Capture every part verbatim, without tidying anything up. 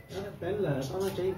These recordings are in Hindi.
पेन चाहिए।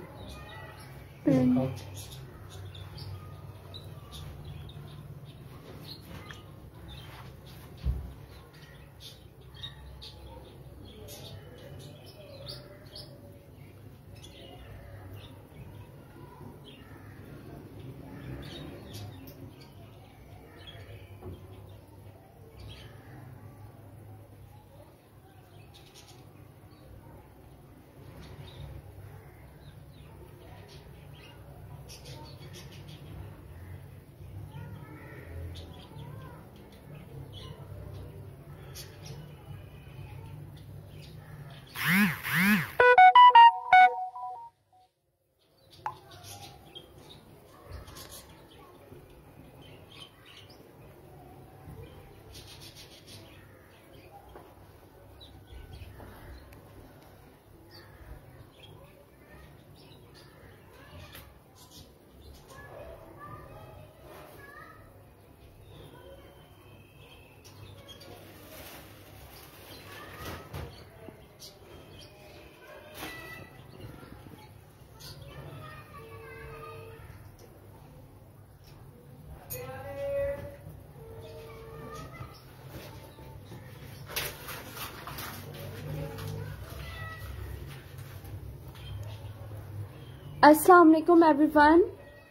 अस्सलाम वालेकुम एवरीवन,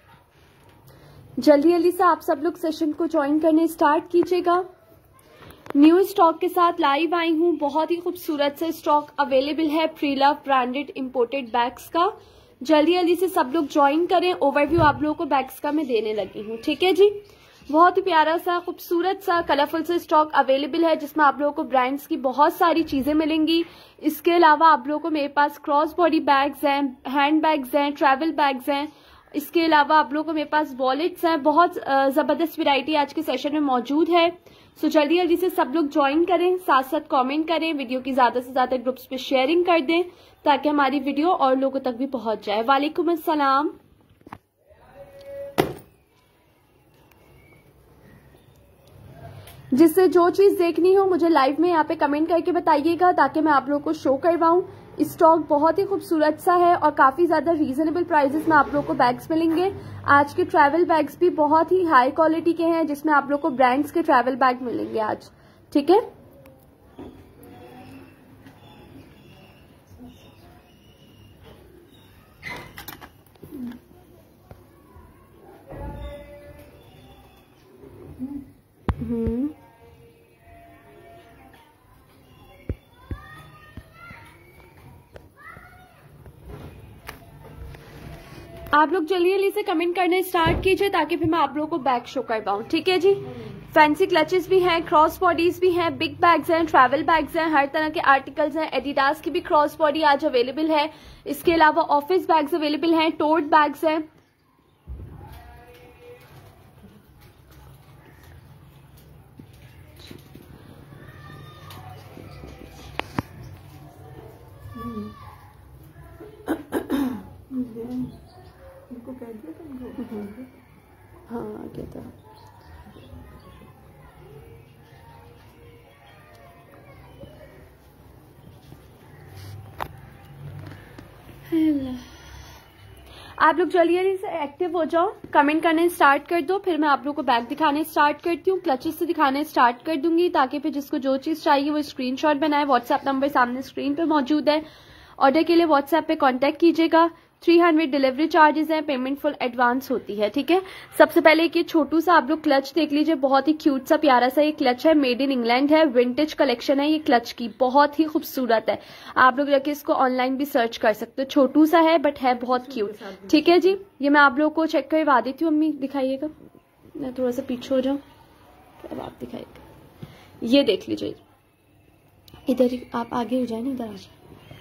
जल्दी जल्दी से आप सब लोग सेशन को ज्वाइन करने स्टार्ट कीजिएगा। न्यू स्टॉक के साथ लाइव आई हूँ। बहुत ही खूबसूरत से स्टॉक अवेलेबल है pre love branded imported bags का। जल्दी जल्दी से सब लोग ज्वाइन करें। ओवरव्यू आप लोगों को बैग्स का मैं देने लगी हूँ, ठीक है जी। बहुत ही प्यारा सा खूबसूरत सा कलरफुल सा स्टॉक अवेलेबल है जिसमें आप लोगों को ब्रांड्स की बहुत सारी चीजें मिलेंगी। इसके अलावा आप लोगों को मेरे पास क्रॉस बॉडी बैग्स हैं, हैंड बैग्स हैं, ट्रैवल बैग्स हैं। इसके अलावा आप लोगों को मेरे पास वॉलेट्स हैं। बहुत जबरदस्त वैरायटी आज के सेशन में मौजूद है। सो जल्दी जल्दी से सब लोग ज्वाइन करें, साथ साथ कमेंट करें, वीडियो की ज्यादा से ज्यादा ग्रुप्स पे शेयरिंग कर दें ताकि हमारी वीडियो और लोगों तक भी पहुंच जाए। वालेकुम अस्सलाम। जिससे जो चीज देखनी हो मुझे लाइव में यहाँ पे कमेंट करके बताइएगा ताकि मैं आप लोगों को शो करवाऊं। स्टॉक बहुत ही खूबसूरत सा है और काफी ज्यादा रीजनेबल प्राइसेस में आप लोगों को बैग्स मिलेंगे। आज के ट्रैवल बैग्स भी बहुत ही हाई क्वालिटी के हैं जिसमें आप लोगों को ब्रांड्स के ट्रैवल बैग मिलेंगे आज, ठीक है। हम्म आप लोग जल्दी जल्दी से कमेंट करने स्टार्ट कीजिए ताकि फिर मैं आप लोगों को बैग शो कर पाऊँ, ठीक है जी। फैंसी क्लचेस भी हैं, क्रॉस बॉडीज भी हैं, बिग बैग्स हैं, ट्रैवल बैग्स हैं, हर तरह के आर्टिकल्स हैं। एडिडास की भी क्रॉस बॉडी आज अवेलेबल है। इसके अलावा ऑफिस बैग्स अवेलेबल हैं, टोट बैग्स हैं। उनको कह दिया था, हाँ क्या था। आप लोग जल्दी जल्दी से एक्टिव हो जाओ, कमेंट करने स्टार्ट कर दो, फिर मैं आप लोगों को बैग दिखाने स्टार्ट करती हूँ। क्लचेस से दिखाने स्टार्ट कर दूंगी ताकि फिर जिसको जो चीज चाहिए वो स्क्रीनशॉट बनाए। व्हाट्सएप नंबर सामने स्क्रीन पे मौजूद है। ऑर्डर के लिए व्हाट्सएप पे कांटेक्ट कीजिएगा। तीन सौ डिलीवरी चार्जेस हैं, पेमेंट फुल एडवांस होती है, ठीक है। सबसे पहले एक ये छोटू सा आप लोग क्लच देख लीजिए। बहुत ही क्यूट सा प्यारा सा ये क्लच है, मेड इन इंग्लैंड है, विंटेज कलेक्शन है ये क्लच की, बहुत ही खूबसूरत है। आप लोग जाके इसको ऑनलाइन भी सर्च कर सकते हो। छोटू सा है बट है बहुत क्यूट, ठीक है जी। ये मैं आप लोग को चेक करवा देती हूँ। अम्मी दिखाइएगा, मैं थोड़ा सा पीछे हो जाऊँ, अब आप दिखाइएगा। ये देख लीजिए, इधर ही आप आगे हो जाए ना, इधर आ जाए।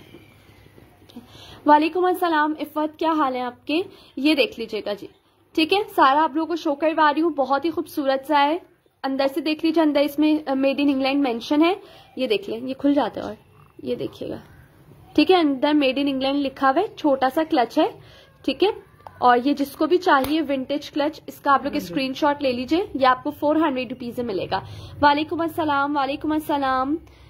वालेकुम अस्सलाम इफ़त, क्या हाल है आपके। ये देख लीजिएगा जी, ठीक है। सारा आप लोगों को शो करवा रही हूँ। बहुत ही खूबसूरत सा है। अंदर से देख लीजिए, अंदर इसमें मेड इन इंग्लैंड मेंशन है। ये देख लें, ये खुल जाता है और ये देखिएगा, ठीक है। अंदर मेड इन इंग्लैंड लिखा हुआ है। छोटा सा क्लच है, ठीक है। और ये जिसको भी चाहिए विंटेज क्लच, इसका आप लोग स्क्रीनशॉट ले लीजिए। ये आपको फोर हंड्रेड रुपीज में मिलेगा। वालेकुम अस्सलाम, वालेकुम अस्सलाम।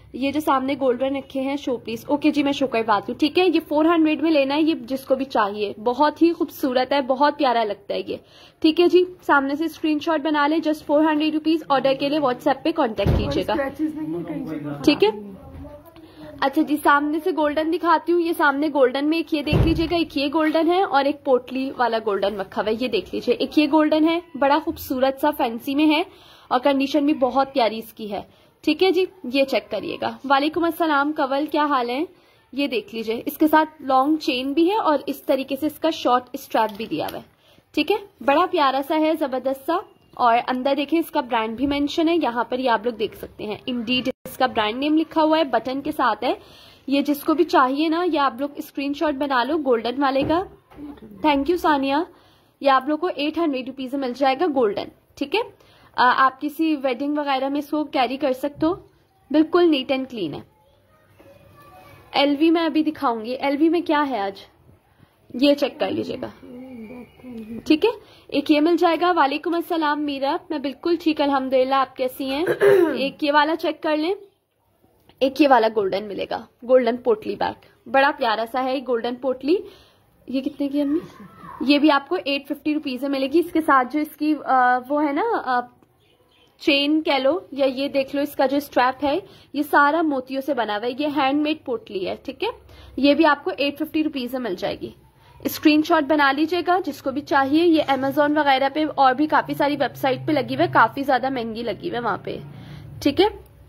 ये जो सामने गोल्डन रखे हैं शो प्लीज। ओके जी मैं शो करवाती हूँ, ठीक है। ये फोर हंड्रेड में लेना है, ये जिसको भी चाहिए, बहुत ही खूबसूरत है, बहुत प्यारा लगता है ये, ठीक है जी। सामने से स्क्रीनशॉट बना ले, just four hundred rupees. Order के लिए व्हाट्सएप पे कांटेक्ट कीजिएगा, ठीक है। अच्छा जी सामने से गोल्डन दिखाती हूँ। ये सामने गोल्डन में एक ये देख लीजिएगा, एक ये गोल्डन है और एक पोटली वाला गोल्डन रखा हुआ है, ये देख लीजिए। एक ये गोल्डन है, बड़ा खूबसूरत सा फैंसी में है और कंडीशन भी बहुत प्यारी इसकी है, ठीक है जी। ये चेक करिएगा। वालेकुम अस्सलाम कवल, क्या हाल है? ये देख लीजिए, इसके साथ लॉन्ग चेन भी है और इस तरीके से इसका शॉर्ट स्ट्रैप भी दिया हुआ है, ठीक है। बड़ा प्यारा सा है, जबरदस्त सा। और अंदर देखें इसका ब्रांड भी मेंशन है, यहाँ पर ये आप लोग देख सकते हैं, इंडीड इसका ब्रांड नेम लिखा हुआ है, बटन के साथ है। ये जिसको भी चाहिए ना, ये आप लोग स्क्रीनशॉट बना लो गोल्डन वाले का। Thank you Sania. ये आप लोग को एट हंड्रेड रुपीज में मिल जाएगा गोल्डन, ठीक है। आप किसी वेडिंग वगैरह में इसको कैरी कर सकते हो, बिल्कुल नीट एंड क्लीन है। एलवी में अभी दिखाऊंगी, एलवी में क्या है आज, ये चेक कर लीजिएगा, ठीक है। एक ये मिल जाएगा। वालेकुम अस्सलाम मीरा, मैं बिल्कुल ठीक अल्हम्दुलिल्लाह, आप कैसी हैं? एक ये वाला चेक कर लें, एक ये वाला गोल्डन मिलेगा, गोल्डन पोटली बैग, बड़ा प्यारा सा है गोल्डन पोटली। ये कितने की अम्मी? ये भी आपको एट फिफ्टी रुपीज में मिलेगी। इसके साथ जो इसकी आ, वो है ना आ, चेन कह लो, या ये देख लो इसका जो स्ट्रैप है, ये सारा मोतियों से बना हुआ है, ये हैंडमेड पोटली है, ठीक है। ये भी आपको एट फिफ्टी रुपीज में मिल जाएगी। स्क्रीनशॉट बना लीजिएगा जिसको भी चाहिए। ये अमेजोन वगैरह पे और भी काफी सारी वेबसाइट पे लगी हुई है, काफी ज्यादा महंगी लगी हुई है वहां पे, ठीक है।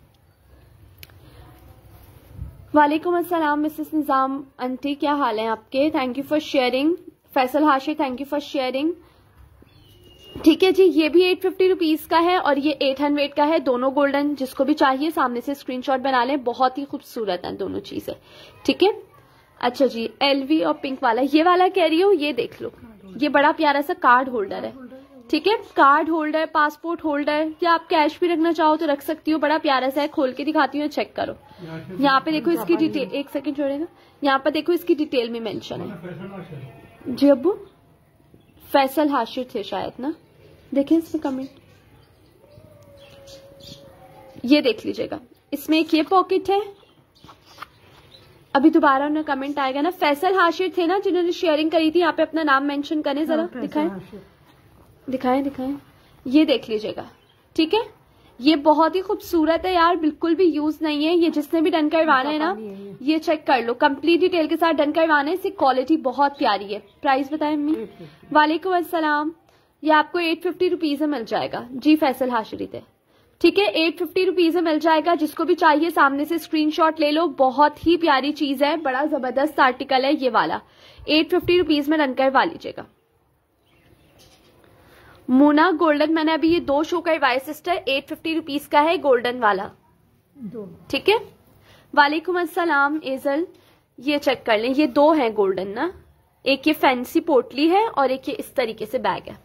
वालेकुम अस्सलाम मिसेस निजाम आंटी, क्या हाल है आपके? Thank you for sharing. Faisal Hashir, thank you for sharing, ठीक है जी। ये भी एट फिफ्टी रुपीज का है और ये एट हंड्रेड का है, दोनों गोल्डन। जिसको भी चाहिए सामने से स्क्रीनशॉट बना लें, बहुत ही खूबसूरत है दोनों चीजें, ठीक है। अच्छा जी एलवी और पिंक वाला, ये वाला कह रही हूँ, ये देख लो, ये बड़ा प्यारा सा कार्ड होल्डर है, ठीक है। कार्ड होल्डर, पासपोर्ट होल्डर, या आप कैश भी रखना चाहो तो रख सकती हो, बड़ा प्यारा सा है। खोल के दिखाती हूँ, चेक करो। यहाँ पे देखो इसकी डिटेल, एक सेकंड छोड़ेगा, यहाँ पर देखो इसकी डिटेल में मेंशन है जी। अब्बू फैसल हाशिर थे शायद ना, देखें इसमें कमेंट, ये देख लीजिएगा। इसमें एक ये पॉकेट है, अभी दोबारा उन्हें कमेंट आएगा ना। फैसल हाशिर थे ना जिन्होंने शेयरिंग करी थी, यहाँ पे अपना नाम मेंशन करें जरा, दिखाएं दिखाएं दिखाएं, ये देख लीजिएगा, ठीक है। ये बहुत ही खूबसूरत है यार, बिल्कुल भी यूज नहीं है। ये जिसने भी डन करवाना है ना, ये चेक कर लो, कंप्लीट डिटेल के साथ डन करवाना है। इसकी क्वालिटी बहुत प्यारी है। प्राइस बताएं मम्मी? वालेकुम अस्सलाम। ये आपको एट फिफ्टी रुपीज में मिल जाएगा जी। फैसल हाशिरी थे, ठीक है, एट फिफ्टी रुपीज में मिल जाएगा। जिसको भी चाहिए सामने से स्क्रीनशॉट ले लो, बहुत ही प्यारी चीज है, बड़ा जबरदस्त आर्टिकल है ये वाला। एट फिफ्टी रुपीज में रन करवा लीजिएगा। मुना गोल्डन मैंने अभी ये दो शो करवाए सिस्टर, एट फिफ्टी रुपीज का है गोल्डन वाला, ठीक है। वालेकुम अस्सलाम एजल, ये चेक कर लें, ये दो हैं गोल्डन ना, एक ये फैंसी पोटली है और एक ये इस तरीके से बैग है।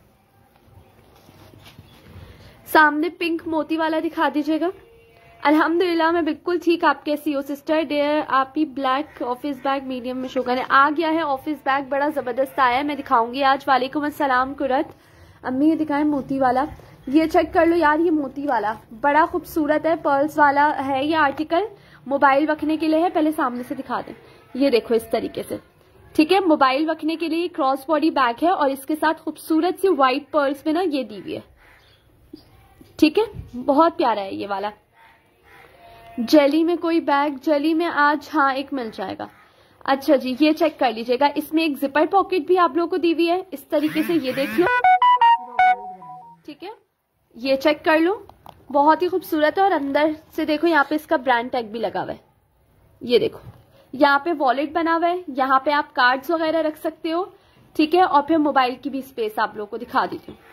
सामने पिंक मोती वाला दिखा दीजिएगा। अल्हम्दुलिल्लाह मैं बिल्कुल ठीक, आप कैसी हो सिस्टर? डेयर आप ही ब्लैक ऑफिस बैग मीडियम में शो करें, आ गया है ऑफिस बैग, बड़ा जबरदस्त आया है, मैं दिखाऊंगी आज। वालेकुम अस्सलाम कुरत अम्मी, ये दिखाएं मोती वाला, ये चेक कर लो यार, ये मोती वाला बड़ा खूबसूरत है, पर्ल्स वाला है ये आर्टिकल, मोबाइल रखने के लिए है। पहले सामने से दिखा दें, ये देखो इस तरीके से, ठीक है। मोबाइल रखने के लिए क्रॉस बॉडी बैग है और इसके साथ खूबसूरत सी व्हाइट पर्ल्स में ना ये दी हुई है, ठीक है, बहुत प्यारा है ये वाला। जेली में कोई बैग, जेली में आज हाँ एक मिल जाएगा। अच्छा जी ये चेक कर लीजिएगा, इसमें एक जिपर पॉकेट भी आप लोगों को दी हुई है इस तरीके से, ये देख लो, ठीक है, ये चेक कर लो, बहुत ही खूबसूरत है। और अंदर से देखो यहाँ पे इसका ब्रांड टैग भी लगा हुआ है, ये देखो, यहाँ पे वॉलेट बना हुआ है, यहाँ पे आप कार्ड्स वगैरह रख सकते हो, ठीक है। और फिर मोबाइल की भी स्पेस आप लोगों को दिखा देती हूँ,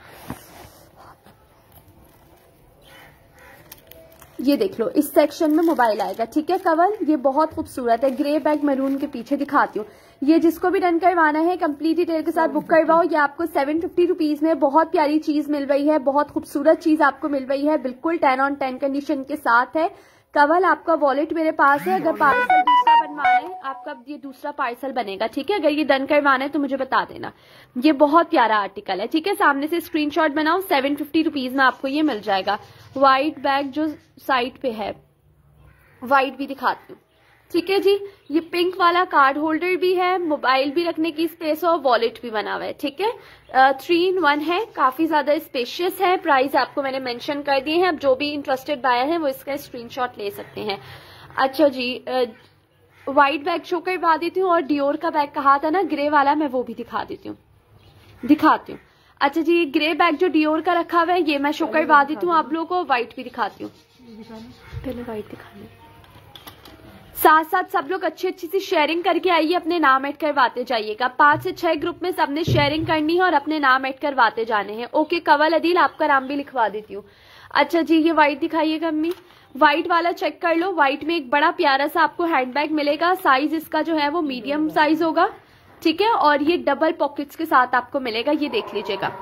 ये देख लो इस सेक्शन में मोबाइल आएगा, ठीक है। कवर ये बहुत खूबसूरत है, ग्रे बैग मैरून के पीछे दिखाती हूँ। ये जिसको भी डन करवाना है कंप्लीट डिटेल के साथ बुक करवाओ। ये आपको सेवन फिफ्टी रुपीज में बहुत प्यारी चीज मिल रही है, बहुत खूबसूरत चीज आपको मिल रही है, बिल्कुल टेन ऑन टेन कंडीशन के साथ है। कवल आपका वॉलेट मेरे पास है, अगर पार्सल दूसरा बनवाना है आपका ये दूसरा पार्सल बनेगा, ठीक है। अगर ये डन करवाना है तो मुझे बता देना। ये बहुत प्यारा आर्टिकल है, ठीक है। सामने से स्क्रीनशॉट बनाओ, सेवन फिफ्टी रुपीज में आपको ये मिल जाएगा। व्हाइट बैग जो साइड पे है, वाइट भी दिखाती हूँ, ठीक है जी। ये पिंक वाला कार्ड होल्डर भी है, मोबाइल भी रखने की स्पेस और वॉलेट भी बना हुआ है, ठीक है। थ्री इन वन है, काफी ज्यादा स्पेशियस है। प्राइस आपको मैंने मेंशन कर दिए हैं, अब जो भी इंटरेस्टेड बायर है वो इसका स्क्रीनशॉट ले सकते हैं। अच्छा जी, व्हाइट बैग शो करवा देती हूँ और डियोर का बैग कहा था ना ग्रे वाला, मैं वो भी दिखा देती हूँ, दिखाती हूँ। अच्छा जी, ग्रे बैग जो डियोर का रखा हुआ है ये मैं शो करवा देती हूँ आप लोगों को, व्हाइट भी दिखाती हूँ। पहले व्हाइट दिखाने, साथ साथ सब लोग अच्छी अच्छी सी शेयरिंग करके आइए, अपने नाम ऐड करवाते जाइएगा। पांच से छह ग्रुप में सबने शेयरिंग करनी है और अपने नाम ऐड करवाते जाने हैं। ओके कवल अदील, आपका नाम भी लिखवा देती हूँ। अच्छा जी, ये व्हाइट दिखाइएगा अम्मी, व्हाइट वाला चेक कर लो। व्हाइट में एक बड़ा प्यारा सा आपको हैंडबैग मिलेगा, साइज इसका जो है वो मीडियम साइज होगा, ठीक है। और ये डबल पॉकेट्स के साथ आपको मिलेगा, ये देख लीजिएगा।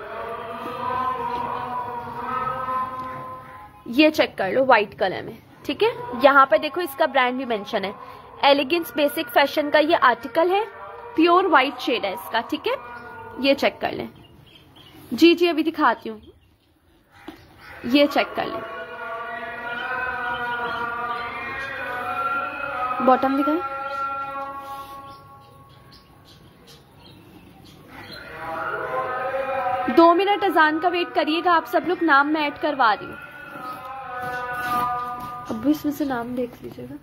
ये चेक कर लो व्हाइट कलर में, ठीक है। यहाँ पे देखो इसका ब्रांड भी मेंशन है, एलिगेंस बेसिक फैशन का ये आर्टिकल है, प्योर व्हाइट शेड है इसका, ठीक है। ये चेक कर लें जी जी, अभी दिखाती हूँ, ये चेक कर लें। बॉटम दिखाएं, दो मिनट अजान का वेट करिएगा आप सब लोग, नाम मैं ऐड करवा रही हूँ। अब भी इसमें से नाम देख लीजिएगा।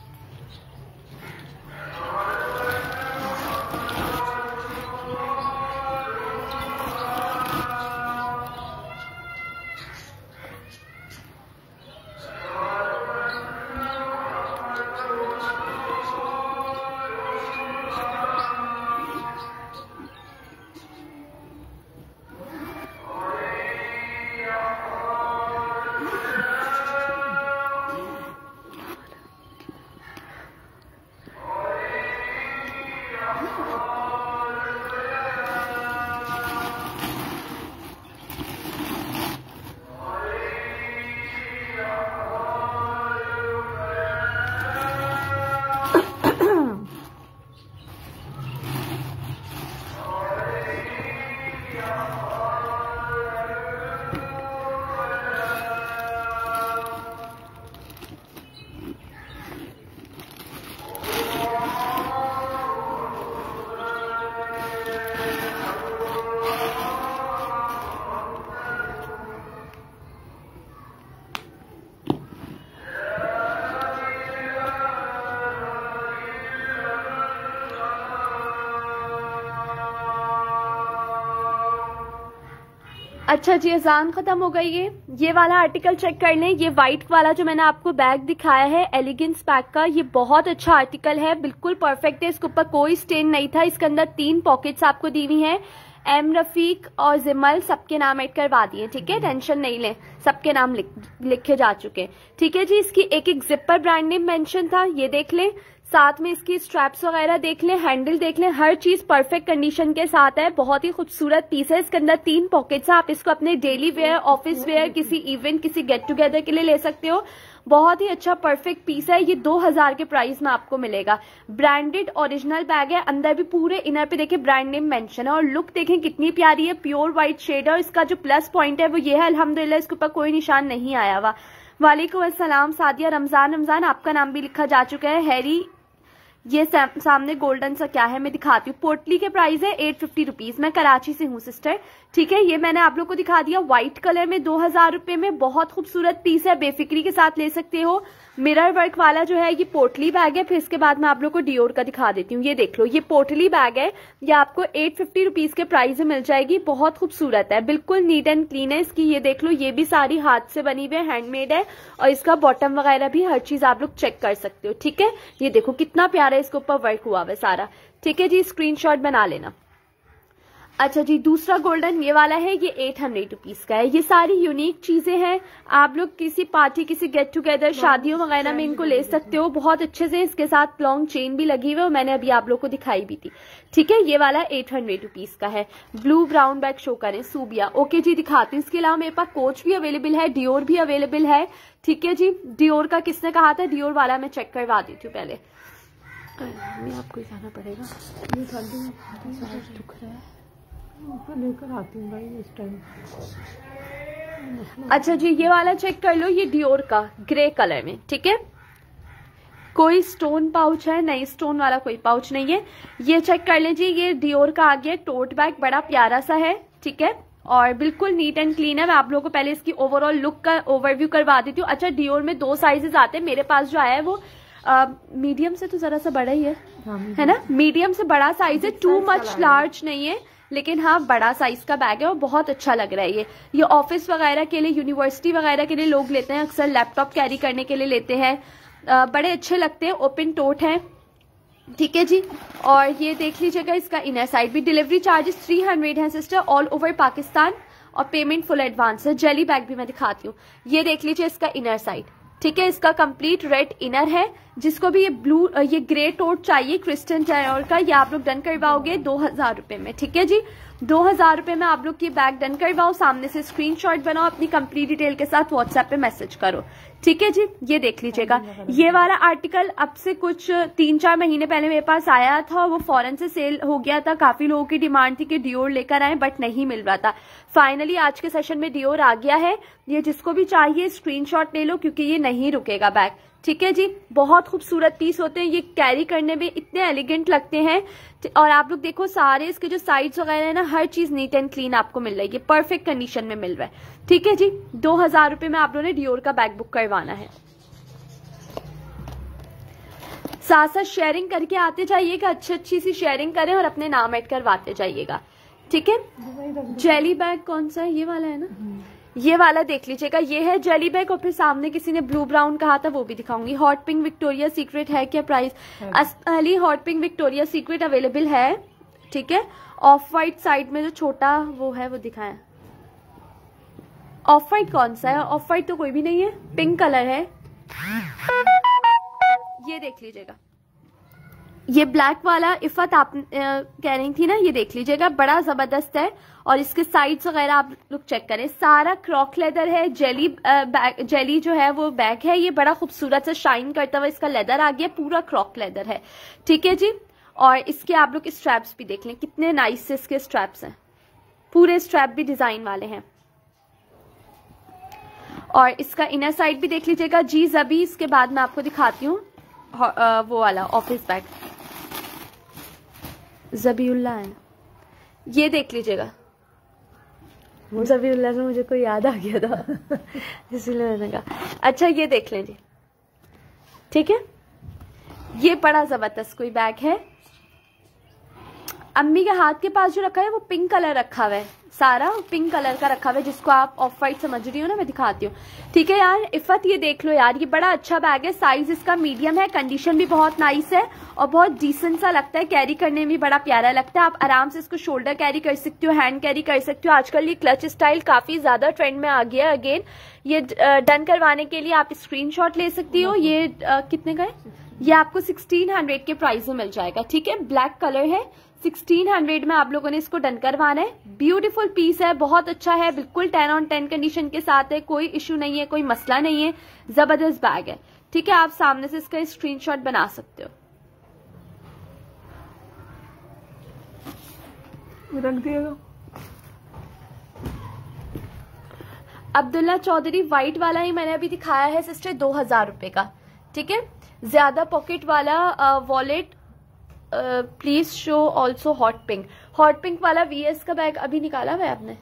अच्छा जी, अजान खत्म हो गई है। ये वाला आर्टिकल चेक कर लें, ये व्हाइट वाला जो मैंने आपको बैग दिखाया है एलिगेंस पैक का, ये बहुत अच्छा आर्टिकल है, बिल्कुल परफेक्ट है, इसके ऊपर कोई स्टेन नहीं था। इसके अंदर तीन पॉकेट्स आपको दी हुई हैं, एम रफीक और जिमल सबके नाम ऐड करवा दिए, ठीक है, टेंशन नहीं लें, सबके नाम लिख, लिखे जा चुके, ठीक है जी। इसकी एक एक जिपर ब्रांड नेम मेंशन था, ये देख लें, साथ में इसकी स्ट्रैप्स वगैरह देख लें, हैंडल देख लें, हर चीज परफेक्ट कंडीशन के साथ है। बहुत ही खूबसूरत पीस है, इसके अंदर तीन पॉकेट्स है, आप इसको अपने डेली वेयर, ऑफिस वेयर, किसी इवेंट, किसी गेट टुगेदर के लिए ले सकते हो। बहुत ही अच्छा परफेक्ट पीस है, ये दो हजार के प्राइस में आपको मिलेगा। ब्रांडेड ओरिजिनल बैग है, अंदर भी पूरे इनर पे देखिए ब्रांड नेम मेंशन है, और लुक देखें कितनी प्यारी है, प्योर व्हाइट शेड है। और इसका जो प्लस पॉइंट है वो ये है, अल्हम्दुलिल्लाह इसके ऊपर कोई निशान नहीं आया हुआ। वालेकुम अस्सलाम सादिया, रमजान रमजान आपका नाम भी लिखा जा चुका है। हैरी, ये सामने गोल्डन सा क्या है मैं दिखाती हूँ। पोटली के प्राइस है एट फिफ्टी रुपीज, मैं कराची से हूँ सिस्टर, ठीक है। ये मैंने आप लोग को दिखा दिया व्हाइट कलर में, दो हजार रुपए में, बहुत खूबसूरत पीस है, बेफिक्री के साथ ले सकते हो। मिरर वर्क वाला जो है ये पोटली बैग है। फिर इसके बाद मैं आप लोग को डियोर का दिखा देती हूँ, ये देख लो, ये पोटली बैग है, ये आपको एट फिफ्टी रुपीज के प्राइस में मिल जाएगी। बहुत खूबसूरत है, बिल्कुल नीट एंड क्लीन है इसकी, ये देख लो, ये भी सारी हाथ से बनी हुई है, हैंडमेड है, और इसका बॉटम वगैरह भी हर चीज आप लोग चेक कर सकते हो, ठीक है। ये देखो कितना प्यारा इसके ऊपर वर्क हुआ है सारा, ठीक है जी, स्क्रीनशॉट बना लेना। अच्छा जी, दूसरा गोल्डन ये वाला है, ये एट हंड्रेड रुपीज का है। ये सारी यूनिक चीजें हैं, आप लोग किसी पार्टी, किसी गेट टुगेदर, शादियों वगैरह में इनको ले सकते हो बहुत अच्छे से। इसके साथ लॉन्ग चेन भी लगी हुई है, मैंने अभी आप लोग को दिखाई भी थी, ठीक है। ये वाला एट हंड्रेड रुपीज का है। ब्लू ब्राउन बैग शो करें, सूबिया, ओके जी दिखाती हूँ। इसके अलावा मेरे पास कोच भी अवेलेबल है, डियोर भी अवेलेबल है, ठीक है जी। डियोर का किसने कहा था, डियोर वाला मैं चेक करवा देती हूँ पहले, आपको ही जाना पड़ेगा, ये दुख रहा है, लेकर आती हूँ भाई इस टाइम। अच्छा जी, ये वाला चेक कर लो, ये डियोर का ग्रे कलर में, ठीक है। कोई स्टोन पाउच है नहीं, स्टोन वाला कोई पाउच नहीं है। ये चेक कर लीजिए, ये डियोर का आ गया टोट बैग, बड़ा प्यारा सा है, ठीक है, और बिल्कुल नीट एंड क्लीन है। मैं आप लोगों को पहले इसकी ओवरऑल लुक का ओवरव्यू करवा देती हूँ। अच्छा, डियोर में दो साइजेस आते हैं, मेरे पास जो आया है वो मीडियम से तो जरा सा बड़ा ही है, है ना, मीडियम से बड़ा साइज है, टू मच लार्ज नहीं है, लेकिन हाँ बड़ा साइज का बैग है और बहुत अच्छा लग रहा है। ये ये ऑफिस वगैरह के लिए, यूनिवर्सिटी वगैरह के लिए लोग लेते हैं, अक्सर लैपटॉप कैरी करने के लिए लेते हैं, बड़े अच्छे लगते हैं, ओपन टोट है, ठीक है जी। और ये देख लीजिएगा, इसका इनर साइड भी। डिलीवरी चार्जेस थ्री हंड्रेड है सिस्टर, ऑल ओवर पाकिस्तान, और पेमेंट फुल एडवांस है। जेली बैग भी मैं दिखाती हूँ, ये देख लीजिए इसका इनर साइड, ठीक है, इसका कंप्लीट रेड इनर है। जिसको भी ये ब्लू ये ग्रे टोट चाहिए क्रिस्टन डायोर का, ये आप लोग डन करवाओगे दो हजार रुपए में, ठीक है जी, दो हजार रुपए में आप लोग की बैग डन करवाओ। सामने से स्क्रीनशॉट बनाओ, अपनी कंप्लीट डिटेल के साथ व्हाट्सएप पे मैसेज करो, ठीक है जी। ये देख लीजिएगा, ये वाला आर्टिकल अब से कुछ तीन चार महीने पहले मेरे पास आया था, वो फॉरन से सेल हो गया था, काफी लोगों की डिमांड थी कि डियोर लेकर आए, बट नहीं मिल रहा था। फाइनली आज के सेशन में डियोर आ गया है। ये जिसको भी चाहिए स्क्रीनशॉट ले लो, क्योंकि ये नहीं रुकेगा बैग, ठीक है जी। बहुत खूबसूरत पीस होते हैं, ये कैरी करने में इतने एलिगेंट लगते हैं। और आप लोग देखो, सारे इसके जो साइड्स वगैरह है ना, हर चीज नीट एंड क्लीन आपको मिल रही है, परफेक्ट कंडीशन में मिल रहा है, ठीक है जी। दो हजार रुपए में आप लोगों ने डियोर का बैग बुक करवाना है। साथ साथ शेयरिंग करके आते जाइएगा, अच्छी अच्छी सी शेयरिंग करें और अपने नाम ऐड करवाते जाइएगा, ठीक है। जेली बैग कौन सा है? ये वाला है ना, ये वाला देख लीजिएगा, ये है जेली बैग। और फिर सामने किसी ने ब्लू ब्राउन कहा था, वो भी दिखाऊंगी। हॉट पिंक विक्टोरिया सीक्रेट है क्या प्राइस? असली hot pink Victoria Secret available है, ठीक है। ऑफ वाइट साइड में जो छोटा वो है वो दिखाया। ऑफ वाइट कौन सा है? ऑफ वाइट तो कोई भी नहीं है, पिंक कलर है, ये देख लीजिएगा। ये ब्लैक वाला इफत आप कह रही थी ना, ये देख लीजिएगा, बड़ा जबरदस्त है। और इसके साइड्स वगैरह आप लोग चेक करें, सारा क्रॉक लेदर है। जेली बैग, जेली जो है वो बैग है, ये बड़ा खूबसूरत से शाइन करता हुआ इसका लेदर आ गया, पूरा क्रॉक लेदर है, ठीक है जी। और इसके आप लोग स्ट्रैप्स भी देख लें, कितने नाइस से इसके स्ट्रैप्स हैं, पूरे स्ट्रैप भी डिजाइन वाले हैं। और इसका इनर साइड भी देख लीजिएगा जी। अभी इसके बाद मैं आपको दिखाती हूँ वो वाला ऑफिस बैग, जबीउल्ला है, ये देख लीजिएगा। जबीउल्ला से मुझे कोई याद आ गया था इसलिए मैंने कहा। अच्छा, ये देख लीजिए, ठीक है, ये बड़ा जबरदस्त कोई बैग है। अम्मी के हाथ के पास जो रखा है वो पिंक कलर रखा हुआ है, सारा पिंक कलर का रखा हुआ है, जिसको आप ऑफ वाइट समझ रही हो ना, मैं दिखाती हूँ, ठीक है यार। इफत ये देख लो यार, ये बड़ा अच्छा बैग है, साइज इसका मीडियम है, कंडीशन भी बहुत नाइस है और बहुत डिसेंट सा लगता है, कैरी करने में भी बड़ा प्यारा लगता है। आप आराम से इसको शोल्डर कैरी कर सकते हो, हैंड कैरी कर सकते हो। आजकल ये क्लच स्टाइल काफी ज्यादा ट्रेंड में आ गया अगेन। ये डन करवाने के लिए आप स्क्रीनशॉट ले सकती हो। ये आ, कितने का है? ये आपको सिक्सटीन हंड्रेड के प्राइस में मिल जाएगा, ठीक है। ब्लैक कलर है, सिक्सटीन हंड्रेड में आप लोगों ने इसको डन करवाना है। ब्यूटीफुल पीस है, बहुत अच्छा है, बिल्कुल टेन ऑन टेन कंडीशन के साथ है, कोई इश्यू नहीं है, कोई मसला नहीं है, जबरदस्त बैग है, ठीक है। आप सामने से इसका स्क्रीनशॉट बना सकते हो। रख दिएगा। अब्दुल्ला चौधरी, व्हाइट वाला ही मैंने अभी दिखाया है सिस्टर, दो हजार रुपए का, ठीक है। ज्यादा पॉकेट वाला wallet please show also hot pink. Hot pink वाला वीएस का बैग अभी निकाला हुआ है आपने?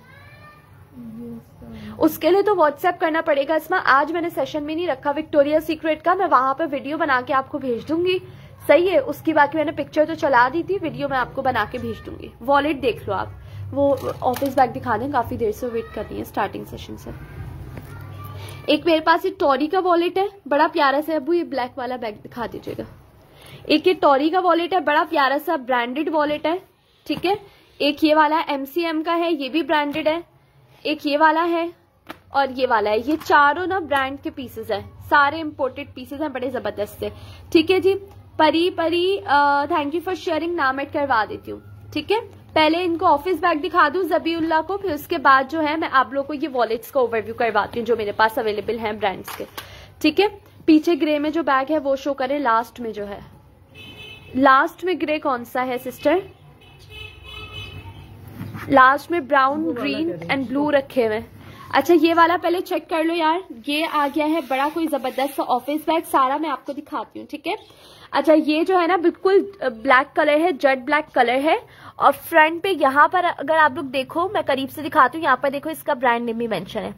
उसके लिए तो व्हाट्सएप करना पड़ेगा। इसमें आज मैंने सेशन में नहीं रखा विक्टोरिया सीक्रेट का, मैं वहां पर वीडियो बना के आपको भेज दूंगी, सही है। उसकी बाकी मैंने पिक्चर तो चला दी थी, वीडियो मैं आपको बना के भेज दूंगी। वॉलेट देख लो आप, वो ऑफिस बैग दिखा दें, काफी देर से वेट कर रही है स्टार्टिंग सेशन से। एक मेरे पास ये टॉरी का वॉलेट है, बड़ा प्यारा सा। अबू ये ब्लैक वाला बैग दिखा दीजिएगा। एक ये टॉरी का वॉलेट है, बड़ा प्यारा सा ब्रांडेड वॉलेट है, ठीक है। एक ये वाला एमसीएम का है, ये भी ब्रांडेड है। एक ये वाला है और ये वाला है, ये चारों ना ब्रांड के पीसेस हैं, सारे इंपोर्टेड पीसेस हैं, बड़े जबरदस्त से, ठीक है जी। Pari Pari thank you for sharing, नाम ऐड करवा देती हूँ, ठीक है। पहले इनको ऑफिस बैग दिखा दूं जबीउल्ला को, फिर उसके बाद जो है मैं आप लोगों को ये वॉलेट्स का ओवरव्यू करवाती हूँ जो मेरे पास अवेलेबल हैं ब्रांड्स के, ठीक है। पीछे ग्रे में जो बैग है वो शो करें, लास्ट में जो है, लास्ट में ग्रे कौन सा है सिस्टर? लास्ट में ब्राउन, ग्रीन एंड ब्लू रखे हुए। अच्छा ये वाला पहले चेक कर लो यार, ये आ गया है बड़ा कोई जबरदस्त सा ऑफिस बैग, सारा मैं आपको दिखाती हूँ, ठीक है। अच्छा ये जो है ना बिल्कुल ब्लैक कलर है, जेट ब्लैक कलर है, और फ्रंट पे यहाँ पर अगर आप लोग देखो, मैं करीब से दिखाती हूँ, यहाँ पर देखो इसका ब्रांड नेम भी मेंशन है,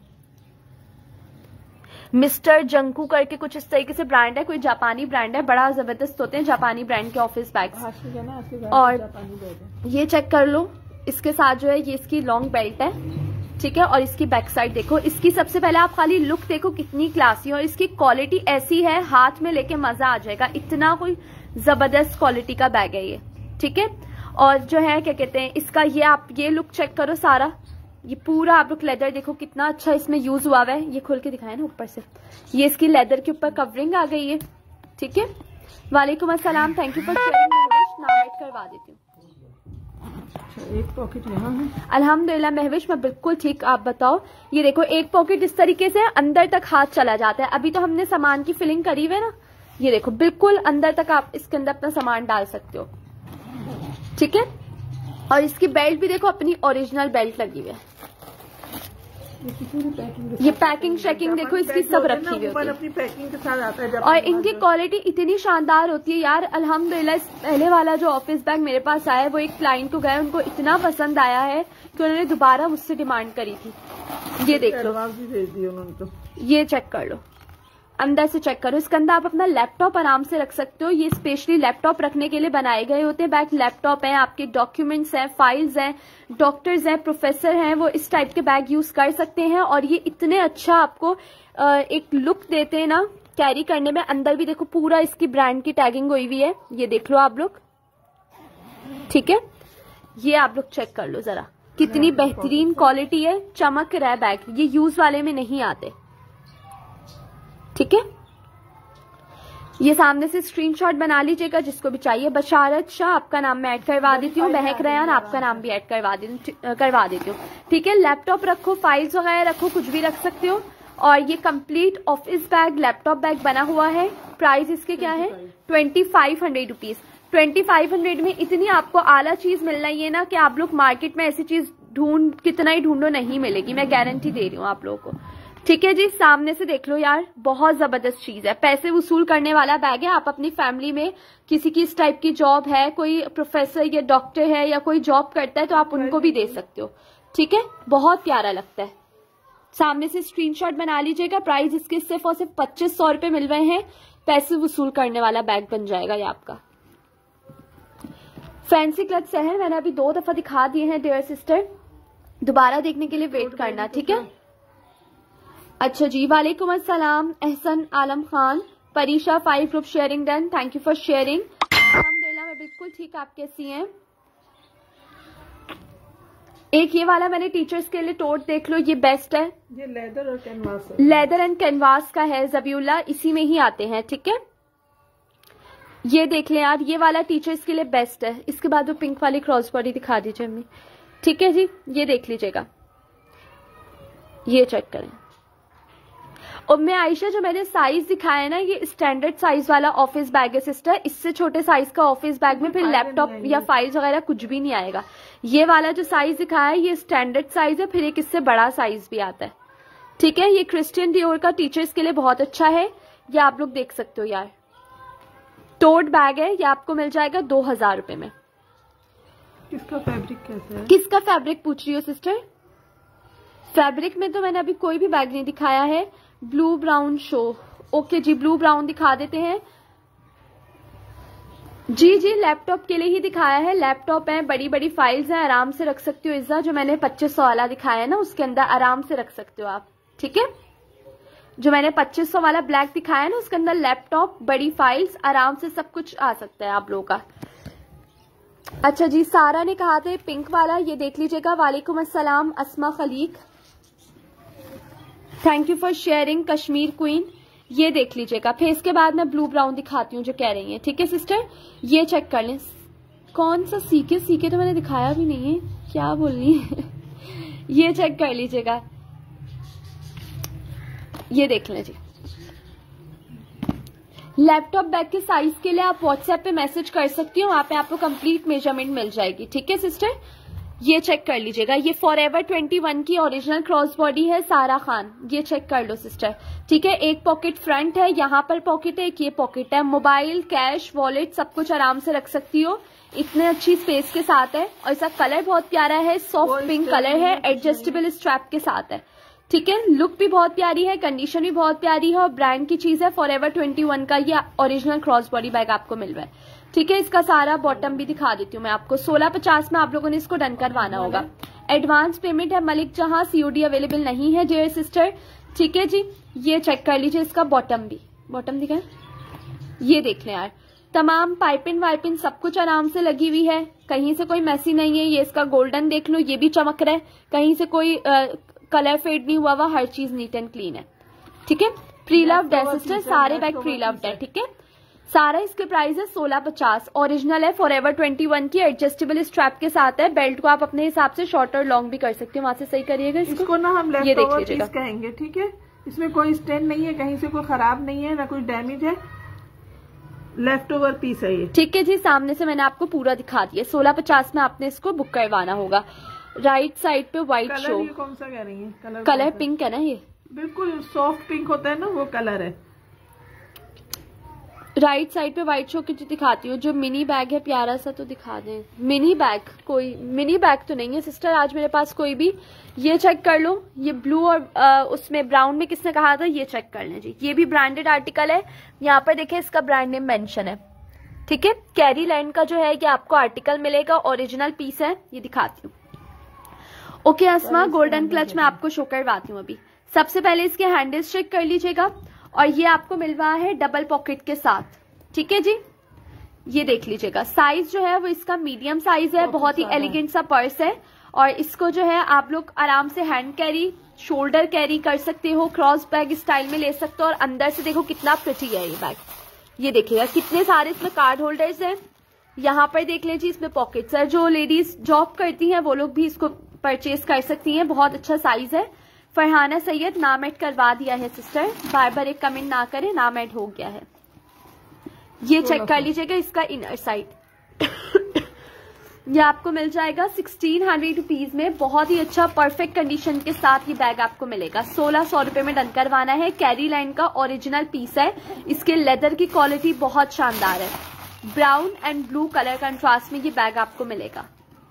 मिस्टर जंकू करके कुछ इस तरीके से ब्रांड है, कोई जापानी ब्रांड है, बड़ा जबरदस्त होते हैं जापानी ब्रांड के ऑफिस बैग्स। और ये चेक कर लो, इसके साथ जो है ये इसकी लॉन्ग बेल्ट है, ठीक है, और इसकी बैक साइड देखो, इसकी सबसे पहले आप खाली लुक देखो कितनी क्लासी है, और इसकी क्वालिटी ऐसी है हाथ में लेके मजा आ जाएगा, इतना कोई जबरदस्त क्वालिटी का बैग है ये, ठीक है। और जो है क्या कहते हैं इसका, ये आप ये लुक चेक करो सारा, ये पूरा आप लोग लेदर देखो कितना अच्छा इसमें यूज हुआ हुआ है, ये खोल के दिखाया ना ऊपर से, ये इसकी लेदर के ऊपर कवरिंग आ गई है, ठीक है। वालेकुम अस्सलाम, थैंक यू फॉर शेयरिंग, नाम ऐड करवा देती हूँ। एक पॉकेट यहाँ है, अल्हम्दुलिल्लाह महविश मैं बिल्कुल ठीक, आप बताओ। ये देखो एक पॉकेट इस तरीके से अंदर तक हाथ चला जाता है, अभी तो हमने सामान की फिलिंग करी हुई है ना, ये देखो बिल्कुल अंदर तक आप इसके अंदर अपना सामान डाल सकते हो, ठीक है। और इसकी बेल्ट भी देखो अपनी ओरिजिनल बेल्ट लगी हुई है, ये पैकिंग शेकिंग देखो इसकी सब रखी हुई होती है, अपनी पैकिंग के साथ आता है, और इनकी क्वालिटी इतनी शानदार होती है यार अल्हम्दुलिल्लाह। पहले वाला जो ऑफिस बैग मेरे पास आया है वो एक क्लाइंट को गया, उनको इतना पसंद आया है कि उन्होंने दोबारा मुझसे डिमांड करी थी। ये देख लो, भेज दिया उन्होंने तो, ये चेक कर लो, अंदर से चेक करो, इसके अंदर आप अपना लैपटॉप आराम से रख सकते हो, ये स्पेशली लैपटॉप रखने के लिए बनाए गए होते हैं बैग। लैपटॉप हैं, आपके डॉक्यूमेंट्स हैं, फाइल्स हैं, डॉक्टर्स हैं, प्रोफेसर हैं, वो इस टाइप के बैग यूज कर सकते हैं, और ये इतने अच्छा आपको एक लुक देते हैं ना कैरी करने में। अंदर भी देखो पूरा इसकी ब्रांड की टैगिंग हुई हुई है, ये देख लो आप लोग, ठीक है। ये आप लोग चेक कर लो जरा, कितनी बेहतरीन क्वालिटी है, चमक रहा है बैग, ये यूज वाले में नहीं आते, ठीक है। ये सामने से स्क्रीनशॉट बना लीजिएगा जिसको भी चाहिए। बशारत शाह आपका नाम मैं ऐड करवा देती हूँ, महक रयान आपका नाम भी ऐड करवा देती करवा देती हूँ, ठीक है। लैपटॉप रखो, फाइल्स वगैरह रखो, कुछ भी रख सकते हो। और ये complete office bag, laptop bag बना हुआ है। प्राइस इसके क्या है, twenty five hundred rupees. Twenty five hundred में इतनी आपको आला चीज मिल रही है ना कि आप लोग मार्केट में ऐसी चीज ढूंढ कितना ही ढूंढो नहीं मिलेगी, मैं गारंटी दे रही हूँ आप लोगों को, ठीक है जी। सामने से देख लो यार, बहुत जबरदस्त चीज है, पैसे वसूल करने वाला बैग है। आप अपनी फैमिली में किसी की इस टाइप की जॉब है, कोई प्रोफेसर या डॉक्टर है या कोई जॉब करता है तो आप उनको भी दे सकते हो, ठीक है। बहुत प्यारा लगता है, सामने से स्क्रीनशॉट बना लीजिएगा। प्राइस इसके सिर्फ और सिर्फ पच्चीस सौ रुपए मिल रहे हैं, पैसे वसूल करने वाला बैग बन जाएगा ये आपका। फैंसी क्लच सहर मैंने अभी दो दफा दिखा दिए हैं डियर सिस्टर, दोबारा देखने के लिए वेट करना, ठीक है। अच्छा जी, वालेकुम अस्सलाम, Ehsan Alam Khan, Parisha five group sharing done, thank you for sharing. अल्हम्दुलिल्लाह मैं बिल्कुल ठीक, आप कैसी हैं। एक ये वाला मैंने टीचर्स के लिए टोट देख लो, ये बेस्ट है, ये लेदर और कैनवास है, लेदर एंड कैनवास का है जबीउल्लाह, इसी में ही आते हैं, ठीक है। ये देख लें यार, ये वाला टीचर्स के लिए बेस्ट है। इसके बाद वो पिंक वाली क्रॉस बॉडी दिखा दीजिए अम्मी, ठीक है जी, ये देख लीजिएगा, ये चेक करें। उम्मे आयशा जो मैंने साइज दिखाया है ना, ये स्टैंडर्ड साइज वाला ऑफिस बैग है सिस्टर, इससे छोटे साइज का ऑफिस बैग में फिर लैपटॉप या फाइल्स वगैरह कुछ भी नहीं आएगा। ये वाला जो साइज दिखाया है ये स्टैंडर्ड साइज है, फिर एक इससे बड़ा साइज भी आता है, ठीक है। ये क्रिस्टियन डियोर का टीचर्स के लिए बहुत अच्छा है, ये आप लोग देख सकते हो यार। टोट बैग है, ये आपको मिल जाएगा दो हजार रुपए में। किसका फैब्रिक कैसा है, किसका फैब्रिक पूछ रही हो सिस्टर। फैब्रिक में तो मैंने अभी कोई भी बैग नहीं दिखाया है। ब्लू ब्राउन शो, ओके जी, ब्लू ब्राउन दिखा देते हैं जी। जी लैपटॉप के लिए ही दिखाया है, लैपटॉप है, बड़ी बड़ी फाइल्स हैं, आराम से रख सकते हो। इज्जा जो मैंने पच्चीस सौ वाला दिखाया है ना, उसके अंदर आराम से रख सकते हो आप, ठीक है। जो मैंने पच्चीस सौ वाला ब्लैक दिखाया है ना, उसके अंदर लैपटॉप, बड़ी फाइल्स, आराम से सब कुछ आ सकता है आप लोगों का। अच्छा जी, सारा ने कहा था पिंक वाला, ये देख लीजिएगा। वालेकुम अस्सलाम Asma Khaliq, thank you for sharing Kashmir queen, ये देख लीजिएगा। फिर इसके बाद मैं ब्लू ब्राउन दिखाती हूँ जो कह रही हैं, ठीक है सिस्टर। ये चेक कर लें, कौन सा सीके सीके तो मैंने दिखाया भी नहीं है, क्या बोलनी है ये चेक कर लीजिएगा, ये देख लें जी। लैपटॉप बैग के साइज के लिए आप व्हाट्सएप पे मैसेज कर सकती हो, वहां पे आपको कंप्लीट मेजरमेंट मिल जाएगी, ठीक है सिस्टर। ये चेक कर लीजिएगा, ये फॉरएवर ट्वेंटी वन की ओरिजिनल क्रॉस बॉडी है, सारा खान। ये चेक कर लो सिस्टर, ठीक है। एक पॉकेट फ्रंट है, यहाँ पर पॉकेट है, एक ये पॉकेट है। मोबाइल, कैश, वॉलेट सब कुछ आराम से रख सकती हो, इतने अच्छी स्पेस के साथ है। और इसका कलर बहुत प्यारा है, सॉफ्ट पिंक कलर है, एडजस्टेबल स्ट्रैप के साथ है, ठीक है। लुक भी बहुत प्यारी है, कंडीशन भी बहुत प्यारी है और ब्रांड की चीज है। फॉरएवर ट्वेंटी वन का ये ओरिजिनल क्रॉस बॉडी बैग आपको मिल रहा है, ठीक है। इसका सारा बॉटम भी दिखा देती हूँ मैं आपको। सोलह पचास में आप लोगों ने इसको डन करवाना होगा। एडवांस पेमेंट है मलिक जहां, सीओडी अवेलेबल नहीं है डियर सिस्टर, ठीक है जी। ये चेक कर लीजिए, इसका बॉटम भी, बॉटम दिखाए, ये देख लें यार, तमाम पाइपिंग वाइपिंग सब कुछ आराम से लगी हुई है, कहीं से कोई मैसी नहीं है। ये इसका गोल्डन देख लो, ये भी चमक रहा है, कहीं से कोई आ, कलर फेड नहीं हुआ हुआ, हर चीज नीट एंड क्लीन है, ठीक है। प्री लव्ड है सिस्टर, सारे बैग प्री लव्ड है, ठीक है। सारा इसके प्राइस है सोलह पचास, ओरिजिनल है, फॉरएवर ट्वेंटी वन की, एडजस्टेबल स्ट्रैप के साथ है। बेल्ट को आप अपने हिसाब से शॉर्ट और लॉन्ग भी कर सकते हो, वहां से सही करिएगा इसको, इसको ना हम ये देख लेफ्ट ओवर कहेंगे, ठीक है। इसमें कोई स्टेन नहीं है, कहीं से कोई खराब नहीं है, ना कोई डैमेज है, लेफ्ट ओवर पीस है ये, ठीक है जी। सामने से मैंने आपको पूरा दिखा दिया। सोलह पचास में आपने इसको बुक करवाना होगा। राइट साइड पे व्हाइट शो, ये कौन सा कह रही है? कलर कलर पिंक है ना, ये बिल्कुल सॉफ्ट पिंक होता है ना, वो कलर है। राइट साइड पे व्हाइट शो की दिखाती हूँ। जो मिनी बैग है प्यारा सा, तो दिखा दें। मिनी बैग, कोई मिनी बैग तो नहीं है सिस्टर आज मेरे पास कोई भी। ये चेक कर लो, ये ब्लू और आ, उसमें ब्राउन में किसने कहा था, ये चेक कर लें जी। ये भी ब्रांडेड आर्टिकल है, यहाँ पर देखें इसका ब्रांड नेम मेंशन है, ठीक है। कैरी लैंड का जो है ये आपको आर्टिकल मिलेगा, ओरिजिनल पीस है, ये दिखाती हूँ। ओके अस्मा, गोल्डन क्लच में आपको शो करवाती हूँ अभी। सबसे पहले इसके हैंडल्स चेक कर लीजिएगा, और ये आपको मिल रहा है डबल पॉकेट के साथ, ठीक है जी। ये देख लीजिएगा, साइज जो है वो इसका मीडियम साइज है, बहुत ही एलिगेंट सा पर्स है। और इसको जो है आप लोग आराम से हैंड कैरी, शोल्डर कैरी कर सकते हो, क्रॉस बैग स्टाइल में ले सकते हो। और अंदर से देखो कितना प्रिटी है ये बैग, ये देखिएगा कितने सारे इसमें कार्ड होल्डर्स हैं। यहाँ पर देख लीजिए इसमें पॉकेट्स है, जो लेडीज जॉब करती हैं वो लोग भी इसको परचेज कर सकती हैं, बहुत अच्छा साइज है। फरहाना सैयद, नाम ऐड करवा दिया है सिस्टर, बार बार एक कमेंट ना करें, नाम ऐड हो गया है। ये चेक कर लीजिएगा इसका इनर साइड ये आपको मिल जाएगा सिक्सटीन हंड्रेड रुपीज में, बहुत ही अच्छा परफेक्ट कंडीशन के साथ ये बैग आपको मिलेगा। सोलह सौ रुपए में डन करवाना है। कैरी लाइन का ओरिजिनल पीस है, इसके लेदर की क्वालिटी बहुत शानदार है। Brown and blue colour contrast में ये बैग आपको मिलेगा।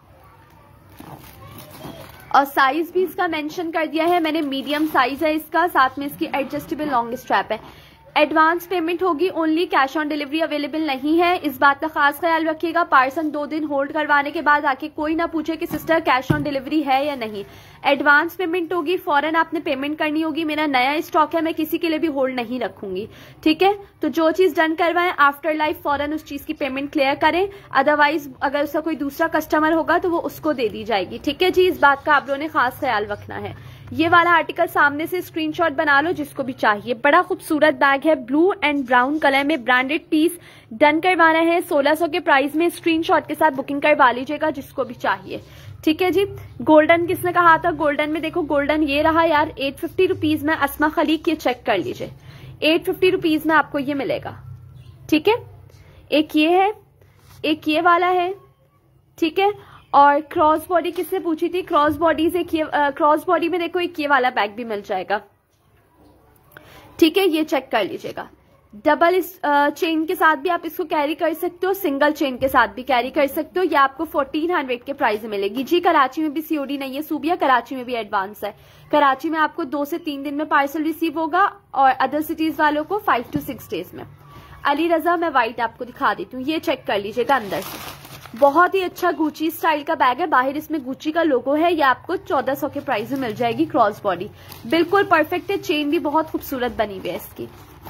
और साइज भी इसका मेंशन कर दिया है मैंने, मीडियम साइज है इसका, साथ में इसकी एडजस्टेबल लॉन्ग स्ट्रैप है। एडवांस पेमेंट होगी only, cash on delivery available नहीं है, इस बात का खास ख्याल रखिएगा। पार्सल दो दिन होल्ड करवाने के बाद आके कोई ना पूछे कि सिस्टर कैश ऑन डिलीवरी है या नहीं। एडवांस पेमेंट होगी, फौरन आपने पेमेंट करनी होगी। मेरा नया स्टॉक है, मैं किसी के लिए भी होल्ड नहीं रखूंगी, ठीक है। तो जो चीज डन करवाएं आफ्टर लाइफ फौरन उस चीज की पेमेंट क्लियर करें, अदरवाइज अगर उसका कोई दूसरा कस्टमर होगा तो वो उसको दे दी जाएगी, ठीक है जी। इस बात का आप लोगों ने खास ख्याल रखना है। ये वाला आर्टिकल सामने से स्क्रीनशॉट बना लो जिसको भी चाहिए। बड़ा खूबसूरत बैग है, ब्लू एंड ब्राउन कलर में, ब्रांडेड पीस डन करवाना है सोलह सौ के प्राइस में। स्क्रीनशॉट के साथ बुकिंग करवा लीजिएगा जिसको भी चाहिए, ठीक है जी। गोल्डन किसने कहा था, गोल्डन में देखो, गोल्डन ये रहा यार, एट फिफ्टी रुपीज में अस्मा खलीक, ये चेक कर लीजिए, एट फिफ्टी रुपीज में आपको ये मिलेगा, ठीक है। एक ये है, एक ये वाला है, ठीक है। और क्रॉस बॉडी किसने पूछी थी, क्रॉस बॉडी से क्रॉस बॉडी में देखो एक ये वाला बैग भी मिल जाएगा, ठीक है। ये चेक कर लीजिएगा, डबल इस चेन के साथ भी आप इसको कैरी कर सकते हो, सिंगल चेन के साथ भी कैरी कर सकते हो। ये आपको फोर्टीन हंड्रेड के प्राइस में मिलेगी जी। कराची में भी सीओडी नहीं है सूबिया, कराची में भी एडवांस है। कराची में आपको दो से तीन दिन में पार्सल रिसीव होगा और अदर सिटीज वालों को फाइव टू सिक्स डेज में। अली रजा, मैं व्हाइट आपको दिखा देती हूँ, ये चेक कर लीजिएगा अंदर से, बहुत ही अच्छा गुची स्टाइल का बैग है। बाहर इसमें गुची का लोगो है, ये आपको चौदह सौ के प्राइस में मिल जाएगी। क्रॉस बॉडी बिल्कुल परफेक्ट है, चेन भी बहुत खूबसूरत बनी हुई है इसकी।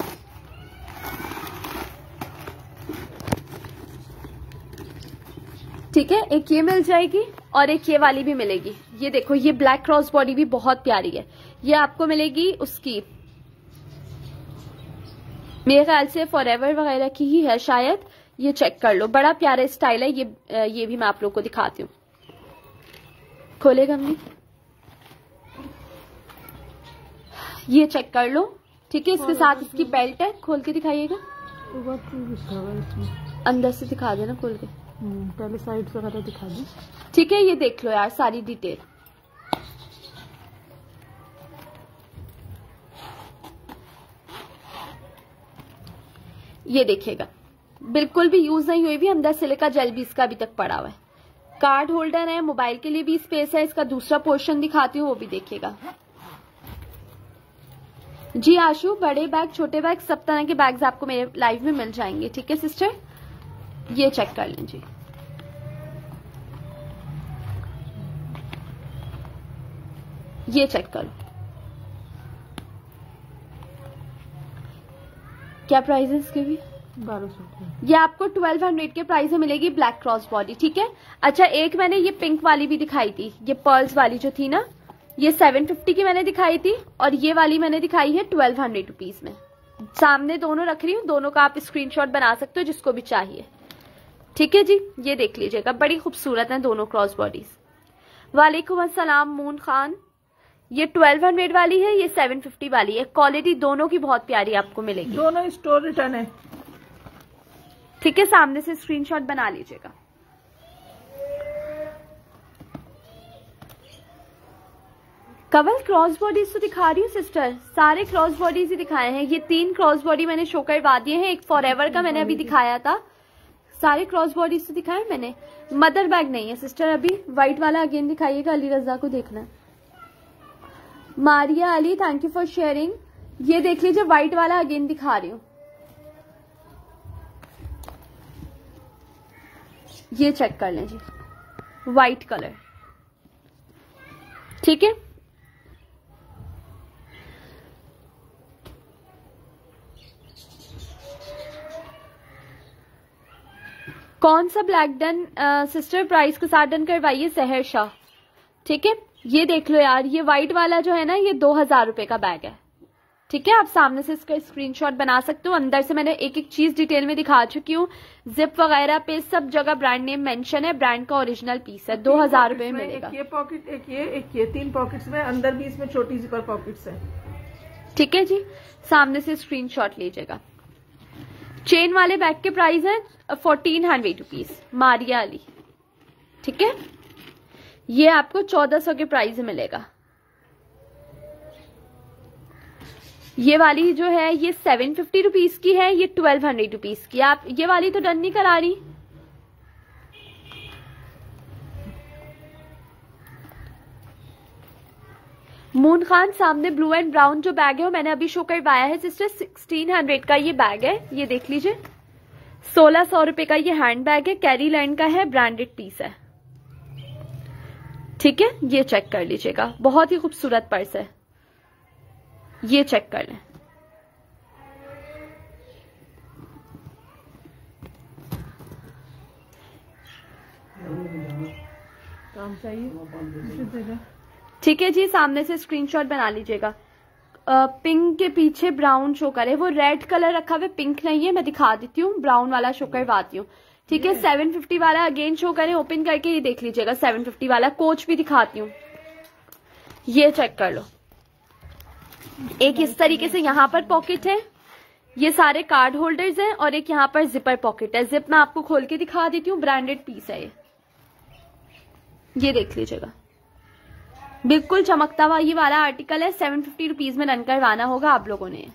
ठीक है, एक ये मिल जाएगी और एक ये वाली भी मिलेगी। ये देखो, ये ब्लैक क्रॉस बॉडी भी बहुत प्यारी है, ये आपको मिलेगी उसकी मेरे ख्याल से फॉरएवर वगैरह की ही है शायद। ये चेक कर लो, बड़ा प्यारा स्टाइल है ये। ये भी मैं आप लोग को दिखाती हूँ, खोलेगा हमने, ये चेक कर लो, ठीक है। इसके साथ इसकी बेल्ट है, खोल के दिखाइएगा, अंदर से दिखा देना खोल के। पहले साइड वगैरह दिखा दो। ठीक है, ये देख लो यार सारी डिटेल। ये देखिएगा बिल्कुल भी यूज नहीं हुई भी, अंदर सिलिका जेल भी इसका अभी तक पड़ा हुआ है। कार्ड होल्डर है, मोबाइल के लिए भी स्पेस है। इसका दूसरा पोर्शन दिखाती हूँ, वो भी देखिएगा। जी आशु, बड़े बैग छोटे बैग सब तरह के बैग्स आपको मेरे लाइव में मिल जाएंगे। ठीक है सिस्टर, ये चेक कर लीजिए। ये चेक करो, क्या प्राइस है इसके भी? बारह सौ। ये आपको ट्वेल्व हंड्रेड के प्राइस में मिलेगी, ब्लैक क्रॉस बॉडी। ठीक है, अच्छा एक मैंने ये पिंक वाली भी दिखाई थी, ये पर्ल्स वाली जो थी ना, ये सेवन फिफ्टी की मैंने दिखाई थी, और ये वाली मैंने दिखाई है ट्वेल्व हंड्रेड रुपीज में। सामने दोनों रख रही हूँ, दोनों का आप स्क्रीनशॉट बना सकते हो जिसको भी चाहिए। ठीक है जी, ये देख लीजिएगा, बड़ी खूबसूरत है दोनों क्रॉस बॉडीज। वालेकुम अस्सलाम मून खान, ये ट्वेल्व हंड्रेड वाली है, ये सेवन फिफ्टी वाली है। क्वालिटी दोनों की बहुत प्यारी आपको मिलेगी। दोनों स्टोर रिटर्न है। ठीक है, सामने से स्क्रीनशॉट बना लीजिएगा। कवल क्रॉस बॉडीज तो दिखा रही हूँ सिस्टर, सारे क्रॉस बॉडीज ही दिखाए हैं। ये तीन क्रॉस बॉडी मैंने शो करवा दिए हैं, एक फॉरएवर का मैंने अभी दिखाया था। सारे क्रॉस बॉडीज तो दिखाए मैंने। मदर बैग नहीं है सिस्टर अभी। व्हाइट वाला अगेन दिखाइएगा, अली रजा को देखना है। Maria Ali, thank you for sharing. ये देख लीजिए, व्हाइट वाला अगेन दिखा रही हूँ। ये चेक कर लें जी, व्हाइट कलर। ठीक है, कौन सा ब्लैक डन सिस्टर प्राइस के साथ डन करवाइए, सहर शाह। ठीक है, ये देख लो यार, ये व्हाइट वाला जो है ना, ये दो हजार रुपए का बैग है। ठीक है, आप सामने से इसका स्क्रीनशॉट बना सकते हो। अंदर से मैंने एक एक चीज डिटेल में दिखा चुकी हूँ। जिप वगैरह पे सब जगह ब्रांड नेम मेंशन है, ब्रांड का ओरिजिनल पीस है। दो हजार रुपए में मिलेगा। एक ये पॉकेट, एक ये, एक ये, तीन पॉकेट्स में, अंदर भी इसमें छोटी जिपर पॉकेट्स है। ठीक है जी, सामने से स्क्रीनशॉट लीजिएगा। चेन वाले बैग के प्राइस है fourteen hundred rupees, Maria Ali. ठीक है, ये आपको चौदह सौ के प्राइस में मिलेगा। ये वाली जो है ये सेवन फिफ्टी रुपीज की है, ये ट्वेल्व हंड्रेड रुपीज की। आप ये वाली तो डन नहीं करा रही। मून खान, सामने ब्लू एंड ब्राउन जो बैग है वो मैंने अभी शो करवाया है सिस्टर। सिक्सटीन हंड्रेड का ये बैग है, ये देख लीजिए। सोलह सौ रुपए का ये हैंड बैग है, कैरी लैंड का है, ब्रांडेड पीस है। ठीक है, ये चेक कर लीजिएगा, बहुत ही खूबसूरत पर्स है। ये चेक कर लें। काम चाहिए। ठीक है जी, सामने से स्क्रीनशॉट बना लीजिएगा। पिंक के पीछे ब्राउन शो करे, वो रेड कलर रखा हुआ, पिंक नहीं है। मैं दिखा देती हूँ, ब्राउन वाला शो करवाती हूँ। ठीक है, सेवन फिफ्टी वाला अगेन शो करें, ओपन करके ये देख लीजिएगा। सेवन फिफ्टी वाला कोच भी दिखाती हूँ, ये चेक कर लो। एक इस तरीके से यहाँ पर पॉकेट है, ये सारे कार्ड होल्डर्स हैं, और एक यहाँ पर जिपर पॉकेट है। जिप मैं आपको खोल के दिखा देती हूँ, ब्रांडेड पीस है ये। ये देख लीजिएगा, बिल्कुल चमकता हुआ ये वाला आर्टिकल है। सेवन फिफ्टी रुपीज में रन करवाना होगा आप लोगों ने।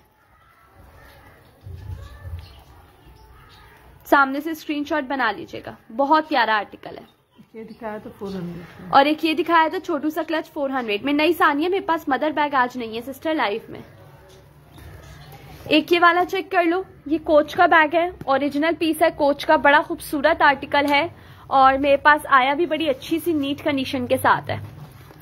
सामने से स्क्रीनशॉट बना लीजिएगा, बहुत प्यारा आर्टिकल है। ये दिखाया तो फोर हंड्रेड, और एक ये दिखाया था छोटू सा क्लच फोर हंड्रेड में। नई सानिया, मेरे पास मदर बैग आज नहीं है सिस्टर लाइफ में। एक ये वाला चेक कर लो, ये कोच का बैग है, ओरिजिनल पीस है कोच का, बड़ा खूबसूरत आर्टिकल है, और मेरे पास आया भी बड़ी अच्छी सी नीट कंडीशन के साथ है।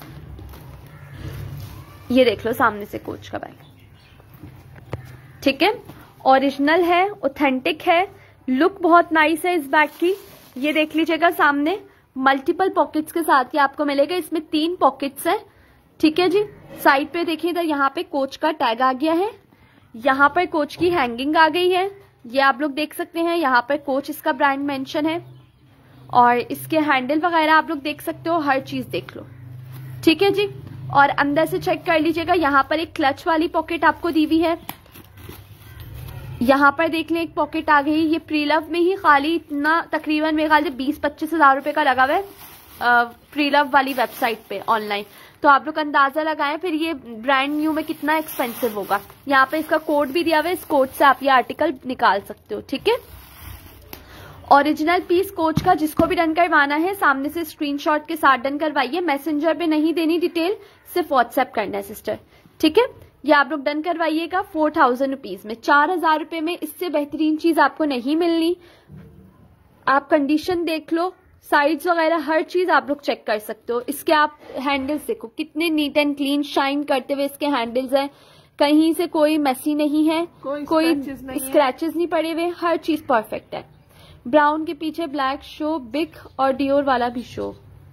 ये देख लो, सामने से कोच का बैग। ठीक है, ओरिजिनल है, ऑथेंटिक है, लुक बहुत नाइस है इस बैग की। ये देख लीजिएगा, सामने मल्टीपल पॉकेट्स के साथ ये आपको मिलेगा। इसमें तीन पॉकेट्स हैं। ठीक है जी, साइड पे देखिए इधर, यहाँ पे कोच का टैग आ गया है, यहाँ पर कोच की हैंगिंग आ गई है, ये आप लोग देख सकते हैं। यहाँ पर कोच इसका ब्रांड मेंशन है, और इसके हैंडल वगैरह आप लोग देख सकते हो, हर चीज देख लो। ठीक है जी, और अंदर से चेक कर लीजिएगा, यहाँ पर एक क्लच वाली पॉकेट आपको दी हुई है। यहाँ पर देख लें एक पॉकेट आ गई। ये प्रीलव में ही खाली इतना तकरीबन मेरे ख्याल से बीस पच्चीस हजार रुपए का लगा हुआ है प्रीलव वाली वेबसाइट पे ऑनलाइन। तो आप लोग अंदाजा लगाएं फिर ये ब्रांड न्यू में कितना एक्सपेंसिव होगा। यहाँ पे इसका कोड भी दिया हुआ है, इस कोड से आप ये आर्टिकल निकाल सकते हो। ठीक है, ओरिजिनल पीस कोच का जिसको भी डन करवाना है सामने से स्क्रीनशॉट के साथ डन करवाइए। मैसेंजर पे नहीं देनी डिटेल, सिर्फ व्हाट्सएप करना है सिस्टर। ठीक है, ये आप लोग डन करवाइएगा फोर थाउजेंड रुपीज में। चार हजार रुपए में इससे बेहतरीन चीज आपको नहीं मिलनी। आप कंडीशन देख लो, साइड्स वगैरह हर चीज आप लोग चेक कर सकते हो। इसके आप हैंडल्स देखो कितने नीट एंड क्लीन शाइन करते हुए इसके हैंडल्स हैं, कहीं से कोई मेसी नहीं है, कोई, कोई स्क्रैचेस नहीं पड़े हुए, हर चीज परफेक्ट है। ब्राउन के पीछे ब्लैक शो, बिग और डियोर वाला भी शो।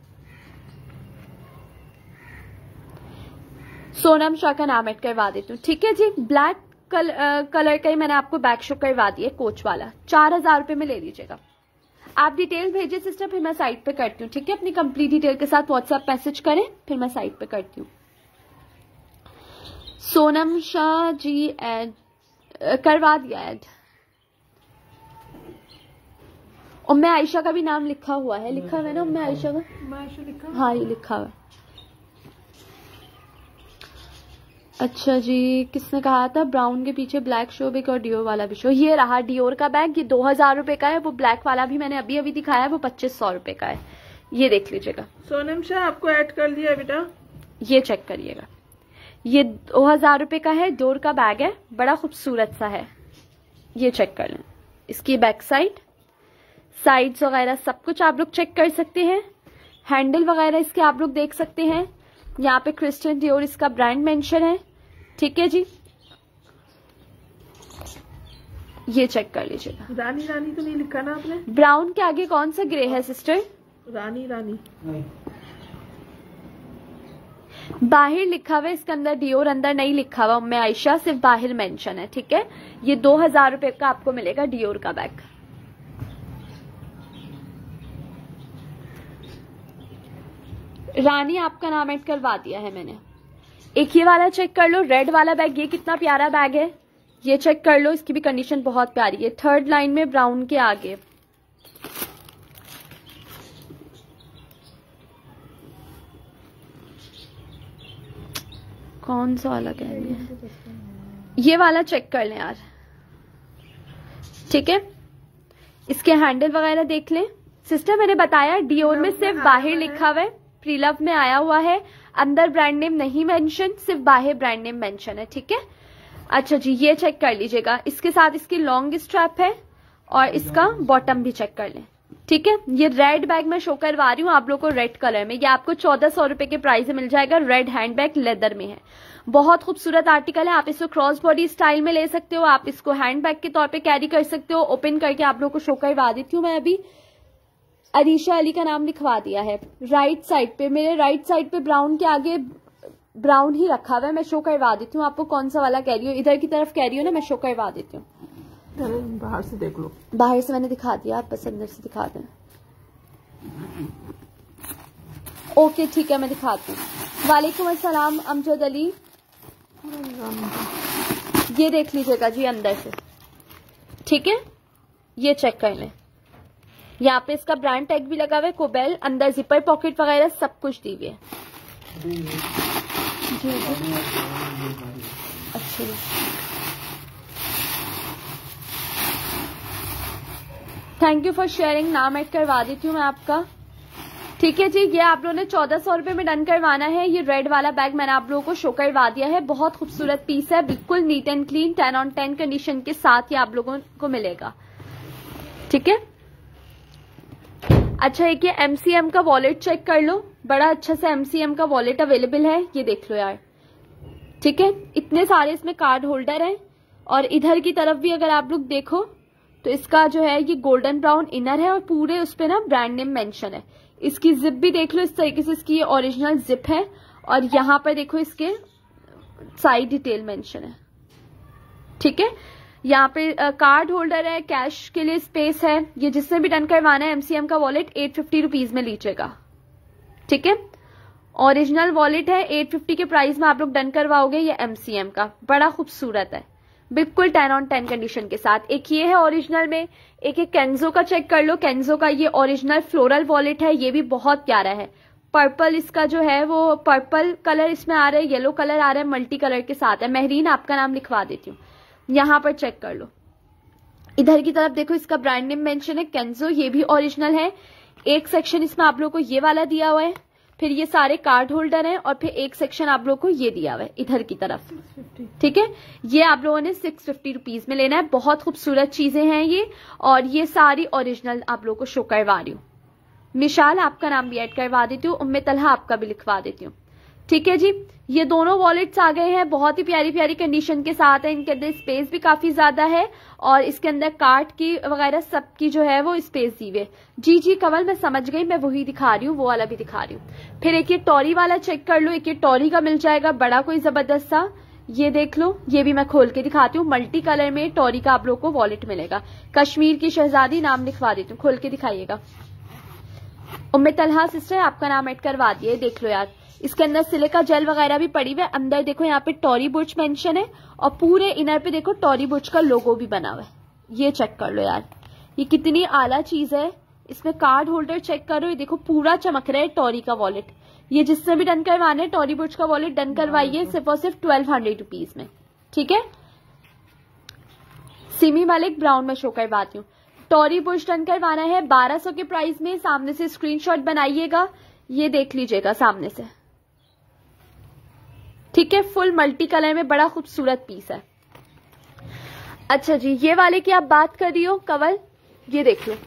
सोनम शाह का नाम ऐड करवा देती हूँ। ठीक है जी, ब्लैक कल, आ, कलर का ही मैंने आपको बैक शो करवा दिया कोच वाला। चार हजार रुपए में ले लीजिएगा। आप डिटेल भेजिए सिस्टर, फिर मैं साइट पे करती हूँ। ठीक है, अपनी कंप्लीट डिटेल के साथ व्हाट्सएप मैसेज करें, फिर मैं साइट पे करती हूँ। सोनम शाह जी ऐड करवा दिया ऐड। उम्मे आयशा का भी नाम लिखा हुआ है, लिखा हुआ है ना उम्मे आयशा का? आयशा लिखा, हाँ ये लिखा हुआ है। अच्छा जी, किसने कहा था ब्राउन के पीछे ब्लैक शो, बिग और डियोर वाला भी शो? ये रहा डियोर का बैग, ये दो हजार रुपए का है। वो ब्लैक वाला भी मैंने अभी अभी दिखाया, वो पच्चीस सौ रुपए का है। ये देख लीजिएगा। सोनम शाह आपको ऐड कर लिया बेटा, ये चेक करिएगा। ये दो हजार रुपए का है, डोर का बैग है, बड़ा खूबसूरत सा है। ये चेक कर लें। इसकी बैक साइड, साइड्स वगैरह सब कुछ आप लोग चेक कर सकते हैं। हैंडल वगैरह इसके आप लोग देख सकते हैं। यहाँ पे क्रिस्टियन डियोर इसका ब्रांड मेंशन है। ठीक है जी, ये चेक कर लीजिएगा। रानी रानी तो नहीं लिखा ना आपने? ब्राउन के आगे कौन सा ग्रे है सिस्टर? रानी रानी बाहर लिखा हुआ है, इसके अंदर डियोर अंदर नहीं लिखा हुआ। उम्मे आयशा सिर्फ बाहर मेंशन है। ठीक है, ये दो हजार रुपए का आपको मिलेगा डियोर का बैग। रानी आपका नाम ऐड करवा दिया है मैंने। एक ये वाला चेक कर लो, रेड वाला बैग, ये कितना प्यारा बैग है, ये चेक कर लो। इसकी भी कंडीशन बहुत प्यारी है। थर्ड लाइन में ब्राउन के आगे। कौन सा वाला कह रही है? ये वाला चेक कर लें यार। ठीक है, इसके हैंडल वगैरह देख लें सिस्टर। मैंने बताया डियोर में सिर्फ बाहर लिखा हुआ है, प्रीलव में आया हुआ है, अंदर ब्रांड नेम नहीं मेंशन, सिर्फ बाहर ब्रांड नेम मेंशन है। ठीक है, अच्छा जी, ये चेक कर लीजिएगा। इसके साथ इसकी लॉन्ग स्ट्रैप है और इसका बॉटम भी चेक कर लें। ठीक है, ये रेड बैग मैं शो करवा रही हूँ आप लोग को रेड कलर में। ये आपको चौदह सौ रुपए के प्राइस में मिल जाएगा। रेड हैंड बैग लेदर में है, बहुत खूबसूरत आर्टिकल है। आप इसको क्रॉस बॉडी स्टाइल में ले सकते हो, आप इसको हैंड बैग के तौर पे कैरी कर सकते हो। ओपन करके आप लोग को शो करवा देती हूँ मैं। अभी अरीशा अली का नाम लिखवा दिया है। राइट साइड पे, मेरे राइट साइड पे ब्राउन के आगे ब्राउन ही रखा हुआ है। मैं शो करवा देती हूँ आपको कौन सा वाला कह रही हूँ। इधर की तरफ कह रही हूँ ना, मैं शो करवा देती हूँ। बाहर से देख लो। बाहर से मैंने दिखा दिया, आप बस अंदर से दिखा दें। ओके ठीक है, मैं दिखाती हूँ। वालेकुम अस्सलाम अमजद अली। ये देख लीजिएगा जी अंदर से। ठीक है, ये चेक कर लें। यहाँ पे इसका ब्रांड टैग भी लगा हुआ है, कोबेल। अंदर जिपर पॉकेट वगैरह सब कुछ दी हुई है। अच्छा, थैंक यू फॉर शेयरिंग। नाम ऐड करवा देती हूँ मैं आपका। ठीक है जी, ये आप लोगों ने चौदह सौ रुपए में डन करवाना है। ये रेड वाला बैग मैंने आप लोगों को शो करवा दिया है। बहुत खूबसूरत पीस है, बिल्कुल neat and clean, ten on ten condition के साथ ये आप लोगों को मिलेगा। ठीक है, अच्छा एक ये एमसीएम का वॉलेट चेक कर लो। बड़ा अच्छा सा एमसीएम का वॉलेट अवेलेबल है, ये देख लो यार। ठीक है, इतने सारे इसमें कार्ड होल्डर हैं। और इधर की तरफ भी अगर आप लोग देखो तो इसका जो है ये गोल्डन ब्राउन इनर है और पूरे उस पे ना ब्रांड नेम मेंशन है। इसकी जिप भी देख लो, इस तरीके से इसकी ओरिजिनल जिप है। और यहाँ पर देखो इसके साइड डिटेल मेंशन है। ठीक है, यहाँ पे कार्ड होल्डर है, कैश के लिए स्पेस है। ये जिसने भी डन करवाना है एमसीएम का वॉलेट एट फिफ्टी रुपीज में लीजिएगा। ठीक है, ओरिजिनल वॉलेट है, एट फिफ्टी के प्राइस में आप लोग डन करवाओगे। ये एमसीएम का बड़ा खूबसूरत है, बिल्कुल टेन ऑन टेन कंडीशन के साथ। एक ये है ओरिजिनल में, एक एक केंजो का चेक कर लो। केंजो का ये ओरिजिनल फ्लोरल वॉलेट है, ये भी बहुत प्यारा है। पर्पल इसका जो है वो पर्पल कलर इसमें आ रहा है, येलो कलर आ रहा है, मल्टी कलर के साथ है। महरीन आपका नाम लिखवा देती हूँ, यहाँ पर चेक कर लो। इधर की तरफ देखो इसका ब्रांड नेम मेंशन है केंजो, ये भी ओरिजिनल है। एक सेक्शन इसमें आप लोगों को ये वाला दिया हुआ है, फिर ये सारे कार्ड होल्डर हैं, और फिर एक सेक्शन आप लोगों को ये दिया हुआ है इधर की तरफ। ठीक है, ये आप लोगों ने सिक्स फिफ्टी रुपीज में लेना है। बहुत खूबसूरत चीजें हैं ये, और ये सारी ओरिजिनल आप लोगों को शो करवा रही हूँ। मिशाल आपका नाम भी ऐड करवा देती हूँ, उम्मे तलहा आपका भी लिखवा देती हूँ। ठीक है जी, ये दोनों वॉलेट्स आ गए हैं, बहुत ही प्यारी प्यारी कंडीशन के साथ है। इनके अंदर स्पेस भी काफी ज्यादा है, और इसके अंदर कार्ड की वगैरह सबकी जो है वो स्पेस दी हुई है। जी जी कवल, मैं समझ गई, मैं वही दिखा रही हूँ, वो वाला भी दिखा रही हूँ। फिर एक ये टॉरी वाला चेक कर लो, एक ये टॉरी का मिल जाएगा बड़ा कोई जबरदस्त सा, ये देख लो, ये भी मैं खोल के दिखाती हूँ। मल्टी कलर में टॉरी का आप लोग को वॉलेट मिलेगा। कश्मीर की शहजादी नाम लिखवा देती हूँ, खोल के दिखाइएगा। उम्मे तलहा सिस्टर आपका नाम ऐड करवा दिए, देख लो यार। इसके अंदर सिलिका जेल वगैरह भी पड़ी हुई है। अंदर देखो यहाँ पे टॉरी बुर्च मेंशन है, और पूरे इनर पे देखो टॉरी बुर्च का लोगो भी बना हुआ है। ये चेक कर लो यार, ये कितनी आला चीज है। इसमें कार्ड होल्डर चेक करो, ये देखो पूरा चमक रहा है टॉरी का वॉलेट। ये जिसने भी डन करवाना है टॉरी बुर्च का वॉलेट डन करवाइए, सिर्फ और सिर्फ ट्वेल्व हंड्रेड रुपीज में। ठीक है, सिमी मालिक ब्राउन में शो करवाती हूँ। टॉरी बुर्च डन करवाना है बारह सौ के प्राइस में। सामने से स्क्रीनशॉट बनाइएगा, ये देख लीजिएगा सामने से। ठीक है, फुल मल्टी कलर में बड़ा खूबसूरत पीस है। अच्छा जी, ये वाले की आप बात कर रही हो कवल, ये देख लो।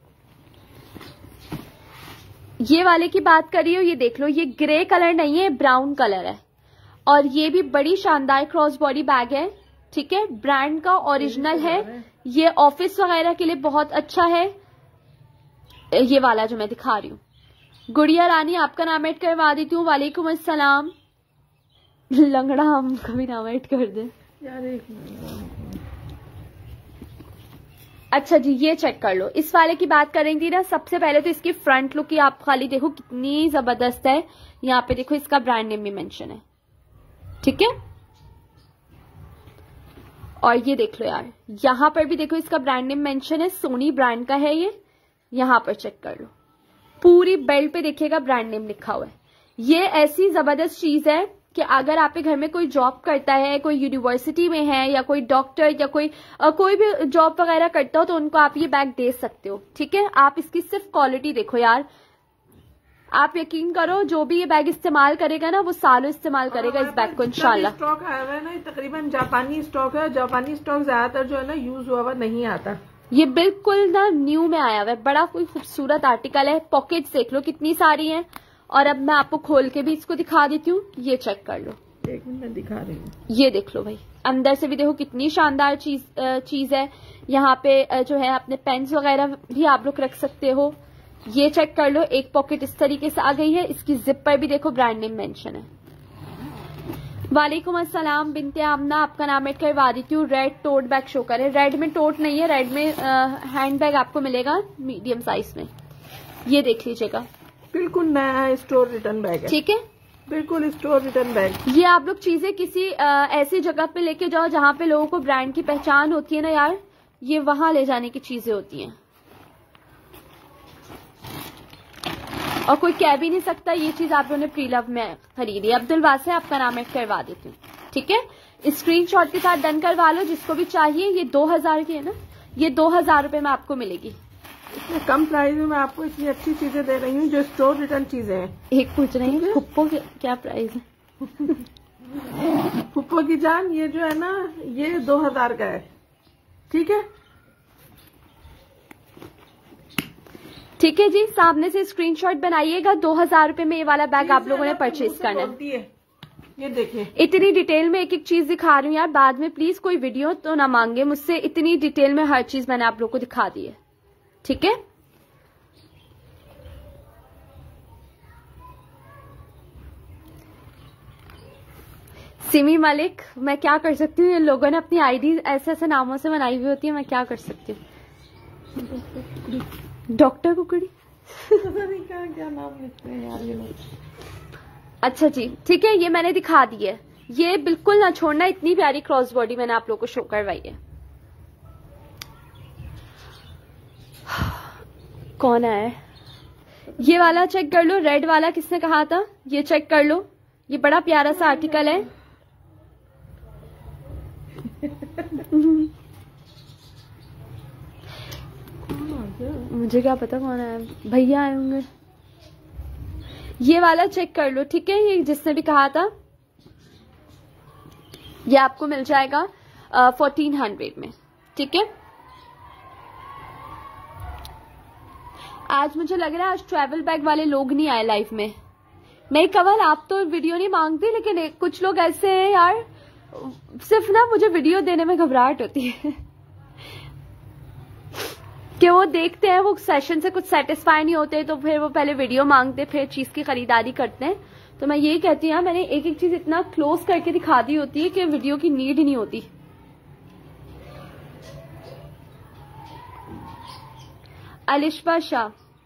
ये वाले की बात कर रही हो, ये देख लो। ये ग्रे कलर नहीं है, ब्राउन कलर है, और ये भी बड़ी शानदार क्रॉस बॉडी बैग है। ठीक है, ब्रांड का ओरिजिनल है। ये ऑफिस वगैरह के लिए बहुत अच्छा है, ये वाला जो मैं दिखा रही हूँ। गुड़िया रानी आपका नाम ऐड करवा देती हूँ। वालेकुम अस्सलाम। लंगड़ा हम कभी नाम ऐड कर दे यार, एक अच्छा जी, ये चेक कर लो। इस वाले की बात कर रही थी ना, सबसे पहले तो इसकी फ्रंट लुक ही आप खाली देखो कितनी जबरदस्त है। यहाँ पे देखो इसका ब्रांड नेम भी मेंशन है। ठीक है, और ये देख लो यार, यहाँ पर भी देखो इसका ब्रांड नेम मेंशन है, सोनी ब्रांड का है ये। यहाँ पर चेक कर लो, पूरी बेल्ट पे देखिएगा ब्रांड नेम लिखा हुआ है। ये ऐसी जबरदस्त चीज है कि अगर आपके घर में कोई जॉब करता है, कोई यूनिवर्सिटी में है, या कोई डॉक्टर, या कोई आ, कोई भी जॉब वगैरह करता हो, तो उनको आप ये बैग दे सकते हो। ठीक है, आप इसकी सिर्फ क्वालिटी देखो यार, आप यकीन करो जो भी ये बैग इस्तेमाल करेगा ना, वो सालों इस्तेमाल करेगा इस बैग को इंशाल्लाह। स्टॉक आया हुआ है ना, तकरीबन जापानी स्टॉक है। जापानी स्टॉक ज्यादातर जो है ना यूज हुआ हुआ नहीं आता, ये बिल्कुल ना न्यू में आया हुआ है। बड़ा कोई खूबसूरत आर्टिकल है। पॉकेट्स देख लो कितनी सारी हैं, और अब मैं आपको खोल के भी इसको दिखा देती हूँ, ये चेक कर लो। एक मिनट मैं दिखा रही हूँ, ये देख लो भाई, अंदर से भी देखो कितनी शानदार चीज चीज है। यहाँ पे जो है अपने पेन्स वगैरह भी आप लोग रख सकते हो। ये चेक कर लो, एक पॉकेट इस तरीके से आ गई है। इसकी जिप पर भी देखो ब्रांड नेम मेंशन है। वालेकुम अस्सलाम बिनते आमना आपका नाम ऐड करवा देती हूँ। रेड टोट बैग शो करे, रेड में टोट नहीं है, रेड में हैंड बैग आपको मिलेगा मीडियम साइज में। ये देख लीजिएगा, बिल्कुल नया स्टोर रिटर्न बैग है। ठीक है, बिल्कुल स्टोर रिटर्न बैग। ये आप लोग चीजें किसी आ, ऐसी जगह पे लेके जाओ जहाँ पे लोगों को ब्रांड की पहचान होती है ना यार, ये वहां ले जाने की चीजें होती हैं, और कोई कह भी नहीं सकता ये चीज आप लोगों ने प्री लव में खरीदी। अब्दुल वासे आपका नाम ऐड करवा देती हूँ। ठीक है, स्क्रीनशॉट के साथ डन करवा लो जिसको भी चाहिए। ये दो हजार की है ना, ये दो हजार रुपए में आपको मिलेगी। इतने कम प्राइस में मैं आपको इतनी अच्छी चीजें दे रही हूँ जो स्टोर रिटर्न चीजें हैं। एक पूछ रही है फुप्पो क्या प्राइस है? फुप्पो की जान, ये जो है ना, ये दो हजार का है। ठीक है, ठीक है जी, सामने से स्क्रीनशॉट बनाइएगा। दो हजार रुपए में ये वाला बैग आप लोगों ने परचेज करना है। ये देखिए, इतनी डिटेल में एक एक चीज दिखा रही हूँ यार, बाद में प्लीज कोई वीडियो तो ना मांगे मुझसे। इतनी डिटेल में हर चीज मैंने आप लोग को दिखा दी है। ठीक है, सिमी मलिक, मैं क्या कर सकती हूँ, ये लोगों ने अपनी आईडी ऐसे ऐसे नामों से बनाई हुई होती है, मैं क्या कर सकती हूँ। डॉक्टर कुकड़ी क्या क्या नाम लिखते हैं यार ये लोग। अच्छा जी, ठीक है, ये मैंने दिखा दी है। ये बिल्कुल ना छोड़ना, इतनी प्यारी क्रॉस बॉडी मैंने आप लोगों को शो करवाई है। कौन है ये वाला? चेक कर लो, रेड वाला किसने कहा था, ये चेक कर लो, ये बड़ा प्यारा सा आर्टिकल है। मुझे क्या पता कौन है, भैया आए होंगे। ये वाला चेक कर लो, ठीक है, ये जिसने भी कहा था, ये आपको मिल जाएगा फोर्टीन हंड्रेड में, ठीक है। आज मुझे लग रहा है आज ट्रैवल बैग वाले लोग नहीं आए लाइव में। नहीं कवल, आप तो वीडियो नहीं मांगते, लेकिन कुछ लोग ऐसे हैं यार, सिर्फ ना मुझे वीडियो देने में घबराहट होती है कि वो देखते हैं, वो सेशन से कुछ सेटिस्फाई नहीं होते, तो फिर वो पहले वीडियो मांगते, फिर चीज की खरीदारी करते हैं। तो मैं यही कहती हूँ, मैंने एक एक चीज इतना क्लोज करके दिखा दी होती है कि वीडियो की नीड ही नहीं होती। अलिशबा शाह,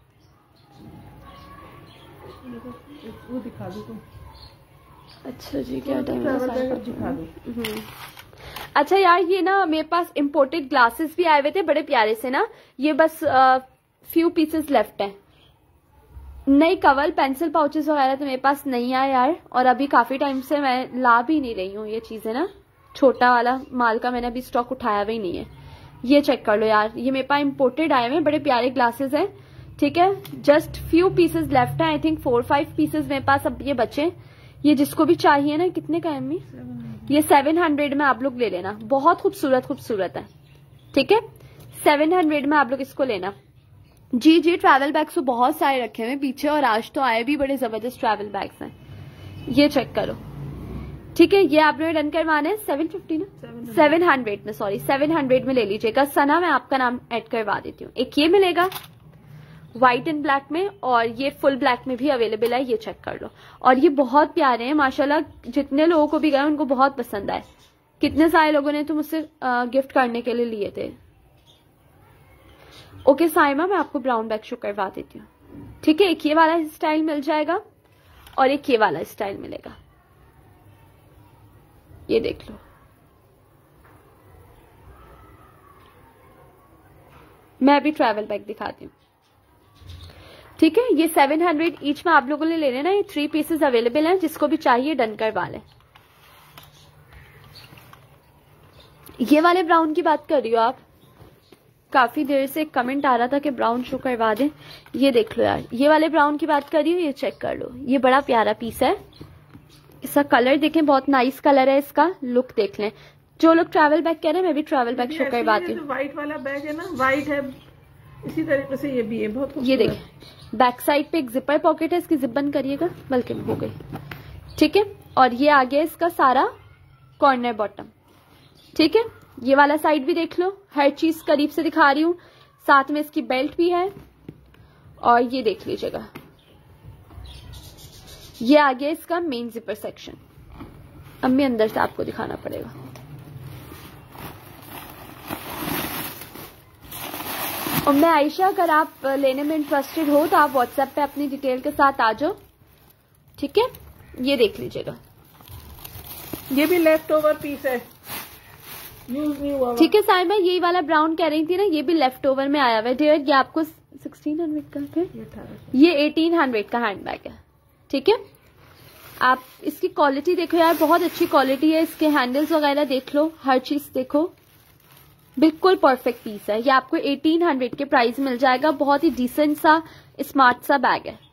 वो दिखा दो तुम। अच्छा जी, क्या टाइम है, दिखा दो। अच्छा यार, ये ना मेरे पास इम्पोर्टेड ग्लासेस भी आए हुए थे बड़े प्यारे से ना, ये बस फ्यू पीसेस लेफ्ट है। नई कवल पेंसिल पाउचेस वगैरह तो मेरे पास नहीं आया यार, और अभी काफी टाइम से मैं ला भी नहीं रही हूँ ये चीजें ना, छोटा वाला माल का मैंने अभी स्टॉक उठाया भी नहीं है। ये चेक कर लो यार, ये मेरे पास इम्पोर्टेड आए हुए बड़े प्यारे ग्लासेस हैं, ठीक है। जस्ट फ्यू पीसेस लेफ्ट है, I think four five pieces मेरे पास अब ये बचे। ये जिसको भी चाहिए ना, कितने का है अम्मी? ये सेवन हंड्रेड में आप लोग ले लेना, बहुत खूबसूरत खूबसूरत है, ठीक है। सेवन हंड्रेड में आप लोग इसको लेना। जी जी, ट्रैवल बैग्स तो बहुत सारे रखे हुए पीछे, और आज तो आए भी बड़े जबरदस्त ट्रैवल बैग्स हैं। ये चेक करो, ठीक है। ये आप लोग डन करवाने हैं सेवन फिफ्टी ना सेवन हंड्रेड में, सॉरी सेवन हंड्रेड में ले लीजिएगा। सना, मैं आपका नाम ऐड करवा देती हूँ। एक ये मिलेगा व्हाइट एंड ब्लैक में, और ये फुल ब्लैक में भी अवेलेबल है, ये चेक कर लो। और ये बहुत प्यारे हैं माशाल्लाह, जितने लोगों को भी गए उनको बहुत पसंद आए। कितने सारे लोगों ने तो मुझसे गिफ्ट करने के लिए लिए थे। ओके साइमा, मैं आपको ब्राउन बैग शो करवा देती हूँ, ठीक है। एक ये वाला स्टाइल मिल जाएगा और एक ये वाला स्टाइल मिलेगा, ये देख लो। मैं अभी ट्रैवल बैग दिखाती हूँ, ठीक है। ये सेवन हंड्रेड ईच में आप लोगों ने ले लेना, ये थ्री पीसेस अवेलेबल हैं, जिसको भी चाहिए डन करवा लें। ये वाले ब्राउन की बात कर रही हो आप? काफी देर से एक कमेंट आ रहा था कि ब्राउन शो करवा दें। ये देख लो यार, ये वाले ब्राउन की बात कर रही हो, ये चेक कर लो, ये बड़ा प्यारा पीस है। इसका कलर देखें, बहुत नाइस कलर है, इसका लुक देख लें। जो लोग ट्रैवल बैग कह रहे हैं, मैं भी ट्रैवल बैग शो करवाती हूँ। व्हाइट वाला बैग है ना, व्हाइट है, इसी तरीके से ये भी है, बहुत ये देखें, बैक साइड पे एक जिपर पॉकेट है, इसकी जिप बंद करिएगा, बल्कि हो गई, ठीक है। और ये आगे इसका सारा कॉर्नर बॉटम, ठीक है। ये वाला साइड भी देख लो, हर चीज करीब से दिखा रही हूँ, साथ में इसकी बेल्ट भी है। और ये देख लीजिएगा, ये आगे इसका मेन जिपर सेक्शन। अब मैं अंदर से आपको दिखाना पड़ेगा। और मैं आयशा, अगर आप लेने में इंटरेस्टेड हो तो आप व्हाट्सएप पे अपनी डिटेल के साथ आ जाओ, ठीक है। ये देख लीजिएगा, ये भी लेफ्ट ओवर पीस है, यूज नहीं हुआ, ठीक है। साइमा, ये वाला ब्राउन कह रही थी ना, ये भी लेफ्ट ओवर में आया हुआ है डियर। ये आपको सिक्सटीन हंड्रेड का है, ये एटीन हंड्रेड का हैंड बैग है, ठीक है। आप इसकी क्वालिटी देखो यार, बहुत अच्छी क्वालिटी है, इसके हैंडल्स वगैरह देख लो, हर चीज देखो, बिल्कुल परफेक्ट पीस है। ये आपको एटीन हंड्रेड के प्राइस मिल जाएगा। बहुत ही डिसेंट सा स्मार्ट सा बैग है।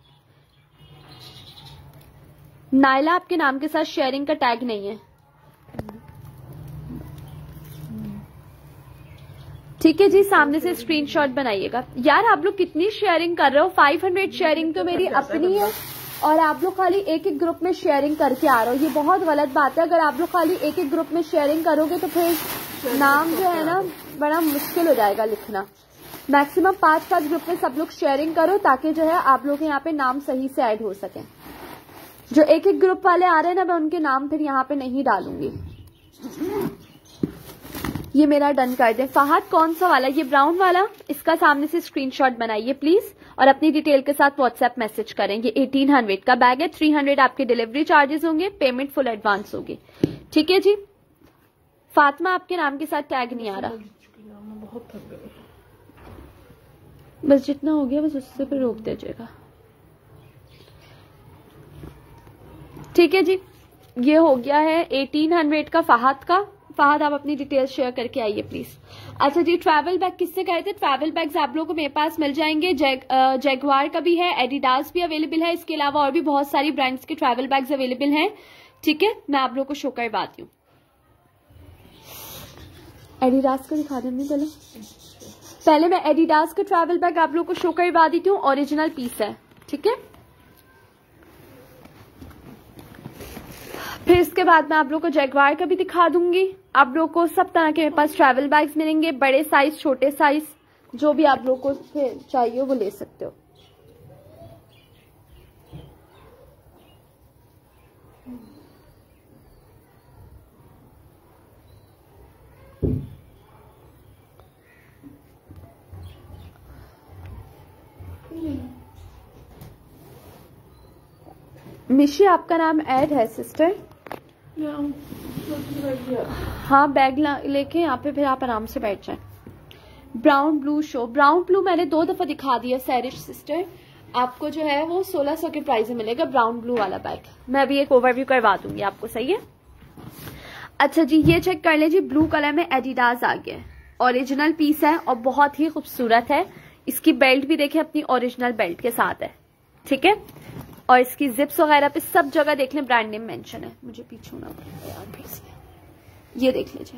नायला, आपके नाम के साथ शेयरिंग का टैग नहीं है, ठीक है जी। सामने से स्क्रीनशॉट बनाइएगा। यार आप लोग कितनी शेयरिंग कर रहे हो? फाइव हंड्रेड शेयरिंग तो मेरी अपनी है, और आप लोग खाली एक एक ग्रुप में शेयरिंग करके आ रहे हो। ये बहुत गलत बात है। अगर आप लोग खाली एक एक ग्रुप में शेयरिंग करोगे तो फिर नाम जो है ना बड़ा मुश्किल हो जाएगा लिखना। मैक्सिमम पांच पांच ग्रुप में सब लोग शेयरिंग करो, ताकि जो है आप लोग के यहाँ पे नाम सही से ऐड हो सके। जो एक एक ग्रुप वाले आ रहे हैं ना, मैं उनके नाम फिर यहाँ पे नहीं डालूंगी। ये मेरा डन कर दे। फहद, कौन सा वाला? ये ब्राउन वाला, इसका सामने से स्क्रीनशॉट बनाइए प्लीज, और अपनी डिटेल के साथ व्हाट्सएप मैसेज करें। ये एटीन हंड्रेड का बैग है, थ्री हंड्रेड आपके डिलीवरी चार्जेस होंगे, पेमेंट फुल एडवांस होगी। ठीक है जी। फातिमा आपके नाम के साथ टैग नहीं आ रहा, बहुत थक गई। बस जितना हो गया बस उससे फिर रोक दीजिएगा। ठीक है जी, ये हो गया है एटीन हंड्रेड का फहद का। फहद आप अपनी डिटेल्स शेयर करके आइए प्लीज। अच्छा जी, ट्रैवल बैग किससे कहे थे? ट्रैवल बैग्स आप लोगों को मेरे पास मिल जाएंगे। जैग, जैगवार का भी है, एडिडास भी अवेलेबल है, इसके अलावा और भी बहुत सारी ब्रांड्स के ट्रैवल बैग्स अवेलेबल हैं। ठीक है, मैं आप लोगों को शो करवाती हूँ। एडिडास का दिखा देंगे पहले पहले मैं एडिडास का ट्रैवल बैग आप लोगों को शो करवा देती हूँ। ओरिजिनल पीस है। ठीक है, फिर इसके बाद मैं आप लोगों को जैगवार का भी दिखा दूंगी। आप लोगों को सब तरह के मेरे पास ट्रैवल बैग्स मिलेंगे, बड़े साइज छोटे साइज, जो भी आप लोगों को चाहिए वो ले सकते हो। मिशी आपका नाम ऐड है सिस्टर? हाँ, बैग लेके यहाँ पे फिर आप आराम से बैठ जाए। Brown blue show, brown blue मैंने दो दफा दिखा दिया सैरिश सिस्टर, आपको जो है वो सोलह सौ के प्राइस में मिलेगा ब्राउन ब्लू वाला बैग। मैं अभी एक ओवरव्यू करवा दूंगी आपको, सही है? अच्छा जी, ये चेक कर लीजिए, ब्लू कलर में एडिडास आ गया है, ओरिजिनल पीस है और बहुत ही खूबसूरत है। इसकी बेल्ट भी देखिए अपनी ओरिजिनल बेल्ट के साथ है। ठीक है, और इसकी जिप्स वगैरह पे सब जगह देख लें ब्रांड नेम मेंशन है। मुझे पीछे होना पड़ेगा यार फिर से। ये देख लीजिए,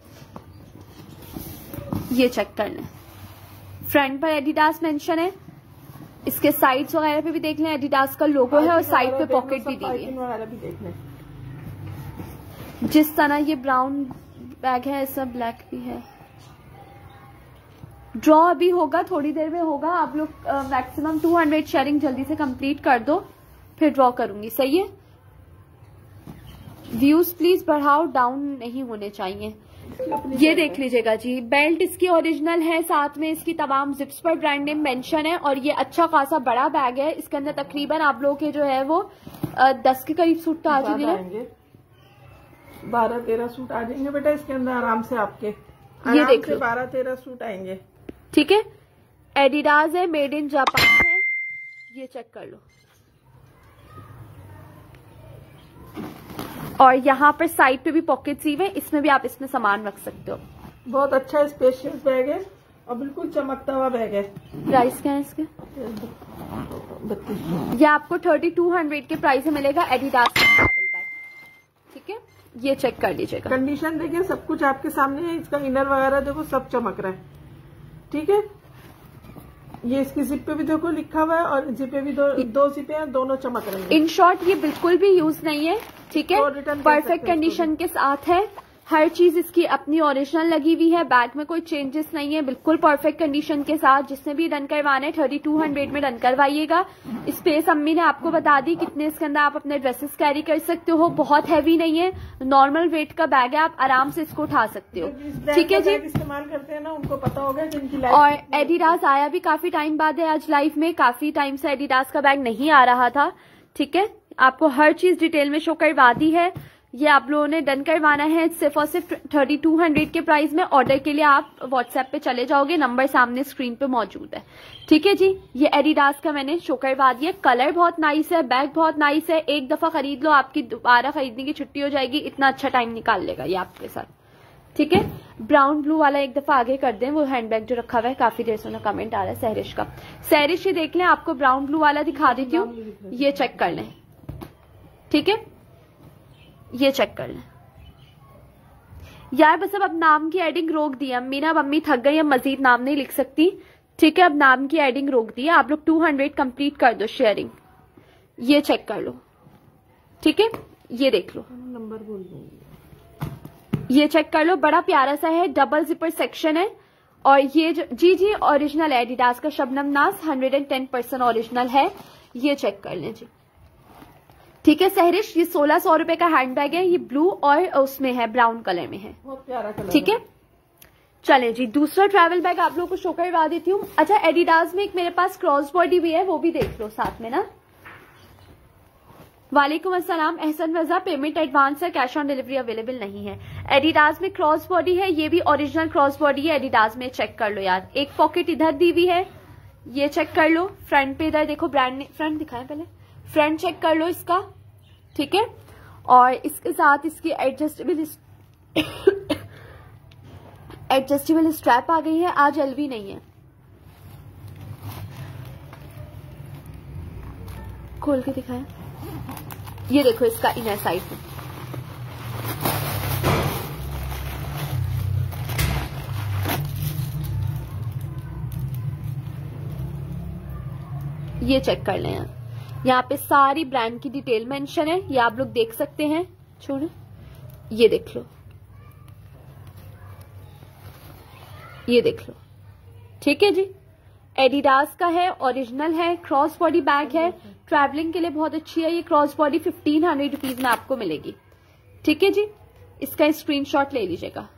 ये चेक कर लें, फ्रंट पर एडिडास मेंशन है, इसके साइड्स वगैरह पे भी देख लें एडिडास का लोगो है और साइड पे पॉकेट भी दी है। जिस तरह ये ब्राउन बैग है ऐसा ब्लैक भी है। ड्रॉ अभी होगा, थोड़ी देर में होगा। आप लोग मैक्सिमम टू हंड्रेड शेयरिंग जल्दी से कंप्लीट कर दो, फिर ड्रॉ करूंगी, सही है? व्यूज प्लीज बढ़ाओ, डाउन नहीं होने चाहिए। ये देख लीजिएगा जी, बेल्ट इसकी ओरिजिनल है, साथ में इसकी तमाम जिप्स पर ब्रांड नेम मेंशन है और ये अच्छा खासा बड़ा बैग है। इसके अंदर तकरीबन आप लोगों के जो है वो आ, दस के करीब सूट तो आ जाएंगे, बारह तेरह सूट आ जाएंगे बेटा इसके अंदर आराम से। आपके ये देख लो, बारह तेरह सूट आएंगे। ठीक है, एडिडास है, मेड इन जापान है, ये चेक कर लो। और यहाँ पर साइड पे भी पॉकेट्स ही हैं, इसमें भी आप इसमें सामान रख सकते हो। बहुत अच्छा स्पेशियस बैग है और बिल्कुल चमकता हुआ बैग है। प्राइस क्या है इसके? ये आपको थर्टी टू हंड्रेड के प्राइस में मिलेगा एडिडास का ट्रैवल बैग। ठीक है, ये चेक कर लीजिएगा। कंडीशन देखिए, सब कुछ आपके सामने है। इसका इनर वगैरह देखो सब चमक रहा है। ठीक है, ये इसकी जिप पे भी देखो लिखा हुआ है और जिप पे भी दो दो जिपे हैं, दोनों चमक रहे हैं। इन शॉर्ट ये बिल्कुल भी यूज नहीं है। ठीक है, परफेक्ट कंडीशन के साथ है, हर चीज इसकी अपनी ओरिजिनल लगी हुई है, बैग में कोई चेंजेस नहीं है, बिल्कुल परफेक्ट कंडीशन के साथ। जिसने भी डन करवाना है थर्टी टू हंड्रेड में डन करवाइएगा। स्पेस अम्मी ने आपको बता दी कितने इसके अंदर आप अपने ड्रेसेस कैरी कर सकते हो। बहुत हैवी नहीं है, नॉर्मल वेट का बैग है, आप आराम से इसको उठा सकते हो। ठीक है जी, इस्तेमाल करते हैं ना उनको पता होगा जिनकी। और एडिडास आया भी काफी टाइम बाद है आज लाइफ में, काफी टाइम से एडिडास का बैग नहीं आ रहा था। ठीक है, आपको हर चीज डिटेल में शो करवा दी है। ये आप लोगों ने डन करवाना है सिर्फ और सिर्फ थर्टी टू हंड्रेड के प्राइस में। ऑर्डर के लिए आप व्हाट्सएप पे चले जाओगे, नंबर सामने स्क्रीन पे मौजूद है। ठीक है जी, ये एडिडास का मैंने शो करवा दिया। कलर बहुत नाइस है, बैग बहुत नाइस है, एक दफा खरीद लो आपकी दोबारा खरीदने की छुट्टी हो जाएगी, इतना अच्छा टाइम निकाल लेगा ये आपके साथ। ठीक है, ब्राउन ब्लू वाला एक दफा आगे कर दें, वो हैंडबैग जो रखा हुआ है, काफी देर से उन्हें कमेंट आ रहा है सहरिश का। सहरिश ये देख लें, आपको ब्राउन ब्लू वाला दिखा देती हूँ, ये चेक कर लें। ठीक है, ये चेक कर लें यार। बस अब अब नाम की एडिंग रोक दी अम्मी ना, अब अम्मी थक गई, अब मजीद नाम नहीं लिख सकती। ठीक है, अब नाम की एडिंग रोक दी है। आप लोग टू हंड्रेड कंप्लीट कर दो शेयरिंग, ये चेक कर लो। ठीक है, ये देख लो, नंबर बोल दूंगी, ये चेक कर लो, बड़ा प्यारा सा है, डबल जिपर सेक्शन है। और ये जो जी जी ओरिजिनल एडिडास का Shabnam Naz hundred and ten percent original है, ये चेक कर लें जी। ठीक है सहरिश, ये सोलह सौ रुपए का हैंडबैग है, ये ब्लू और उसमें है ब्राउन कलर में है, बहुत प्यारा कलर। ठीक है, चलें जी, दूसरा ट्रैवल बैग आप लोगों को शो करवा देती हूँ। अच्छा, एडिडास में एक मेरे पास क्रॉस बॉडी भी है, वो भी देख लो साथ में ना। वालेकुम अस्सलाम एहसन रजा, पेमेंट एडवांस है, कैश ऑन डिलीवरी अवेलेबल नहीं है। एडिडास में क्रॉस बॉडी है, ये भी ओरिजिनल क्रॉस बॉडी है एडिडास में, चेक कर लो यार। एक पॉकेट इधर दी हुई है, ये चेक कर लो। फ्रंट पे इधर देखो ब्रांड ने, फ्रंट दिखाएं पहले, फ्रंट चेक कर लो इसका, ठीक है। और इसके साथ इसकी एडजस्टेबल एडजस्टेबल स्ट्रैप आ गई है, आज एलवी नहीं है। खोल के दिखाएं, ये देखो इसका इनर साइड में, ये चेक कर लें। यहाँ पे सारी ब्रांड की डिटेल मेंशन है, ये आप लोग देख सकते हैं। छोड़ो, ये देख लो, ये देख लो, ठीक है जी। एडिडास का है, ओरिजिनल है, क्रॉस बॉडी बैग है, ट्रैवलिंग के लिए बहुत अच्छी है ये cross body. Fifteen hundred rupees में आपको मिलेगी, ठीक है जी। इसका स्क्रीनशॉट ले लीजिएगा।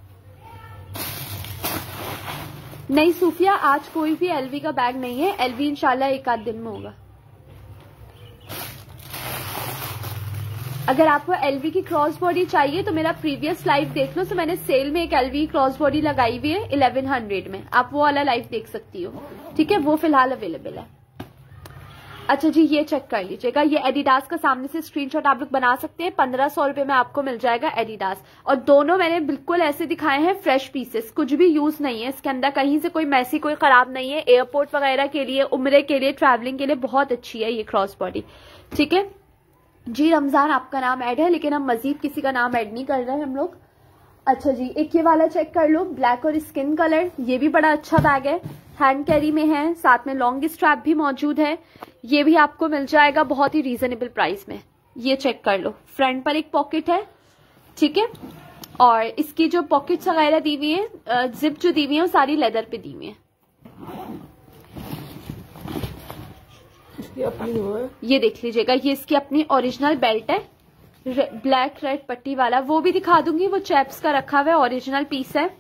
नहीं सूफिया, आज कोई भी एलवी का बैग नहीं है, एलवी इंशाल्लाह एक आध दिन में होगा। अगर आपको एलवी की क्रॉस बॉडी चाहिए तो मेरा प्रीवियस लाइव देख लो, तो मैंने सेल में एक एलवी क्रॉस बॉडी लगाई हुई है इलेवन हंड्रेड में, आप वो वाला लाइव देख सकती हो, ठीक है, वो फिलहाल अवेलेबल है। अच्छा जी, ये चेक कर लीजिएगा, ये एडिडास का सामने से स्क्रीनशॉट आप लोग बना सकते हैं। पंद्रह सौ रुपए में आपको मिल जाएगा एडिडास, और दोनों मैंने बिल्कुल ऐसे दिखाए हैं फ्रेश पीसेस, कुछ भी यूज नहीं है इसके अंदर, कहीं से कोई मैसी कोई खराब नहीं है। एयरपोर्ट वगैरह के लिए, उम्रे के लिए, ट्रैवलिंग के लिए बहुत अच्छी है ये क्रॉस बॉडी, ठीक है जी। रमजान आपका नाम ऐड है, लेकिन हम मजीद किसी का नाम ऐड नहीं कर रहे हैं हम लोग। अच्छा जी, एक ये वाला चेक कर लो, ब्लैक और स्किन कलर, ये भी बड़ा अच्छा बैग है, हैंड कैरी में है, साथ में लॉन्ग स्ट्रैप भी मौजूद है। ये भी आपको मिल जाएगा बहुत ही रीजनेबल प्राइस में, ये चेक कर लो। फ्रंट पर एक पॉकेट है, ठीक है, और इसकी जो पॉकेट्स वगैरह दी हुई है, जिप जो दी हुई है वो सारी लेदर पे दी हुई है। अपनी वो है, ये देख लीजिएगा, ये इसकी अपनी ओरिजिनल बेल्ट है, ब्लैक रेड पट्टी वाला, वो भी दिखा दूंगी, वो चैप्स का रखा हुआ है, ओरिजिनल पीस है,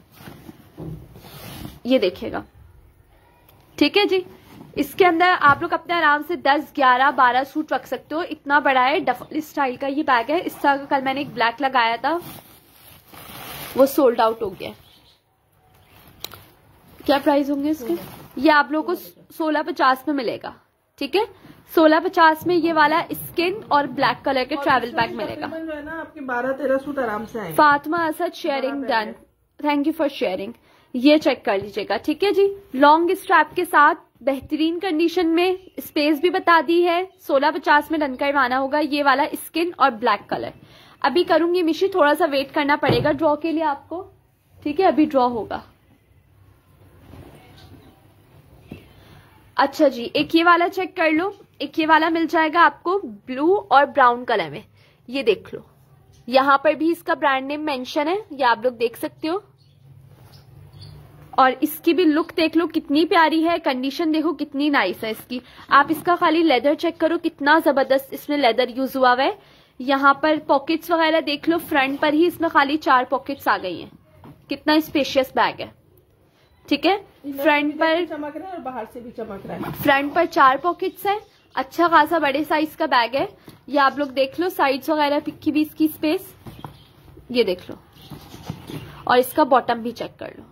ये देखिएगा, ठीक है जी। इसके अंदर आप लोग अपने आराम से दस, ग्यारह, बारह सूट रख सकते हो, इतना बड़ा है, डफल स्टाइल का ये बैग है। इसका कल मैंने एक ब्लैक लगाया था, वो सोल्ड आउट हो गया। क्या प्राइस होंगे इसके? ये आप लोगों को सोलह पचास में मिलेगा, ठीक है, सोलह पचास में ये वाला स्किन और ब्लैक कलर के ट्रैवल बैग मिलेगा। जो है ना आपके बारह तेरह सूट आराम से आएंगे। Fatima Asad sharing done, thank you for sharing. ये चेक कर लीजिएगा, ठीक है जी। लॉन्ग स्ट्रैप के साथ बेहतरीन कंडीशन में, स्पेस भी बता दी है, सोलह पचास में डन करवाना होगा। ये वाला स्किन और ब्लैक कलर अभी करूंगी मिशी, थोड़ा सा वेट करना पड़ेगा ड्रॉ के लिए आपको, ठीक है, अभी ड्रॉ होगा। अच्छा जी, एक ये वाला चेक कर लो, एक ये वाला मिल जाएगा आपको ब्लू और ब्राउन कलर में, ये देख लो, यहां पर भी इसका ब्रांड नेम मेंशन है, ये आप लोग देख सकते हो। और इसकी भी लुक देख लो कितनी प्यारी है, कंडीशन देखो कितनी नाइस है इसकी। आप इसका खाली लेदर चेक करो, कितना जबरदस्त इसमें लेदर यूज हुआ हुआ है। यहाँ पर पॉकेट्स वगैरह देख लो, फ्रंट पर ही इसमें खाली चार पॉकेट्स आ गई हैं, कितना स्पेशियस बैग है, ठीक है। फ्रंट पर चमक रहा है और बाहर से भी चमक रहा है। फ्रंट पर चार पॉकेट्स है, अच्छा खासा बड़े साइज का बैग है। ये आप लोग देख लो, साइड्स वगैरह की भी इसकी स्पेस, ये देख लो, और इसका बॉटम भी चेक कर लो।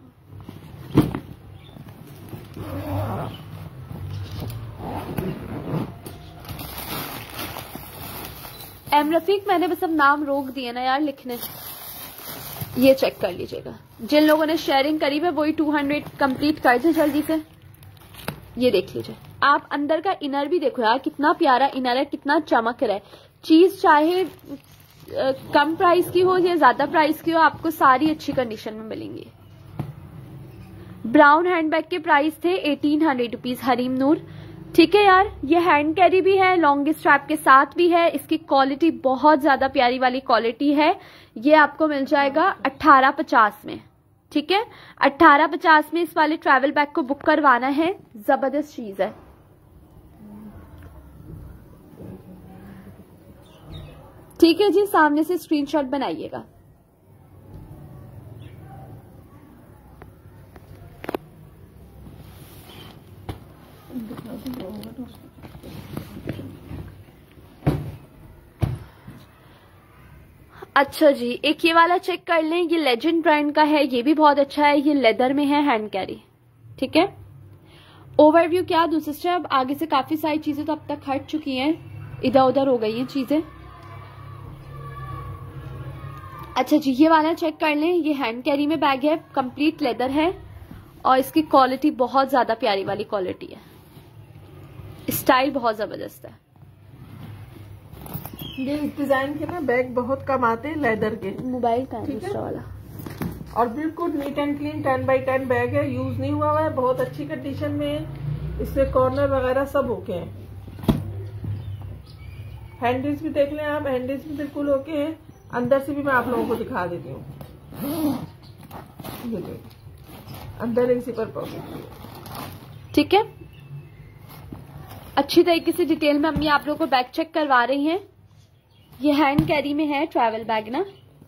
एम रफीक, मैंने बस अब नाम रोक दिए ना यार लिखने, ये चेक कर लीजिएगा। जिन लोगों ने शेयरिंग करी है वही टू हंड्रेड कंप्लीट कर दे जल्दी से। ये देख लीजिए, आप अंदर का इनर भी देखो यार, कितना प्यारा इनर है, कितना चमक रहा है। चीज चाहे आ, कम प्राइस की हो या ज्यादा प्राइस की हो, आपको सारी अच्छी कंडीशन में मिलेंगी। ब्राउन हैंडबैग के प्राइस थे eighteen hundred rupees, Hareem Noor, ठीक है यार। ये हैंड कैरी भी है, लॉन्ग स्ट्रैप के साथ भी है, इसकी क्वालिटी बहुत ज्यादा प्यारी वाली क्वालिटी है। ये आपको मिल जाएगा अट्ठारह पचास में, ठीक है, अट्ठारह पचास में इस वाले ट्रैवल बैग को बुक करवाना है, जबरदस्त चीज है, ठीक है जी। सामने से स्क्रीनशॉट बनाइएगा। अच्छा जी, एक ये वाला चेक कर लें, ये लेजेंड ब्रांड का है, ये भी बहुत अच्छा है, ये लेदर में है, हैंड कैरी। ठीक है, ओवरव्यू क्या दूं सिस्टर, अब आगे से काफी सारी चीजें तो अब तक हट चुकी हैं, इधर उधर हो गई हैं चीजें। अच्छा जी, ये वाला चेक कर लें, ये हैंड कैरी में बैग है, कंप्लीट लेदर है और इसकी क्वालिटी बहुत ज्यादा प्यारी वाली क्वालिटी है, स्टाइल बहुत जबरदस्त है। ये इस डिजाइन के ना बैग बहुत कम आते हैं लेदर के। मोबाइल का है दूसरा वाला, और बिल्कुल neat and clean ten by ten bag है, यूज नहीं हुआ हुआ है, बहुत अच्छी कंडीशन में है, इससे कॉर्नर वगैरह सब ओके हैं। हैंडल्स भी देख लें आप, हैंडल्स भी बिल्कुल ओके हैं। अंदर से भी मैं आप लोगों को दिखा देती हूँ, ये देखिए अंदर एक जिपर पॉकेट। ठीक है, अच्छी तरीके से डिटेल में अम्मी आप लोगों को बैग चेक करवा रही हैं। ये हैंड कैरी में है, ट्रैवल बैग ना।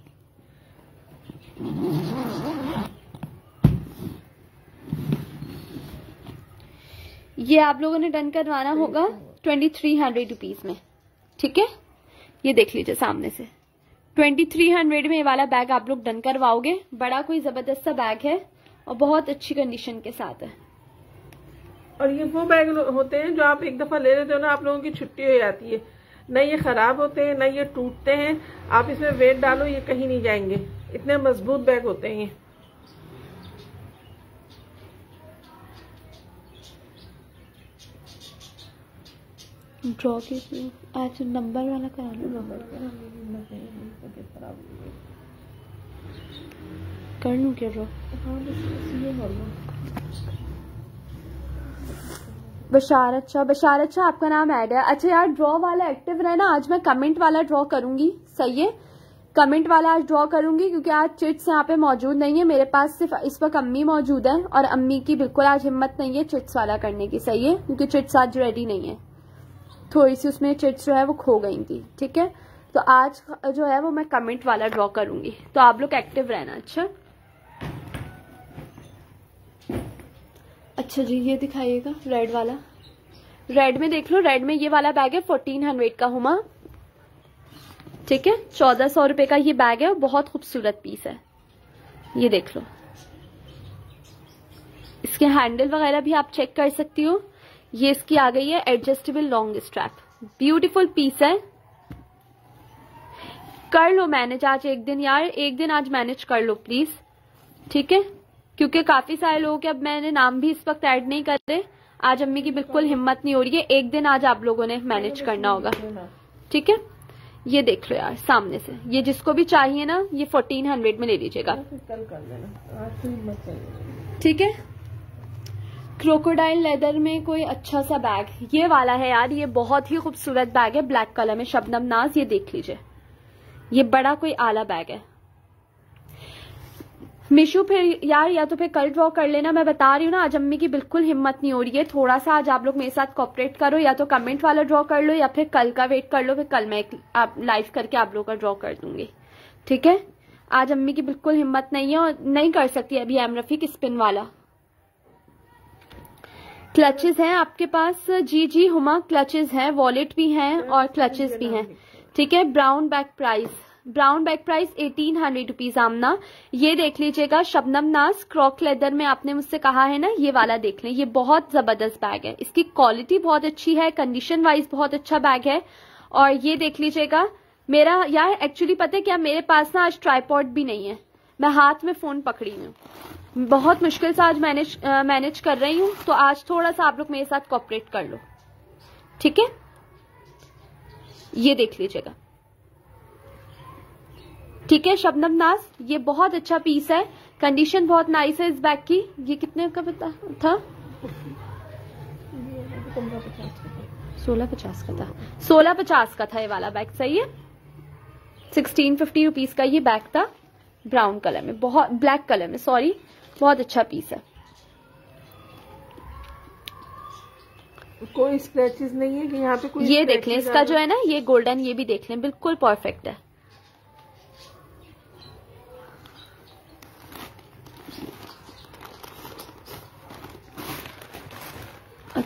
ये आप लोगों ने डन करवाना होगा ट्वेंटी थ्री हंड्रेड रुपीज में। ठीक है, ये देख लीजिए सामने से ट्वेंटी थ्री हंड्रेड में ये वाला बैग आप लोग डन करवाओगे। बड़ा कोई जबरदस्त सा बैग है और बहुत अच्छी कंडीशन के साथ है। और ये वो बैग होते हैं जो आप एक दफा ले लेते हो ना, आप लोगों की छुट्टी हो जाती है, न ये खराब होते हैं न ये टूटते हैं। आप इसमें वेट डालो ये कहीं नहीं जाएंगे, इतने मजबूत बैग होते हैं ये। ड्रॉ के आज नंबर वाला करा लो, कर लूँ क्या ड्रॉ? बशारत शाह, बशारत शाह आपका नाम ऐड है। अच्छा यार, ड्रॉ वाला एक्टिव रहे ना, आज मैं कमेंट वाला ड्रॉ करूंगी। सही है, कमेंट वाला आज ड्रॉ करूंगी क्योंकि आज चिट्स यहाँ पे मौजूद नहीं है, मेरे पास सिर्फ इस वक्त अम्मी मौजूद है और अम्मी की बिल्कुल आज हिम्मत नहीं है चिट्स वाला करने की। सही है, क्योंकि चिट्स आज रेडी नहीं है, थोड़ी सी उसमें चिट्स जो है वो खो गई थी। ठीक है, तो आज जो है वो मैं कमेंट वाला ड्रॉ करूंगी, तो आप लोग एक्टिव रहना। अच्छा अच्छा जी, ये दिखाइएगा रेड वाला, रेड में देख लो, रेड में ये वाला बैग है फोर्टीन हंड्रेड का हुमा। ठीक है, चौदह सौ रुपए का ये बैग है और बहुत खूबसूरत पीस है, ये देख लो। इसके हैंडल वगैरह भी आप चेक कर सकती हो। ये इसकी आ गई है adjustable long strap, beautiful piece है। कर लो मैनेज आज एक दिन यार, एक दिन आज मैनेज कर लो प्लीज। ठीक है, क्योंकि काफी सारे लोगों के अब मैंने नाम भी इस वक्त ऐड नहीं कर रहे, आज अम्मी की बिल्कुल हिम्मत नहीं हो रही है, एक दिन आज आप लोगों ने मैनेज करना होगा। ठीक है, ये देख लो यार सामने से, ये जिसको भी चाहिए ना ये फोर्टीन हंड्रेड में ले लीजिएगा। ठीक है, क्रोकोडाइल लेदर में कोई अच्छा सा बैग ये वाला है यार, ये बहुत ही खूबसूरत बैग है, ब्लैक कलर में, शबनम नाज, ये देख लीजिए, ये बड़ा कोई आला बैग है। मिशू फिर यार या तो फिर कल ड्रॉ कर लेना, मैं बता रही हूँ ना आज अम्मी की बिल्कुल हिम्मत नहीं हो रही है, थोड़ा सा आज आप लोग मेरे साथ कोऑपरेट करो, या तो कमेंट वाला ड्रॉ कर लो या फिर कल का वेट कर लो, फिर कल मैं आप लाइव करके आप लोग का ड्रॉ कर दूंगी। ठीक है, आज अम्मी की बिल्कुल हिम्मत नहीं है और नहीं कर सकती अभी एम रफीक स्पिन वाला। क्लचेस हैं आपके पास? जी जी हुमा, क्लचेस हैं, वॉलेट भी हैं और क्लचेस भी हैं। ठीक है, brown bag price, brown bag price eighteen hundred rupees Amna. ये देख लीजिएगा शबनम नाज, क्रॉक लेदर में आपने मुझसे कहा है ना, ये वाला देख लें, ये बहुत जबरदस्त बैग है, इसकी क्वालिटी बहुत अच्छी है, कंडीशन वाइज बहुत अच्छा बैग है। और ये देख लीजिएगा मेरा यार, एक्चुअली पता है क्या, मेरे पास ना आज ट्राइपॉड भी नहीं है, मैं हाथ में फोन पकड़ी हूँ, बहुत मुश्किल से आज मैनेज मैनेज कर रही हूँ, तो आज थोड़ा सा आप लोग मेरे साथ कोऑपरेट कर लो। ठीक है, ये देख लीजिएगा। ठीक है शबनम नाज, ये बहुत अच्छा पीस है, कंडीशन बहुत नाइस है इस बैग की। ये कितने का पता था? सोलह पचास का था, सोलह पचास का था ये वाला बैग। सही है, सिक्सटीन फिफ्टी रुपीज का ये बैग था, ब्राउन कलर में, बहुत ब्लैक कलर में, सॉरी, बहुत अच्छा पीस है। कोई स्क्रैचेस नहीं है कि यहाँ पे कोई, ये देख लें इसका जो है ना ये गोल्डन, ये भी देख लें, बिल्कुल परफेक्ट है।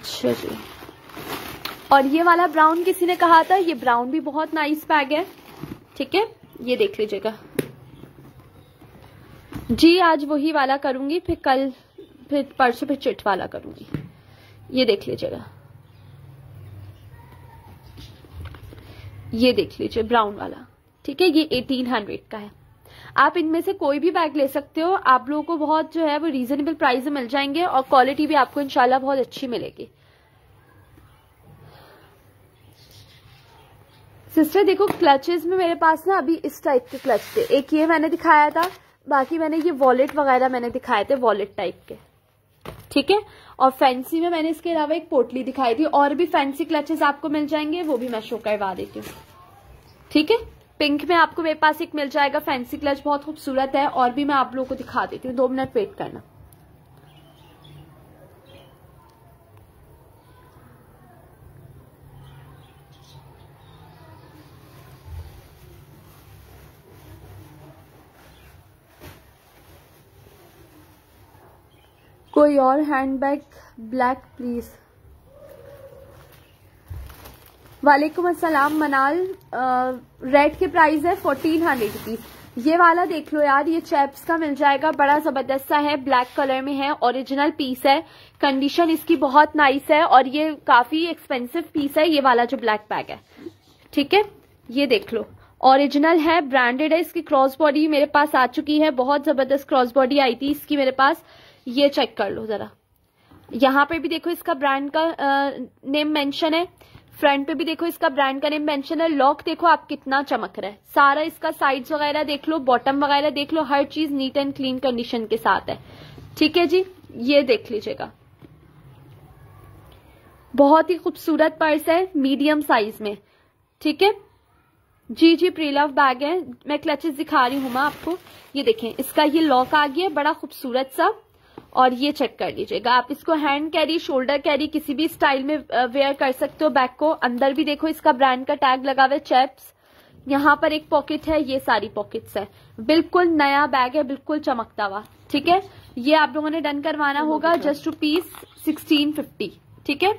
अच्छा जी, और ये वाला ब्राउन किसी ने कहा था, ये ब्राउन भी बहुत नाइस बैग है। ठीक है, ये देख लीजिएगा जी। आज वही वाला करूंगी, फिर कल, फिर परसों फिर चिट वाला करूंगी। ये देख लीजिएगा, ये देख लीजिए ब्राउन वाला। ठीक है, ये एटीन हंड्रेड का है। आप इनमें से कोई भी बैग ले सकते हो, आप लोगों को बहुत जो है वो रीजनेबल प्राइस में मिल जाएंगे और क्वालिटी भी आपको इंशाल्लाह बहुत अच्छी मिलेगी। सिस्टर देखो, क्लचेस में मेरे पास ना अभी इस टाइप के क्लच थे। एक ये मैंने दिखाया था, बाकी मैंने ये वॉलेट वगैरह मैंने दिखाए थे, वॉलेट टाइप के। ठीक है, और फैंसी में मैंने इसके अलावा एक पोटली दिखाई थी। और भी फैंसी क्लचेस आपको मिल जाएंगे, वो भी मैं शो करवा देती हूँ। ठीक है, पिंक में आपको मेरे पास एक मिल जाएगा फैंसी क्लच, बहुत खूबसूरत है। और भी मैं आप लोगों को दिखा देती हूँ, दो मिनट वेट करना। कोई और हैंडबैग ब्लैक प्लीज। वालेकुम अस्सलाम मनाल। रेड के प्राइस है फोर्टीन हंड्रेड रुपीज। ये वाला देख लो यार, ये चैप्स का मिल जाएगा, बड़ा जबरदस्त सा है, ब्लैक कलर में है, ओरिजिनल पीस है, कंडीशन इसकी बहुत नाइस है और ये काफी एक्सपेंसिव पीस है, ये वाला जो ब्लैक बैग है। ठीक है, ये देख लो, ओरिजिनल है, ब्रांडेड है। इसकी क्रॉस बॉडी मेरे पास आ चुकी है, बहुत जबरदस्त क्रॉस बॉडी आई थी इसकी मेरे पास। ये चेक कर लो जरा, यहाँ पे भी देखो इसका ब्रांड का आ, नेम मेंशन है, फ्रंट पे भी देखो इसका ब्रांड का नेम मेंशन है। लॉक देखो आप कितना चमक रहा है, सारा इसका साइड्स वगैरह देख लो, बॉटम वगैरह देख लो, हर चीज नीट एंड क्लीन कंडीशन के साथ है। ठीक है जी, ये देख लीजिएगा, बहुत ही खूबसूरत पर्स है, मीडियम साइज में। ठीक है जी जी, प्रीलव बैग है। मैं क्लचेस दिखा रही हूँ मैं आपको, ये देखें, इसका ये लॉक आ गया, बड़ा खूबसूरत सा। और ये चेक कर लीजिएगा, आप इसको हैंड कैरी, शोल्डर कैरी, किसी भी स्टाइल में वेयर कर सकते हो बैग को। अंदर भी देखो इसका ब्रांड का टैग लगा हुआ है, चैप्स। यहाँ पर एक पॉकेट है, ये सारी पॉकेट्स है, बिल्कुल नया बैग है, बिल्कुल चमकता हुआ। ठीक है, ये आप लोगों ने डन करवाना होगा, जस्ट रुपीज सिक्सटीन फिफ्टी। ठीक है,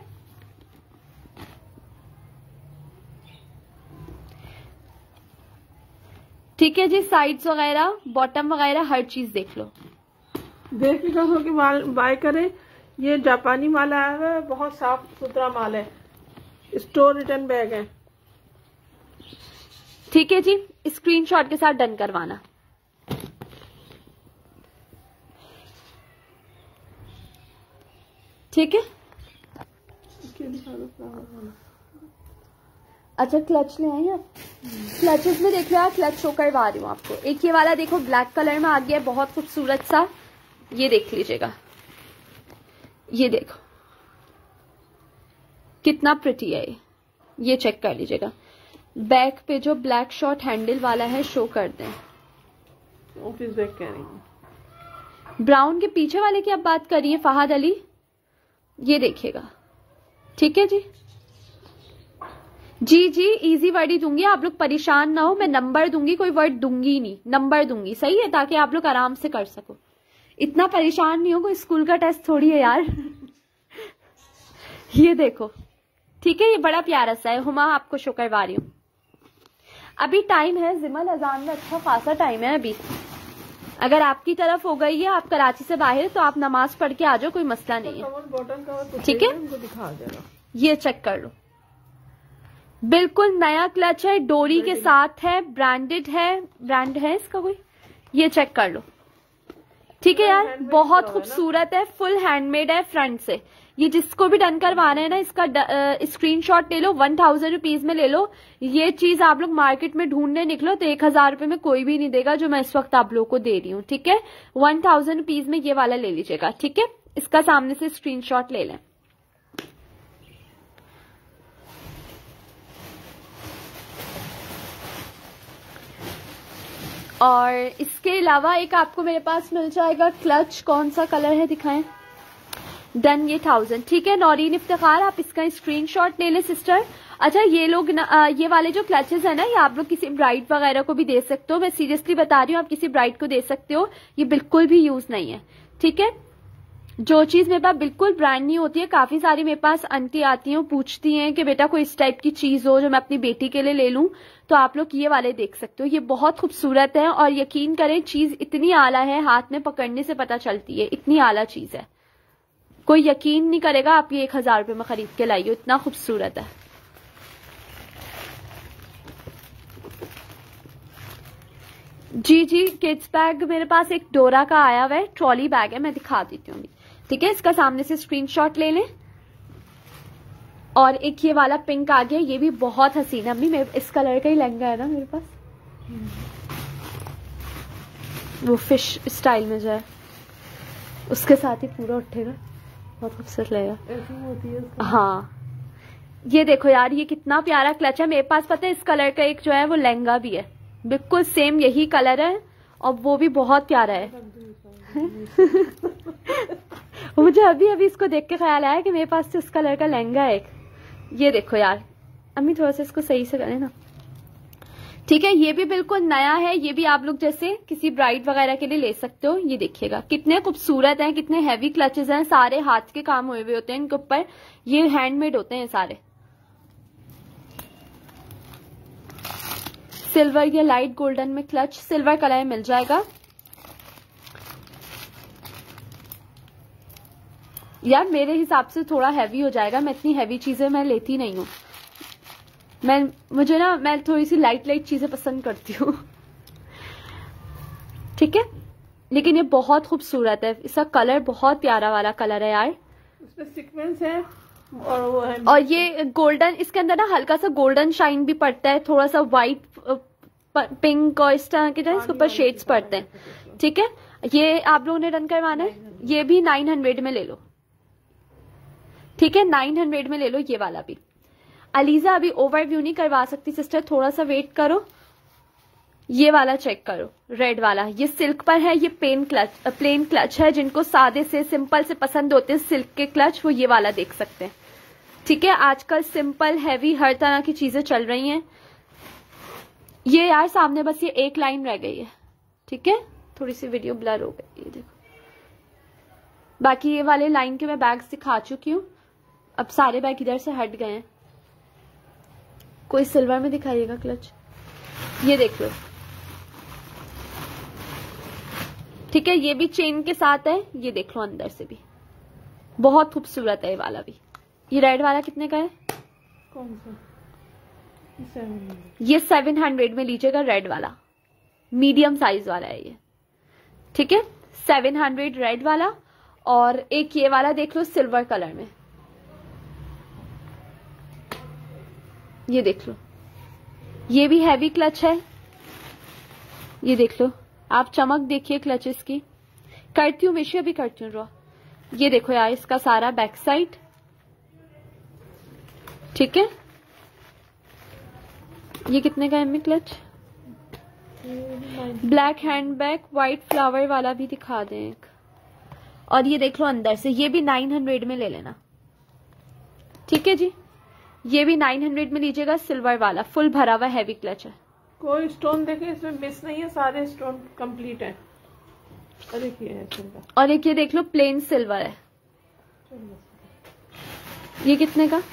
ठीक है जी, साइड्स वगैरह, बॉटम वगैरह, हर चीज देख लो, देख के कहो कि बाय करें। ये जापानी माल आया हुआ है, बहुत साफ सुथरा माल है, स्टोर रिटर्न बैग है। ठीक है जी, स्क्रीनशॉट के साथ डन करवाना। ठीक है, अच्छा क्लच ले आए आप? क्लचेस में देख लो यार, क्लच शो करवा रही हूँ आपको। एक ये वाला देखो ब्लैक कलर में आ गया, बहुत खूबसूरत सा, ये देख लीजिएगा, ये देखो कितना प्रिटी है ये ये चेक कर लीजिएगा। बैक पे जो ब्लैक शॉर्ट हैंडल वाला है, शो कर दें, ऑफिस बैग कह रही हूँ। ब्राउन के पीछे वाले की आप बात कर रही है फहाद अली, ये देखिएगा। ठीक है जी जी जी, इजी वर्ड ही दूंगी, आप लोग परेशान ना हो, मैं नंबर दूंगी, कोई वर्ड दूंगी नहीं, नंबर दूंगी, सही है, ताकि आप लोग आराम से कर सको। इतना परेशान नहीं हो, कोई स्कूल का टेस्ट थोड़ी है यार। ये देखो, ठीक है, ये बड़ा प्यारा सा है, हुमा आपको शो करवा रही हूँ। अभी टाइम है, जिमल अजान में अच्छा खासा टाइम है अभी। अगर आपकी तरफ हो गई है, आप कराची से बाहर, तो आप नमाज पढ़ के आ जाओ, कोई मसला नहीं है। ठीक है, ये चेक कर लो, बिल्कुल नया क्लच है, डोरी के साथ है, ब्रांडेड है, ब्रांड है इसका कोई, ये चेक कर लो। ठीक है यार, बहुत खूबसूरत है, फुल हैंडमेड है फ्रंट से। ये जिसको भी डन करवाना है ना, इसका स्क्रीनशॉट ले लो, वन थाउजेंड रुपीज में ले लो। ये चीज आप लोग मार्केट में ढूंढने निकलो तो एक हजार रुपए में कोई भी नहीं देगा, जो मैं इस वक्त आप लोगों को दे रही हूँ। ठीक है, वन थाउजेंड रुपीज में ये वाला ले लीजिएगा। ठीक है, इसका सामने से स्क्रीनशॉट ले लें। और इसके अलावा एक आपको मेरे पास मिल जाएगा क्लच, कौन सा कलर है दिखाएं, डन, ये थाउजेंड। ठीक है, नौरीन इफ्तिखार, आप इसका स्क्रीनशॉट ले लें सिस्टर। अच्छा, ये लोग न, आ, ये वाले जो क्लचेस है ना, ये आप लोग किसी ब्राइड वगैरह को भी दे सकते हो, मैं सीरियसली बता रही हूँ, आप किसी ब्राइड को दे सकते हो, ये बिल्कुल भी यूज नहीं है। ठीक है, जो चीज मेरे पास बिल्कुल ब्रांड नहीं होती है, काफी सारी मेरे पास आंटी आती हैं, पूछती हैं कि बेटा कोई इस टाइप की चीज हो जो मैं अपनी बेटी के लिए ले लूं, तो आप लोग ये वाले देख सकते हो। ये बहुत खूबसूरत है और यकीन करें चीज इतनी आला है, हाथ में पकड़ने से पता चलती है, इतनी आला चीज है। कोई यकीन नहीं करेगा आप ये एक हजार रुपए में खरीद के लाइए, इतना खूबसूरत है। जी जी किड्स बैग मेरे पास एक डोरा का आया हुआ है, ट्रॉली बैग है, मैं दिखा देती हूँ। ठीक है, इसका सामने से स्क्रीनशॉट ले लें। और एक ये वाला पिंक आ गया, ये भी बहुत हसीन है। अम्मी मेरे इस कलर का ही लहंगा है ना मेरे पास, वो फिश स्टाइल में जो है उसके साथ ही पूरा उठेगा, बहुत खूबसूरत लगेगा। ऐसी होती है। हाँ ये देखो यार, ये कितना प्यारा क्लच है। मेरे पास पता है इस कलर का एक जो है वो लहंगा भी है, बिल्कुल सेम यही कलर है और वो भी बहुत प्यारा है। मुझे अभी अभी इसको देख के ख्याल आया कि मेरे पास तो इस कलर का लहंगा है एक। ये देखो यार, अम्मी थोड़ा सा इसको सही से करें ना। ठीक है, ये भी बिल्कुल नया है, ये भी आप लोग जैसे किसी ब्राइड वगैरह के लिए ले सकते हो। ये देखिएगा कितने खूबसूरत हैं, कितने हैवी क्लचेस हैं, सारे हाथ के काम हुए हुए होते हैं इनके ऊपर, ये हैंडमेड होते हैं सारे। सिल्वर या लाइट गोल्डन में क्लच, सिल्वर कलर मिल जाएगा। यार मेरे हिसाब से थोड़ा हैवी हो जाएगा, मैं इतनी हैवी चीजें मैं लेती नहीं हूँ। मैं मुझे ना मैं थोड़ी सी लाइट लाइट चीजें पसंद करती हूँ। ठीक है, लेकिन ये बहुत खूबसूरत है, इसका कलर बहुत प्यारा वाला कलर है यार। इसमें सीक्वेंस है और वो है, और ये गोल्डन, इसके अंदर ना हल्का सा गोल्डन शाइन भी पड़ता है, थोड़ा सा व्हाइट पिंक और इस तरह के जो है इसके ऊपर शेड्स पड़ते हैं। ठीक है, ये आप लोगों ने डन करवाना है, ये भी नाइन हंड्रेड में ले लो। ठीक है, नाइन हंड्रेड में ले लो ये वाला भी। अलीजा अभी ओवरव्यू नहीं करवा सकती सिस्टर, थोड़ा सा वेट करो। ये वाला चेक करो, रेड वाला, ये सिल्क पर है, ये प्लेन क्लच प्लेन क्लच है। जिनको सादे से सिंपल से पसंद होते हैं सिल्क के क्लच, वो ये वाला देख सकते हैं। ठीक है, आजकल सिंपल हैवी हर तरह की चीजें चल रही हैं। ये यार सामने बस ये एक लाइन रह गई है। ठीक है, थोड़ी सी वीडियो ब्लर हो गई, ये देखो। बाकी ये वाले लाइन के मैं बैग्स दिखा चुकी हूँ, अब सारे बैग इधर से हट गए हैं। कोई सिल्वर में दिखाइएगा क्लच, ये देख लो। ठीक है, ये भी चेन के साथ है, ये देख लो अंदर से भी बहुत खूबसूरत है ये वाला भी। ये रेड वाला कितने का है? कौन सा? ये सेवन हंड्रेड में लीजिएगा, रेड वाला मीडियम साइज वाला है ये। ठीक है, सेवन हंड्रेड रेड वाला। और एक ये वाला देख लो सिल्वर कलर में, ये देख लो, ये भी हैवी क्लच है। ये देख लो, आप चमक देखिए क्लचेस की। करती हूँ विषय भी करती हूँ ड्रॉ। ये देखो यार, इसका सारा बैक साइड। ठीक है, ये कितने का है clutch? Black handbag, white flower वाला भी दिखा दें एक। और ये देख लो अंदर से, ये भी नाइन हंड्रेड में ले लेना। ठीक है जी, ये भी नाइन हंड्रेड में लीजिएगा, सिल्वर वाला फुल भरा हुआ हैवी क्लच है। कोई स्टोन देखे इसमें मिस नहीं है, सारे स्टोन कंप्लीट है। और एक ये है सिल्वर, और एक ये देख लो प्लेन सिल्वर है। ये कितने का?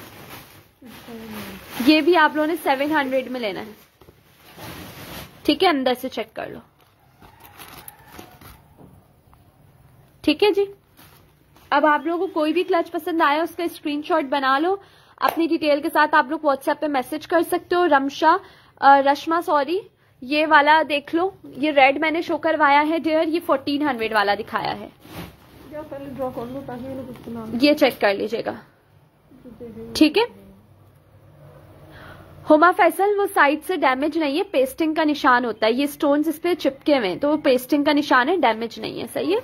ये भी आप लोगों ने सेवन हंड्रेड में लेना है। ठीक है, अंदर से चेक कर लो। ठीक है जी, अब आप लोगों को कोई भी क्लच पसंद आया उसका स्क्रीनशॉट बना लो, अपनी डिटेल के साथ आप लोग व्हाट्सएप पे मैसेज कर सकते हो। रमशा रश्मा सॉरी, ये वाला देख लो, ये रेड मैंने शो करवाया है डियर, ये फोर्टीन हंड्रेड वाला दिखाया है। पहले ड्रॉ कर लो ताकि ये कुछ नाम, ये चेक कर लीजिएगा। ठीक है, हुमा फैसल, वो साइड से डैमेज नहीं है, पेस्टिंग का निशान होता है, ये स्टोन्स इस पे चिपके हुए हैं तो वो पेस्टिंग का निशान है, डैमेज नहीं है। सही है।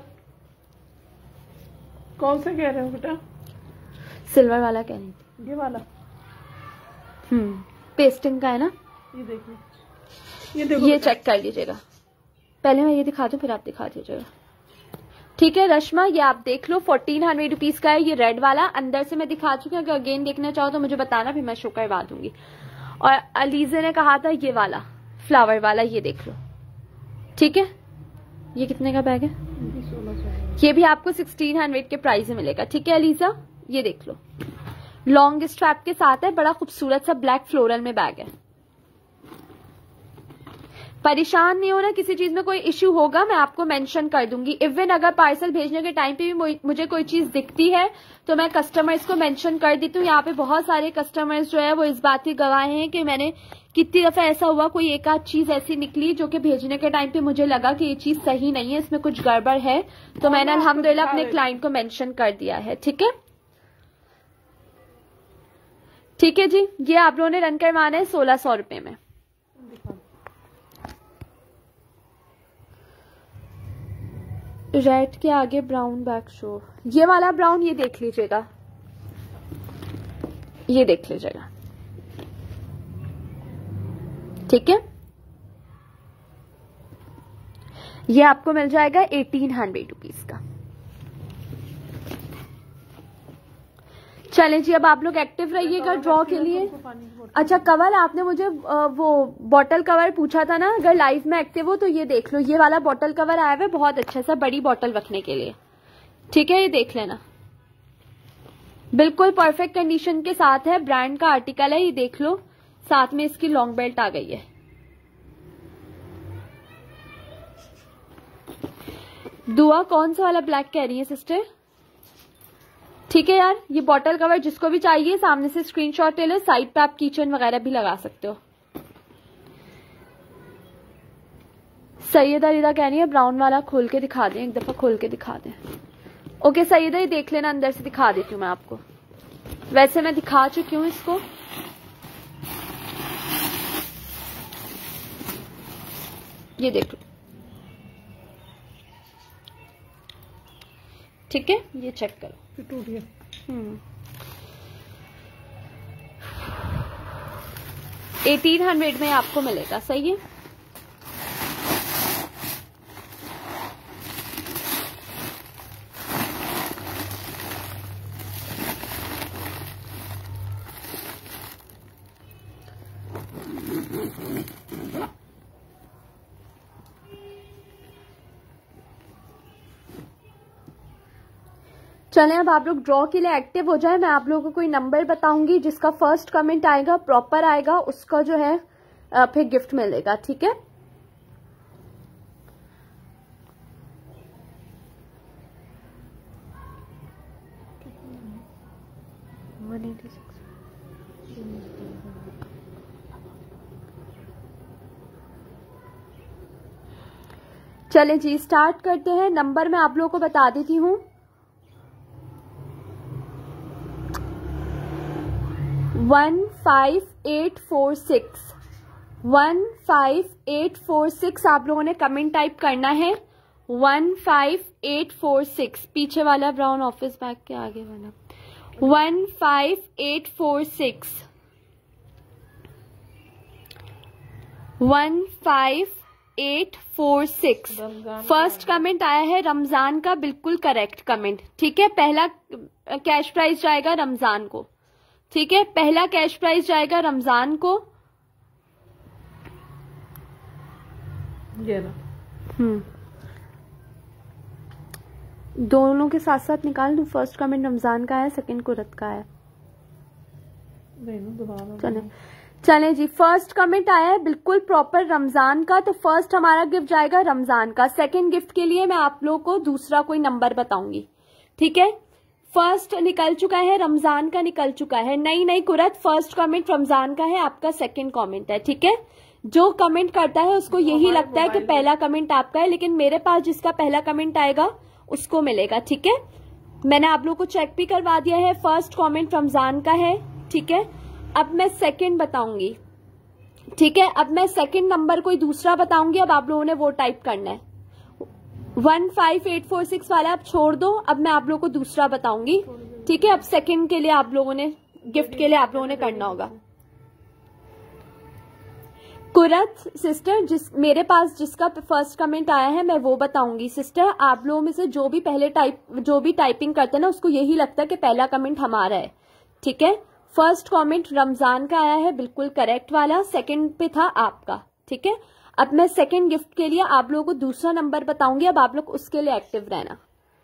कौन सा कह रहे हो बेटा? सिल्वर वाला कह रही थी। ये वाला हम्म पेस्टिंग का है ना। ये देखिए, ये देखो, ये चेक कर लीजिएगा। पहले मैं ये दिखा दूं फिर आप दिखा दीजिएगा। ठीक है रश्मा, ये आप देख लो, फोर्टीन हंड्रेड रुपीज का है ये रेड वाला। अंदर से मैं दिखा चुकी हूँ, अगर अगेन देखना चाहो तो मुझे बताना, फिर मैं शो करवा दूंगी। और अलीजे ने कहा था ये वाला फ्लावर वाला, ये देख लो। ठीक है, ये कितने का बैग है? ये भी आपको सिक्सटीन हंड्रेड के प्राइस में मिलेगा। ठीक है अलीजा, ये देख लो, लॉन्ग स्ट्रैप के साथ है, बड़ा खूबसूरत सा ब्लैक फ्लोरल में बैग है। परेशान नहीं होना, किसी चीज में कोई इश्यू होगा मैं आपको मेंशन कर दूंगी। इवन अगर पार्सल भेजने के टाइम पे भी मुझे कोई चीज दिखती है तो मैं कस्टमर्स को मेंशन कर देती हूँ। यहाँ पे बहुत सारे कस्टमर्स जो है वो इस बात के गवाह हैं कि मैंने कितनी दफा ऐसा हुआ, कोई एक आध चीज ऐसी निकली जो कि भेजने के टाइम पे मुझे लगा कि ये चीज सही नहीं है, इसमें कुछ गड़बड़ है, तो मैंने अल्हम्दुलिल्लाह अपने क्लाइंट को मेंशन कर दिया है। ठीक है, ठीक है जी, ये आप लोगों ने रन करवाना है सोलह सौ रुपए में। रेड के आगे ब्राउन बैक शो, ये वाला ब्राउन, ये देख लीजिएगा, ये देख लीजिएगा। ठीक है, ये आपको मिल जाएगा एटीन हंड्रेड रुपीज का। चलें जी, अब आप लोग एक्टिव रहिएगा ड्रॉ के लिए। अच्छा कवल, आपने मुझे वो बॉटल कवर पूछा था ना, अगर लाइव में एक्टिव हो तो ये देख लो, ये वाला बॉटल कवर आया हुआ है बहुत अच्छा सा, बड़ी बॉटल रखने के लिए। ठीक है, ये देख लेना, बिल्कुल परफेक्ट कंडीशन के साथ है, ब्रांड का आर्टिकल है, ये देख लो, साथ में इसकी लॉन्ग बेल्ट आ गई है। दुआ कौन सा वाला ब्लैक कह रही है सिस्टर? ठीक है यार, ये बॉटल कवर जिसको भी चाहिए सामने से स्क्रीनशॉट ले लो, साइड पे आप किचन वगैरह भी लगा सकते हो। सैयदा रिदा कह रही है ब्राउन वाला खोल के दिखा दें, एक दफा खोल के दिखा दें। ओके सैयदा, ये देख लेना, अंदर से दिखा देती हूँ मैं आपको, वैसे मैं दिखा चुकी हूँ इसको। ये देख लो, ठीक है, ये चेक करो, टूट गया। हम्म एटीन हंड्रेड में आपको मिलेगा, सही है। चलें, अब आप लोग ड्रॉ के लिए एक्टिव हो जाए। मैं आप लोगों को कोई नंबर बताऊंगी, जिसका फर्स्ट कमेंट आएगा प्रॉपर आएगा, उसका जो है फिर गिफ्ट मिलेगा। ठीक है, चलें जी स्टार्ट करते हैं। नंबर मैं आप लोगों को बता देती हूँ, one five eight four six, one five eight four six आप लोगों ने कमेंट टाइप करना है, one five eight four six, पीछे वाला ब्राउन ऑफिस बैग के आगे वाला, one five eight four six, one five eight four six. First comment आया है रमजान का, बिल्कुल करेक्ट कमेंट। ठीक है, पहला कैश प्राइस जाएगा रमजान को। ठीक है, पहला कैश प्राइस जाएगा रमजान को। ये ना, हम्म दोनों के साथ साथ निकाल दूं। फर्स्ट कमेंट रमजान का है, सेकंड कुरत का है। चले चलें जी, फर्स्ट कमेंट आया है बिल्कुल प्रॉपर रमजान का, तो फर्स्ट हमारा गिफ्ट जाएगा रमजान का। सेकंड गिफ्ट के लिए मैं आप लोगों को दूसरा कोई नंबर बताऊंगी। ठीक है, फर्स्ट निकल चुका है, रमजान का निकल चुका है। नहीं नहीं कुरत, फर्स्ट कमेंट रमजान का है, आपका सेकंड कमेंट है। ठीक है, जो कमेंट करता है उसको यही लगता है कि पहला कमेंट आपका है, लेकिन मेरे पास जिसका पहला कमेंट आएगा उसको मिलेगा। ठीक है, मैंने आप लोगों को चेक भी करवा दिया है, फर्स्ट कमेंट रमजान का है। ठीक है, अब मैं सेकंड बताऊंगी। ठीक है, अब मैं सेकंड नंबर कोई दूसरा बताऊंगी, अब आप लोगों ने वो टाइप करना है। One five eight four six वाला आप छोड़ दो, अब मैं आप लोगों को दूसरा बताऊंगी। ठीक है, अब सेकंड के लिए आप लोगों ने, गिफ्ट के लिए आप लोगों ने करना होगा। कुरत सिस्टर, जिस मेरे पास जिसका फर्स्ट कमेंट आया है मैं वो बताऊंगी। सिस्टर, आप लोगों में से जो भी पहले टाइप जो भी टाइपिंग करते हैं ना, उसको यही लगता है कि पहला कमेंट हमारा है। ठीक है, फर्स्ट कमेंट रमजान का आया है, बिल्कुल करेक्ट वाला, सेकंड पे था आपका। ठीक है, अब मैं सेकंड गिफ्ट के लिए आप लोगों को दूसरा नंबर बताऊंगी, अब आप लोग उसके लिए एक्टिव रहना।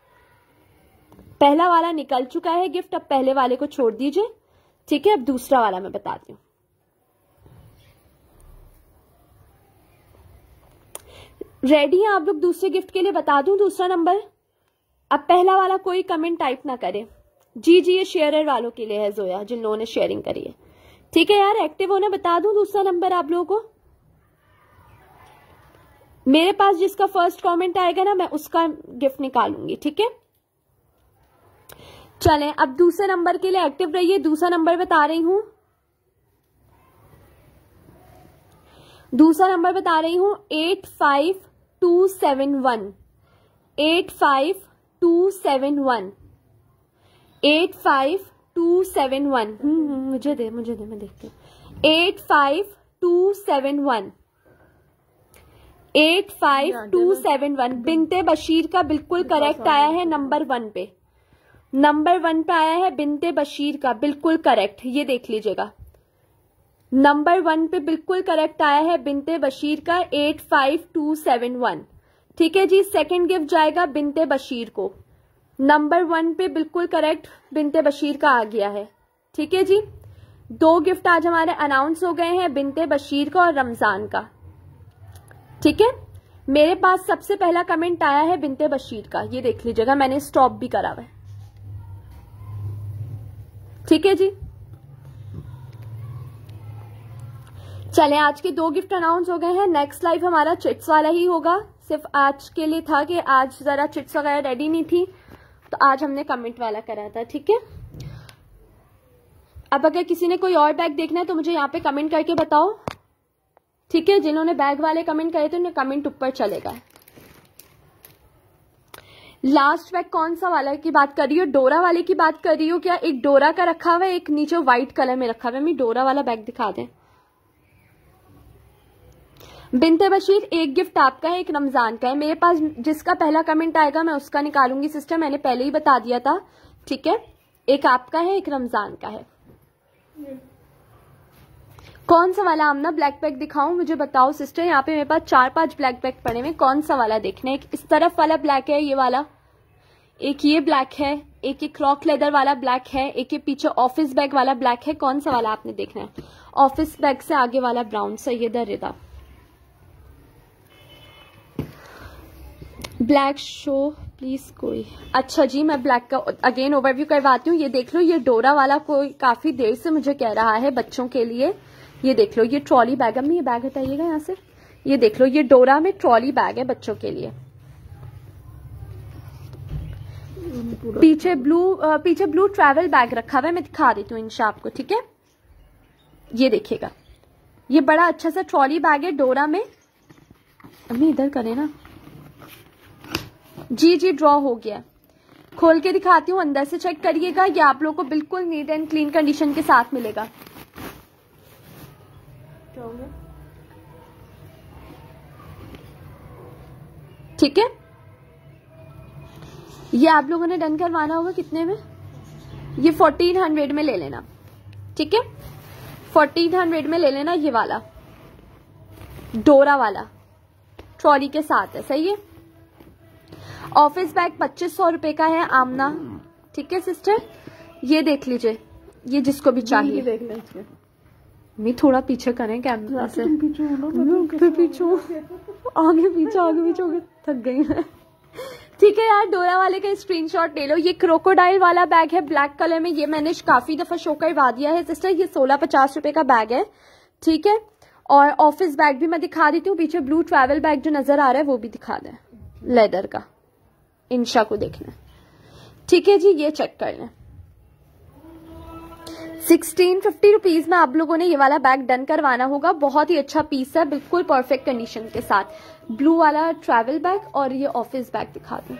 पहला वाला निकल चुका है गिफ्ट, अब पहले वाले को छोड़ दीजिए, ठीक है। अब दूसरा वाला मैं बताती हूँ। रेडी हैं आप लोग दूसरे गिफ्ट के लिए? बता दूं दूसरा नंबर? अब पहला वाला कोई कमेंट टाइप ना करे। जी जी ये शेयरर वालों के लिए है जोया, जिन लोगों ने शेयरिंग करी है, ठीक है यार। एक्टिव होना, बता दूं दूसरा नंबर आप लोगों को? मेरे पास जिसका फर्स्ट कमेंट आएगा ना, मैं उसका गिफ्ट निकालूंगी, ठीक है। चलें अब दूसरे नंबर के लिए एक्टिव रहिए। दूसरा नंबर बता रही हूं, दूसरा नंबर बता रही हूं eight five two seven one, eight five two seven one, eight five two seven one. मुझे दे मुझे दे मैं देखती हूँ। Eight five two seven one, eight five two seven one. Binte Bashir का बिल्कुल करेक्ट आया है नंबर वन पे, नंबर वन पे आया है बिनते बशीर का, बिल्कुल करेक्ट। ये देख लीजिएगा, नंबर वन पे बिल्कुल करेक्ट आया है बिनते बशीर का, eight five two seven one, ठीक है जी। सेकंड गिफ्ट जाएगा बिनते बशीर को, नंबर वन पे बिल्कुल करेक्ट बिनते बशीर का आ गया है, ठीक है जी। दो गिफ्ट आज हमारे अनाउंस हो गए हैं, बिनते बशीर का और रमजान का, ठीक है। मेरे पास सबसे पहला कमेंट आया है बिनते बशीर का, ये देख लीजिएगा, मैंने स्टॉप भी करा हुआ है, ठीक है जी। चले आज के दो गिफ्ट अनाउंस हो गए हैं। नेक्स्ट लाइव हमारा चिट्स वाला ही होगा, सिर्फ आज के लिए था कि आज जरा चिट्स वगैरह रेडी नहीं थी, तो आज हमने कमेंट वाला करा था, ठीक है। अब अगर किसी ने कोई और बैग देखना है तो मुझे यहाँ पे कमेंट करके बताओ, ठीक है। जिन्होंने बैग वाले कमेंट करे थे उन्हें कमेंट ऊपर चलेगा। लास्ट बैग कौन सा वाला की बात कर रही हो? डोरा वाले की बात कर रही हो क्या? एक डोरा का रखा हुआ है, एक नीचे व्हाइट कलर में रखा हुआ है। मैं डोरा वाला बैग दिखा दें। बिनते बशीर एक गिफ्ट आपका है, एक रमजान का है। मेरे पास जिसका पहला कमेंट आएगा मैं उसका निकालूंगी सिस्टर, मैंने पहले ही बता दिया था, ठीक है। एक आपका है, एक रमजान का है। कौन सा वाला आमना ब्लैक बैग दिखाऊं? मुझे बताओ सिस्टर। यहाँ पे मेरे पास चार पांच ब्लैक बैग पड़े हुए, कौन सा वाला देखना है? एक इस तरफ वाला ब्लैक है, ये वाला, एक ये ब्लैक है, एक ये क्रॉक लेदर वाला ब्लैक है, एक ये पीछे ऑफिस बैग वाला ब्लैक है। कौन सा वाला आपने देखना है? ऑफिस बैग से आगे वाला brown. Syeda Rida black show please कोई। अच्छा जी मैं ब्लैक का अगेन ओवरव्यू करवाती हूँ। ये देख लो, ये डोरा वाला कोई काफी देर से मुझे कह रहा है बच्चों के लिए। ये देख लो, ये ट्रॉली बैग, अम्मी ये बैग हटाइएगा यहाँ से। ये देख लो, ये डोरा में ट्रॉली बैग है बच्चों के लिए। पीछे ब्लू पीछे ब्लू ट्रैवल बैग रखा हुआ है, मैं दिखा देती हूँ इंशा आपको, ठीक है। ये देखिएगा, ये बड़ा अच्छा सा ट्रॉली बैग है डोरा में। अम्मी इधर करें ना। जी जी ड्रॉ हो गया, खोल के दिखाती हूँ, अंदर से चेक करिएगा। ये आप लोग को बिल्कुल नीट एंड क्लीन कंडीशन के साथ मिलेगा। ठीक है, ये आप लोगों ने डन करवाना होगा कितने में? ये फोर्टीन हंड्रेड में ले लेना, ठीक है। फोर्टीन हंड्रेड में ले लेना, ये वाला डोरा वाला ट्रॉली के साथ है, सही है। ऑफिस बैग पच्चीस सौ रुपए का है आमना, ठीक है सिस्टर। ये देख लीजिए, ये जिसको भी चाहिए देख लें। मैं थोड़ा पीछे करें कैमरा से, पीछे पीछे आगे पीछे आगे पीछे हो गए, थक गई मैं। ठीक है यार, डोरा वाले का स्क्रीनशॉट ले लो। ये क्रोकोडाइल वाला बैग है ब्लैक कलर में, ये मैंने काफी दफा शो करवा दिया है सिस्टर। ये सोलह पचास रुपए का बैग है, ठीक है। और ऑफिस बैग भी मैं दिखा देती हूँ, पीछे ब्लू ट्रैवल बैग जो नजर आ रहा है वो भी दिखा दें, लेदर का। इंशा को देखना, ठीक है जी। ये चेक कर लें, सिक्सटीन फिफ्टी रुपीज में आप लोगों ने ये वाला बैग डन करवाना होगा। बहुत ही अच्छा पीस है, बिल्कुल परफेक्ट कंडीशन के साथ। ब्लू वाला ट्रैवल बैग और ये ऑफिस बैग दिखा दूं।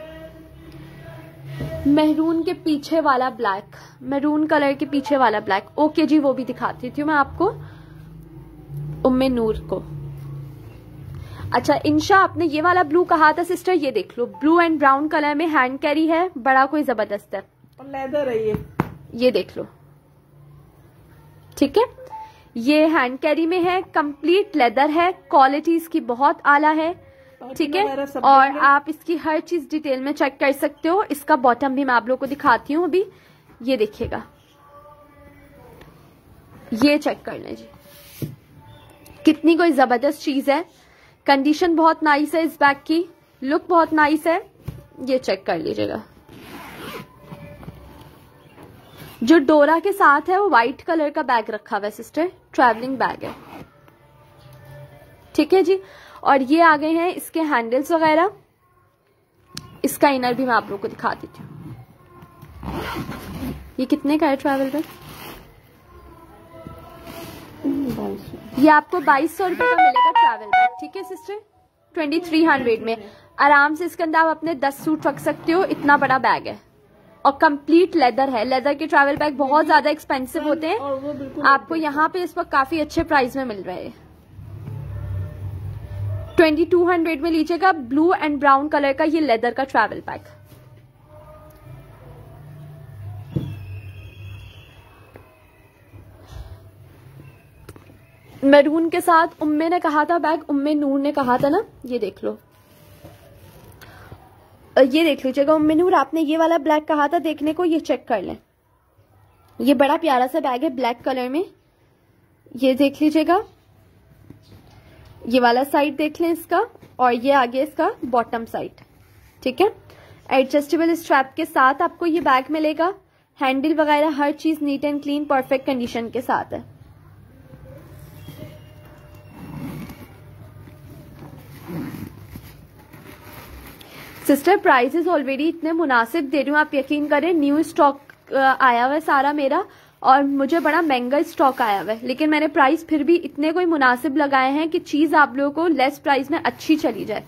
मेहरून के पीछे वाला ब्लैक, मेहरून कलर के पीछे वाला ब्लैक, ओके जी वो भी दिखाती थी मैं आपको, उम्मे नूर को। अच्छा इंशा, आपने ये वाला ब्लू कहा था सिस्टर, ये देख लो, ब्लू एंड ब्राउन कलर में हैंड कैरी है, बड़ा कोई जबरदस्त है, और लेदर है ये। ये देख लो, ठीक है। ये हैंड कैरी में है, कंप्लीट लेदर है, क्वालिटी इसकी बहुत आला है, ठीक है। और आप इसकी हर चीज डिटेल में चेक कर सकते हो। इसका बॉटम भी मैं आप लोगों को दिखाती हूँ अभी, ये देखिएगा, ये चेक कर लें जी, कितनी कोई जबरदस्त चीज है। कंडीशन बहुत नाइस है इस बैग की, लुक बहुत नाइस है, ये चेक कर लीजिएगा। जो डोरा के साथ है वो व्हाइट कलर का बैग रखा हुआ है सिस्टर, ट्रैवलिंग बैग है, ठीक है जी। और ये आ गए हैं इसके हैंडल्स वगैरह। इसका इनर भी मैं आप लोगों को दिखा देती हूँ। ये कितने का है ट्रैवल बैग? ये आपको बाईस सौ रुपए का मिलेगा ट्रैवल बैग, ठीक है सिस्टर, ट्वेंटी थ्री हंड्रेड में। आराम से इसके अंदर आप अपने दस सूट रख सकते हो, इतना बड़ा बैग है और कंप्लीट लेदर है। लेदर के ट्रैवल बैग बहुत ज्यादा एक्सपेंसिव होते हैं, आपको यहाँ पे इस वक्त काफी अच्छे प्राइस में मिल रहे हैं। ट्वेंटी टू हंड्रेड में लीजिएगा, ब्लू एंड ब्राउन कलर का ये लेदर का ट्रैवल बैग। मैरून के साथ उम्मे ने कहा था बैग, उम्मे नूर ने कहा था ना, ये देख लो, ये देख लीजिएगा उम्मे नूर, आपने ये वाला ब्लैक कहा था देखने को, ये चेक कर लें। ये बड़ा प्यारा सा बैग है ब्लैक कलर में, ये देख लीजिएगा। ये वाला साइड देख लें इसका, और ये आगे इसका बॉटम साइड, ठीक है। एडजस्टेबल स्ट्रैप के साथ आपको ये बैग मिलेगा। हैंडल वगैरह हर चीज neat and clean perfect condition के साथ है। सिस्टर प्राइसेस ऑलरेडी इतने मुनासिब दे रही हूँ, आप यकीन करें। न्यू स्टॉक आया हुआ है सारा मेरा, और मुझे बड़ा महंगा स्टॉक आया हुआ है, लेकिन मैंने प्राइस फिर भी इतने कोई मुनासिब लगाए हैं कि चीज आप लोगों को लेस प्राइस में अच्छी चली जाए।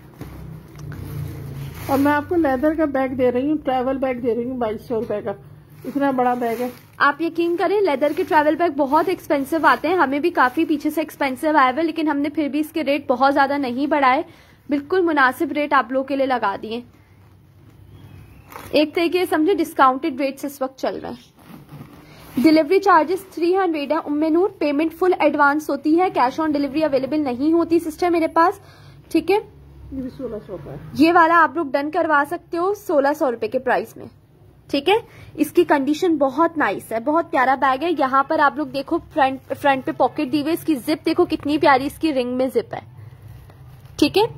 और मैं आपको लेदर का बैग दे रही हूँ, ट्रैवल बैग दे रही हूँ बाईस सौ रुपए का, इतना बड़ा बैग है। आप यकीन करें लेदर के ट्रैवल बैग बहुत एक्सपेंसिव आते हैं, हमें भी काफी पीछे से एक्सपेंसिव आए हुए, लेकिन हमने फिर भी इसके रेट बहुत ज्यादा नहीं बढ़ाए, बिल्कुल मुनासिब रेट आप लोगों के लिए लगा दिए। एक तरीके से समझे डिस्काउंटेड रेट्स इस वक्त चल रहे हैं। डिलीवरी चार्जेस थ्री हंड्रेड है Umme Noor, payment full advance होती है, कैश ऑन डिलीवरी अवेलेबल नहीं होती सिस्टर मेरे पास, ठीक है। ये भी सोलह सौ का है, ये वाला आप लोग डन करवा सकते हो सोलह सौ रुपए के प्राइस में, ठीक है। इसकी कंडीशन बहुत नाइस है, बहुत प्यारा बैग है। यहाँ पर आप लोग देखो फ्रंट फ्रंट पे पॉकेट दी हुई, इसकी जिप देखो कितनी प्यारी, इसकी रिंग में जिप है, ठीक है।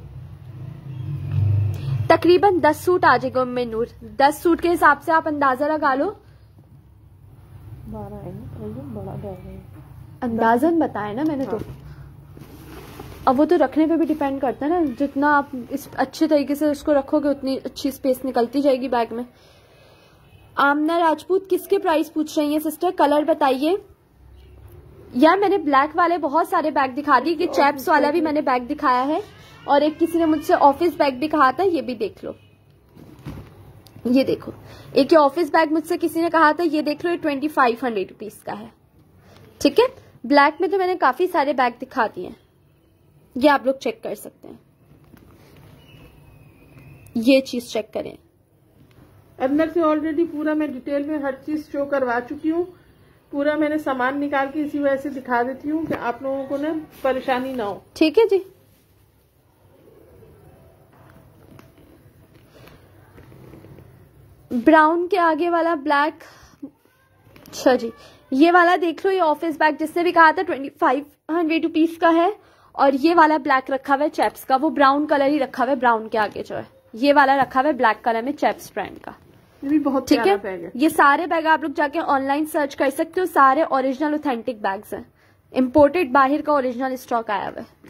तकरीबन दस सूट आ जाएगा उम्मे नूर, दस सूट के हिसाब से आप अंदाजा लगा लो। बारह है, बड़ा बैग है, अंदाजन बताया ना मैंने। हाँ। तो अब वो तो रखने पे भी डिपेंड करता है ना, जितना आप इस अच्छे तरीके से उसको रखोगे उतनी अच्छी स्पेस निकलती जाएगी बैग में। आमना राजपूत किसके प्राइस पूछ रही है सिस्टर, कलर बताइए। यार मैंने ब्लैक वाले बहुत सारे बैग दिखा दिए, कि चैप्स वाला भी मैंने बैग दिखाया है, और एक किसी ने मुझसे ऑफिस बैग भी कहा था, ये भी देख लो, ये देखो एक ये ऑफिस बैग मुझसे किसी ने कहा था, ये देख लो, ये ट्वेंटी फाइव हंड्रेड रुपीज का है, ठीक है। ब्लैक में तो मैंने काफी सारे बैग दिखा दिए, ये आप लोग चेक कर सकते हैं, ये चीज चेक करें। अंदर से ऑलरेडी पूरा मैं डिटेल में हर चीज शो करवा चुकी हूँ, पूरा मैंने सामान निकाल के इसी वजह से दिखा देती हूँ कि आप लोगों को ना परेशानी ना हो, ठीक है जी। ब्राउन के आगे वाला ब्लैक, अच्छा जी ये वाला देख लो, ये ऑफिस बैग जिसने भी कहा था ट्वेंटी फाइव हंड्रेड रुपीज का है, और ये वाला ब्लैक रखा हुआ है चैप्स का, वो ब्राउन कलर ही रखा हुआ है, ब्राउन के आगे जो है ये वाला रखा हुआ है ब्लैक कलर में चैप्स ब्रांड का, ये भी बहुत ठीक प्यारा बैग है। ये सारे बैग आप लोग जाके ऑनलाइन सर्च कर सकते हो, सारे ओरिजिनल ऑथेंटिक बैग्स हैं, इम्पोर्टेड बाहर का ओरिजिनल स्टॉक आया हुआ है।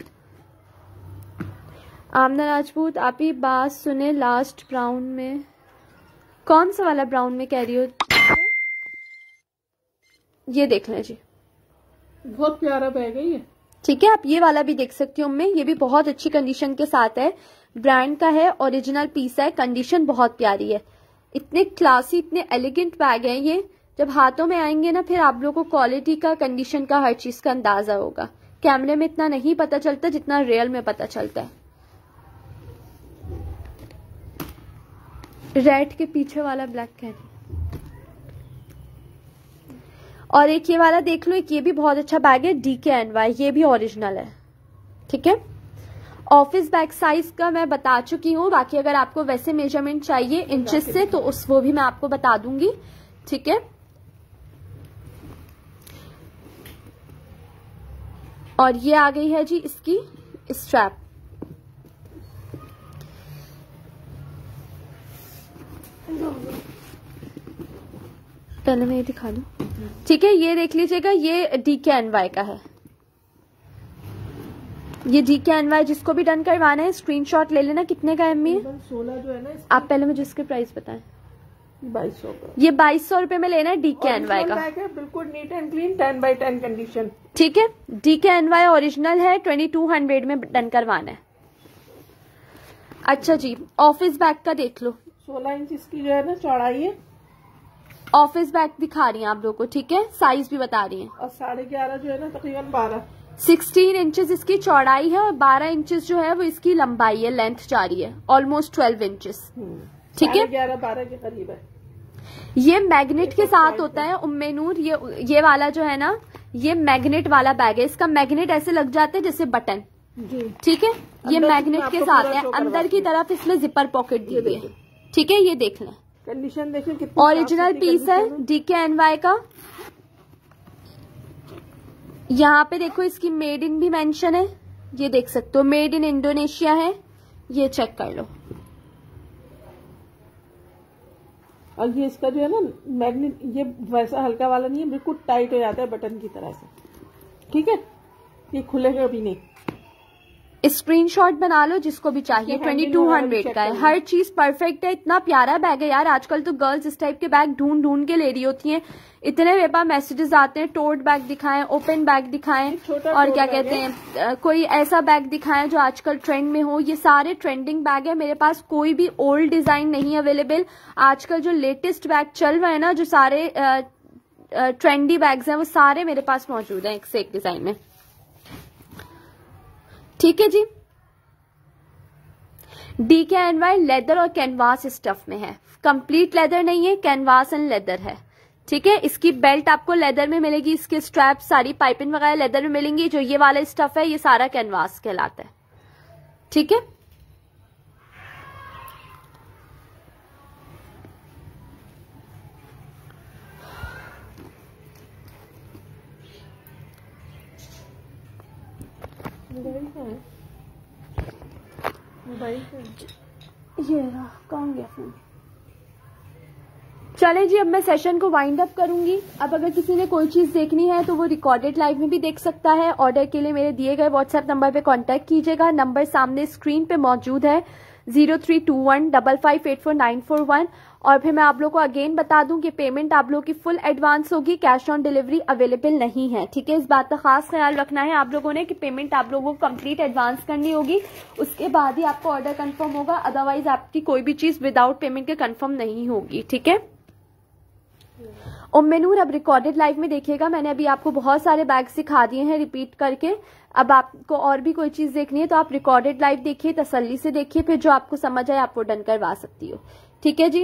आमना राजपूत आप ही बात सुने, लास्ट ब्राउन में कौन सा वाला ब्राउन में कह रही हो, ये देख लें जी, बहुत प्यारा बैग है ये, ठीक है। आप ये वाला भी देख सकती हो, मैं ये भी बहुत अच्छी कंडीशन के साथ है, ब्रांड का है, ओरिजिनल पीस है, कंडीशन बहुत प्यारी है। इतने क्लासी इतने एलिगेंट बैग हैं ये, जब हाथों में आएंगे ना फिर आप लोगों को क्वालिटी का, कंडीशन का, हर चीज का अंदाजा होगा। कैमरे में इतना नहीं पता चलता जितना रियल में पता चलता है। रेड के पीछे वाला ब्लैक कह रही, और एक ये वाला देख लो, एक ये भी बहुत अच्छा बैग है, डी के एन वाई, ये भी ओरिजिनल है। ठीक है, ऑफिस बैग साइज का मैं बता चुकी हूँ, बाकी अगर आपको वैसे मेजरमेंट चाहिए इंचेस से तो उस वो भी मैं आपको बता दूंगी। ठीक है, और ये आ गई है जी इसकी स्ट्रैप। पहले मैं ये दिखा दूं। ठीक है, ये देख लीजिएगा, ये डी के एन वाई का है, ये डी के एन वाई। जिसको भी डन करवाना है स्क्रीनशॉट ले लेना। कितने का एम है? सोलह जो है ना, आप पहले मुझे इसके प्राइस बताएं। बाईस सौ का। ये बाईस सौ रुपए में लेना है डी के एन वाई का। बिल्कुल neat and clean, ten by ten condition. ठीक है, D K N Y original है, ट्वेंटी टू हंड्रेड में डन करवाना है। अच्छा जी, ऑफिस बैग का देख लो, सोलह इंच इसकी जो है ना चौड़ाई है। ऑफिस बैग दिखा रही हैं आप लोगों को। ठीक है, साइज भी बता रही हैं। और साढ़े ग्यारह जो है ना तकरीबन बारह, सिक्सटीन इंचेस इसकी चौड़ाई है और बारह इंचेस जो है वो इसकी लंबाई है, लेंथ जा रही है, ऑलमोस्ट ट्वेल्व इंचेस। ठीक है, ग्यारह बारह के करीब है। ये मैग्नेट के साथ होता है उम्मे नूर। ये ये वाला जो है ना, ये मैग्नेट वाला बैग है। इसका मैग्नेट ऐसे लग जाते हैं जैसे बटन। ठीक है, ये मैग्नेट के साथ है। अंदर की तरफ इसमें जिपर पॉकेट दी हुई है। ठीक है, ये देख लें, कंडीशन देखिए कितनी ओरिजिनल पीस है डी के एन वाई का। यहाँ पे देखो इसकी मेड इन भी मेंशन है, ये देख सकते हो, मेड इन इंडोनेशिया है। ये चेक कर लो। और ये इसका जो है ना मैग्नेट, ये वैसा हल्का वाला नहीं है, बिल्कुल टाइट हो जाता है बटन की तरह से। ठीक है, ये खुलेगा भी नहीं। स्क्रीनशॉट बना लो जिसको भी चाहिए। ट्वेंटी टू हंड्रेड का है, हर चीज परफेक्ट है। इतना प्यारा बैग है यार। आजकल तो गर्ल्स इस टाइप के बैग ढूंढ ढूंढ के ले रही होती हैं। इतने मेरे पास मैसेजेस आते हैं, टोट बैग दिखाएं, ओपन बैग दिखाएं, और क्या कहते हैं, कोई ऐसा बैग दिखाएं जो आजकल ट्रेंड में हो। ये सारे ट्रेंडिंग बैग है मेरे पास, कोई भी ओल्ड डिजाइन नहीं अवेलेबल। आजकल जो लेटेस्ट बैग चल रहे हैं ना, जो सारे ट्रेंडी बैग्स हैं, वो सारे मेरे पास मौजूद हैं एक से एक डिजाइन में। ठीक है जी, D K N Y leather और कैनवास स्टफ में है। कंप्लीट लेदर नहीं है, कैनवास एंड लेदर है। ठीक है, इसकी बेल्ट आपको लेदर में मिलेगी, इसके स्ट्रैप सारी पाइपिंग वगैरह लेदर में मिलेंगी। जो ये वाला स्टफ है ये सारा कैनवास कहलाता है। ठीक है, ये रहा, कहाँ गया फोन। चले जी, अब मैं सेशन को वाइंड अप करूंगी। अब अगर किसी ने कोई चीज देखनी है तो वो रिकॉर्डेड लाइव में भी देख सकता है। ऑर्डर के लिए मेरे दिए गए व्हाट्सएप नंबर पे कांटेक्ट कीजिएगा। नंबर सामने स्क्रीन पे मौजूद है, zero three two one double five eight four nine four one. और फिर मैं आप लोगों को अगेन बता दूं कि पेमेंट आप लोगों की फुल एडवांस होगी, कैश ऑन डिलीवरी अवेलेबल नहीं है। ठीक है, इस बात का खास ख्याल रखना है आप लोगों ने कि पेमेंट आप लोगों को कंप्लीट एडवांस करनी होगी, उसके बाद ही आपको ऑर्डर कंफर्म होगा। अदरवाइज आपकी कोई भी चीज विदाउट पेमेंट के कंफर्म नहीं होगी। ठीक है, उम्मे नूर अब रिकॉर्डेड लाइव में देखिएगा। मैंने अभी आपको बहुत सारे बैग सिखा दिए हैं रिपीट करके। अब आपको और भी कोई चीज देखनी है तो आप रिकॉर्डेड लाइव देखिए, तसल्ली से देखिए, फिर जो आपको समझ आए आप वो डन करवा सकती हो। ठीक है जी,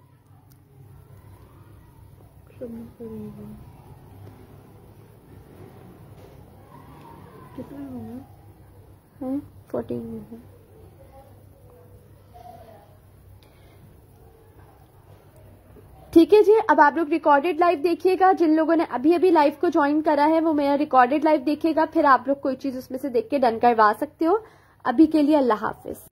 कितना होगा? फोर्टीन। ठीक है जी, अब आप लोग रिकॉर्डेड लाइव देखिएगा। जिन लोगों ने अभी अभी लाइव को ज्वाइन करा है वो मेरा रिकॉर्डेड लाइव देखिएगा, फिर आप लोग कोई चीज उसमें से देख के डन करवा सकते हो। अभी के लिए अल्लाह हाफिज।